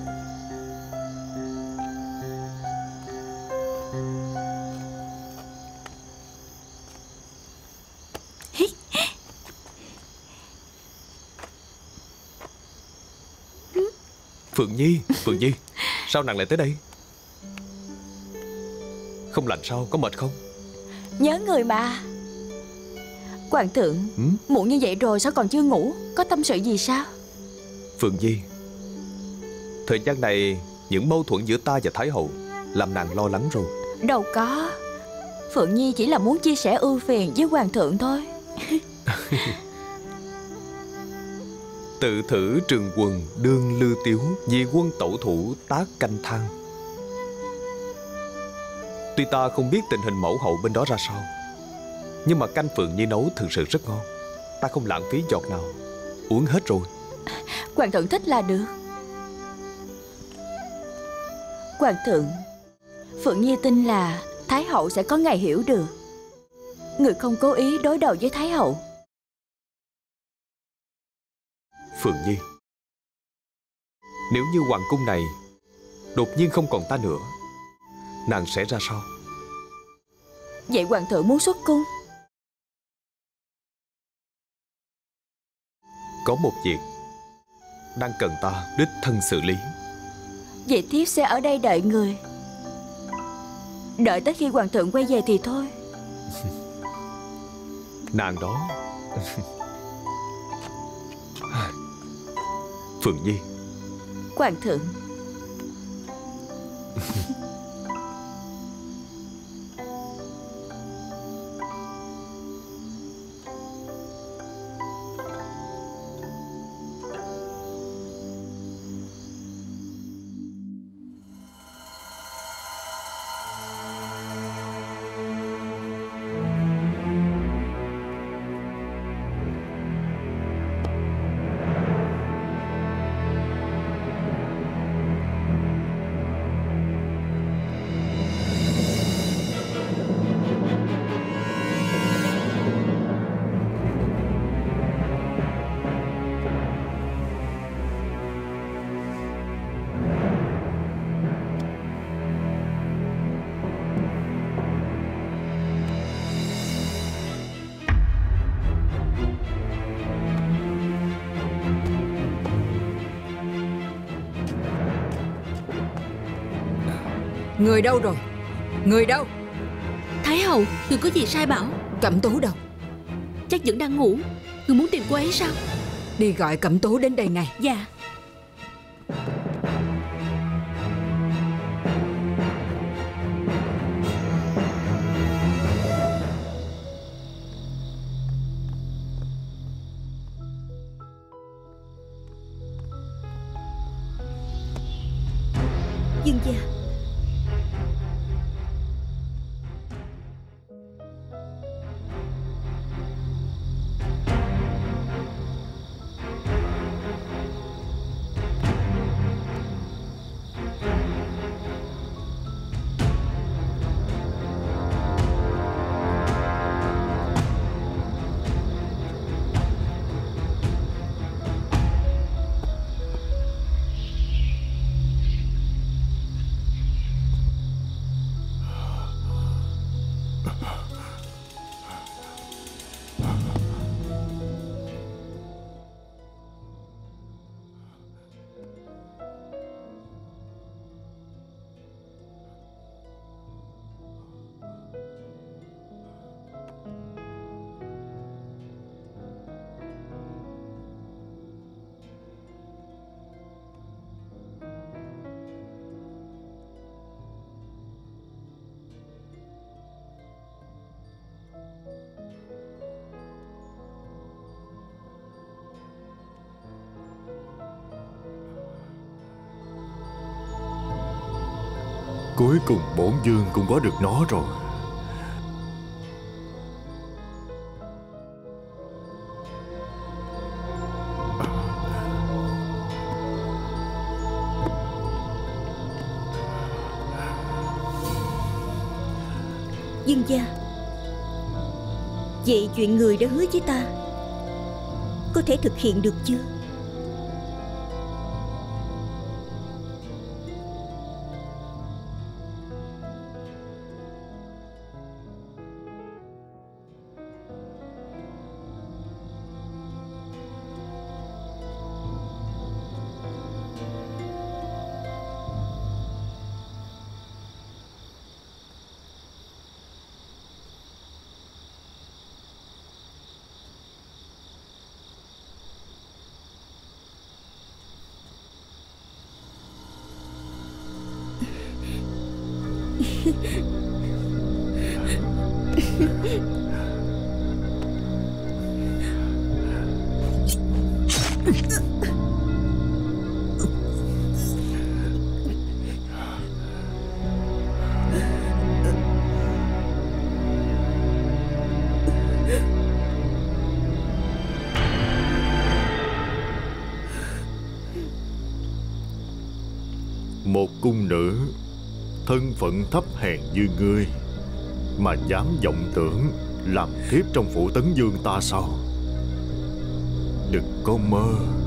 Phượng Nhi, sao nàng lại tới đây? Không lạnh sao, có mệt không? Nhớ người mà. Hoàng thượng, muộn như vậy rồi sao còn chưa ngủ? Có tâm sự gì sao? Phượng Nhi, thời gian này những mâu thuẫn giữa ta và Thái hậu làm nàng lo lắng rồi. Đâu có, Phượng Nhi chỉ là muốn chia sẻ ưu phiền với hoàng thượng thôi. Tự thử trường quần đương lư tiếu, vì quân tẩu thủ tác canh thang. Tuy ta không biết tình hình mẫu hậu bên đó ra sao, nhưng mà canh Phượng Nhi nấu thực sự rất ngon. Ta không lãng phí giọt nào, uống hết rồi. Hoàng thượng thích là được. Hoàng thượng, Phượng Nhi tin là Thái hậu sẽ có ngày hiểu được. Người không cố ý đối đầu với Thái hậu. Phượng Nhi, nếu như hoàng cung này đột nhiên không còn ta nữa, nàng sẽ ra sao? Vậy hoàng thượng muốn xuất cung? Có một việc đang cần ta đích thân xử lý. Vậy thiếp sẽ ở đây đợi người. Đợi tới khi hoàng thượng quay về thì thôi. Nàng đó. Phượng Nhi. Hoàng thượng. Người đâu rồi? Người đâu? Thái hậu, người có gì sai bảo? Cẩm Tú đâu? Chắc vẫn đang ngủ. Người muốn tìm cô ấy sao? Đi gọi Cẩm Tú đến đây ngay. Dạ. Dương gia. Cuối cùng bổn vương cũng có được nó rồi. Dương gia, vậy chuyện người đã hứa với ta có thể thực hiện được chưa? Một cung nữ thân phận thấp hèn như ngươi mà dám vọng tưởng làm thiếp trong phủ Tấn Dương ta sao? Đừng có mơ.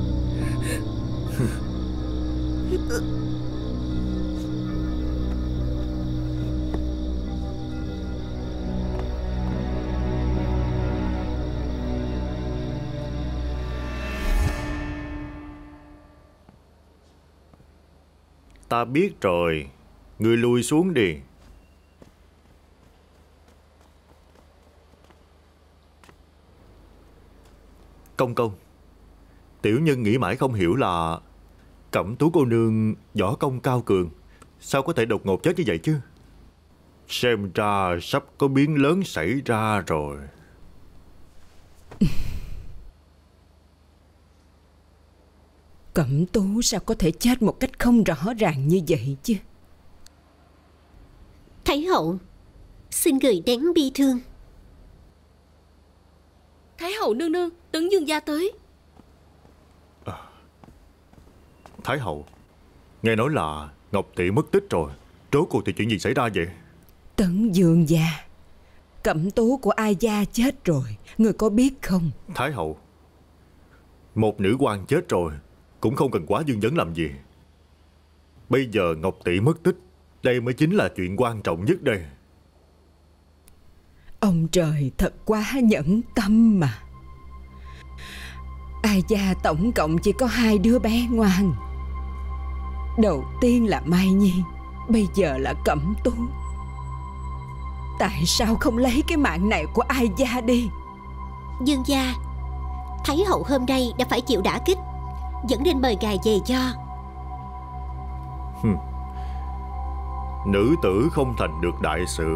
Ta biết rồi, ngươi lui xuống đi. Công công, tiểu nhân nghĩ mãi không hiểu là Cẩm Tú cô nương võ công cao cường, sao có thể đột ngột chết như vậy chứ? Xem ra sắp có biến lớn xảy ra rồi. Cẩm Tú sao có thể chết một cách không rõ ràng như vậy chứ? Thái hậu, xin người nén bi thương. Thái hậu nương nương, Tấn Dương gia tới. Thái hậu, nghe nói là Ngọc Tỷ mất tích rồi. Rốt cuộc thì chuyện gì xảy ra vậy? Tấn Dương gia, Cẩm Tú của Ai gia chết rồi, người có biết không? Thái hậu, một nữ quan chết rồi cũng không cần quá dương vấn làm gì. Bây giờ Ngọc Tỷ mất tích, đây mới chính là chuyện quan trọng nhất đây. Ông trời thật quá nhẫn tâm mà. Ai gia tổng cộng chỉ có 2 đứa bé ngoan. Đầu tiên là Mai Nhi, bây giờ là Cẩm Tú. Tại sao không lấy cái mạng này của Ai gia đi? Dương gia, Thái hậu hôm nay đã phải chịu đả kích, vẫn nên mời ngài về cho. Nữ tử không thành được đại sự.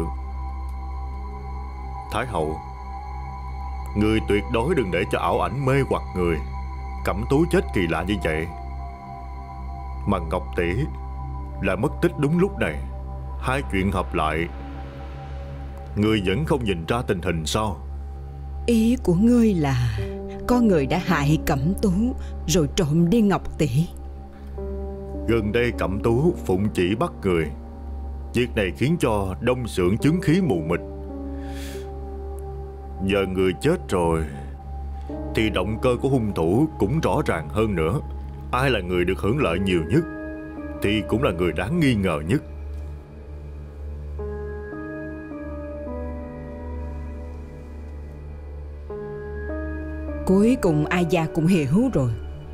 Thái hậu, người tuyệt đối đừng để cho ảo ảnh mê hoặc người. Cẩm Tú chết kỳ lạ như vậy, mà Ngọc Tỷ lại mất tích đúng lúc này. Hai chuyện hợp lại, người vẫn không nhìn ra tình hình sao? Ý của ngươi là có người đã hại Cẩm Tú rồi trộm đi Ngọc Tỷ. Gần đây Cẩm Tú phụng chỉ bắt người. Việc này khiến cho đông xưởng chứng khí mù mịt. Giờ người chết rồi thì động cơ của hung thủ cũng rõ ràng hơn nữa. Ai là người được hưởng lợi nhiều nhất thì cũng là người đáng nghi ngờ nhất. Cuối cùng Ai gia cũng hiểu rồi.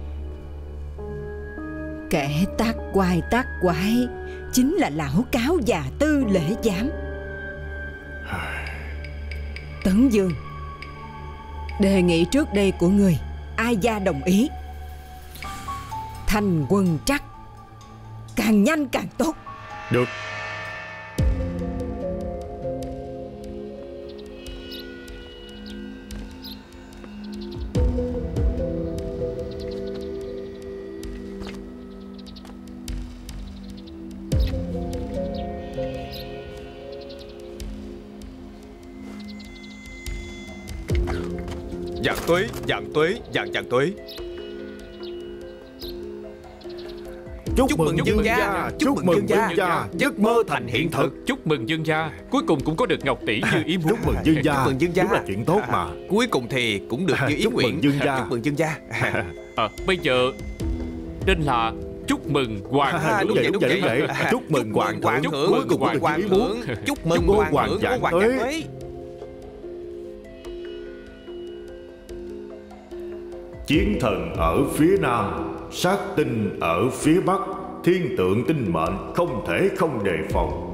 Kẻ tác quái chính là lão cáo già Tư Lễ Giám. Tấn Dương, đề nghị trước đây của người Ai gia đồng ý. Thành quân trắc, càng nhanh càng tốt. Được. Vạn tuế, vạn tuế, vạn tuế. Chúc mừng Dương gia. Chúc mừng Dương gia. Giấc mơ thành hiện thực. Chúc mừng Dương gia, cuối cùng cũng có được ngọc tỷ như ý muốn. Chúc mừng Dương gia. Chúc mừng Dương gia. Đúng là chuyện tốt mà. Cuối cùng thì cũng được như ý Chúc nguyện. mừng Dương gia. Chúc mừng Dương gia. Bây giờ nên là chúc mừng hoàng Đúng vậy. Chúc mừng hoàng thượng. Cuối cùng được như ý muốn. Chúc mừng cô hoàng thượng. vạn tuế. Chiến thần ở phía nam, sát tinh ở phía bắc, thiên tượng tinh mệnh không thể không đề phòng.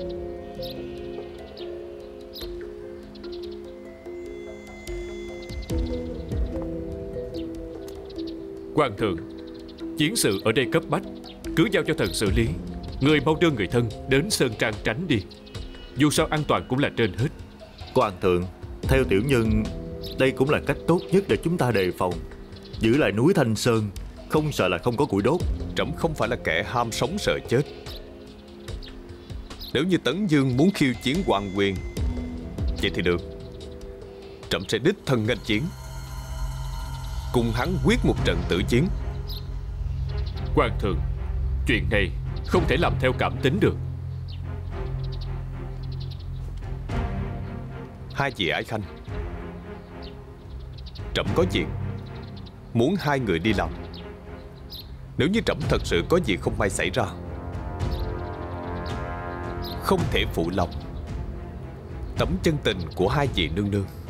Hoàng thượng, chiến sự ở đây cấp bách, cứ giao cho thần xử lý. Người mau đưa người thân đến Sơn Trang tránh đi. Dù sao an toàn cũng là trên hết. Hoàng thượng, theo tiểu nhân, đây cũng là cách tốt nhất để chúng ta đề phòng. Giữ lại núi Thanh Sơn, không sợ là không có củi đốt. Trẫm không phải là kẻ ham sống sợ chết. Nếu như Tấn Dương muốn khiêu chiến hoàng quyền, vậy thì được. Trẫm sẽ đích thân nghênh chiến, cùng hắn quyết một trận tử chiến. Hoàng thượng, chuyện này không thể làm theo cảm tính được. Hai vị ái khanh, trẫm có việc muốn hai người đi làm. Nếu như trẫm thật sự có việc không may xảy ra, không thể phụ lòng tấm chân tình của hai vị nương nương.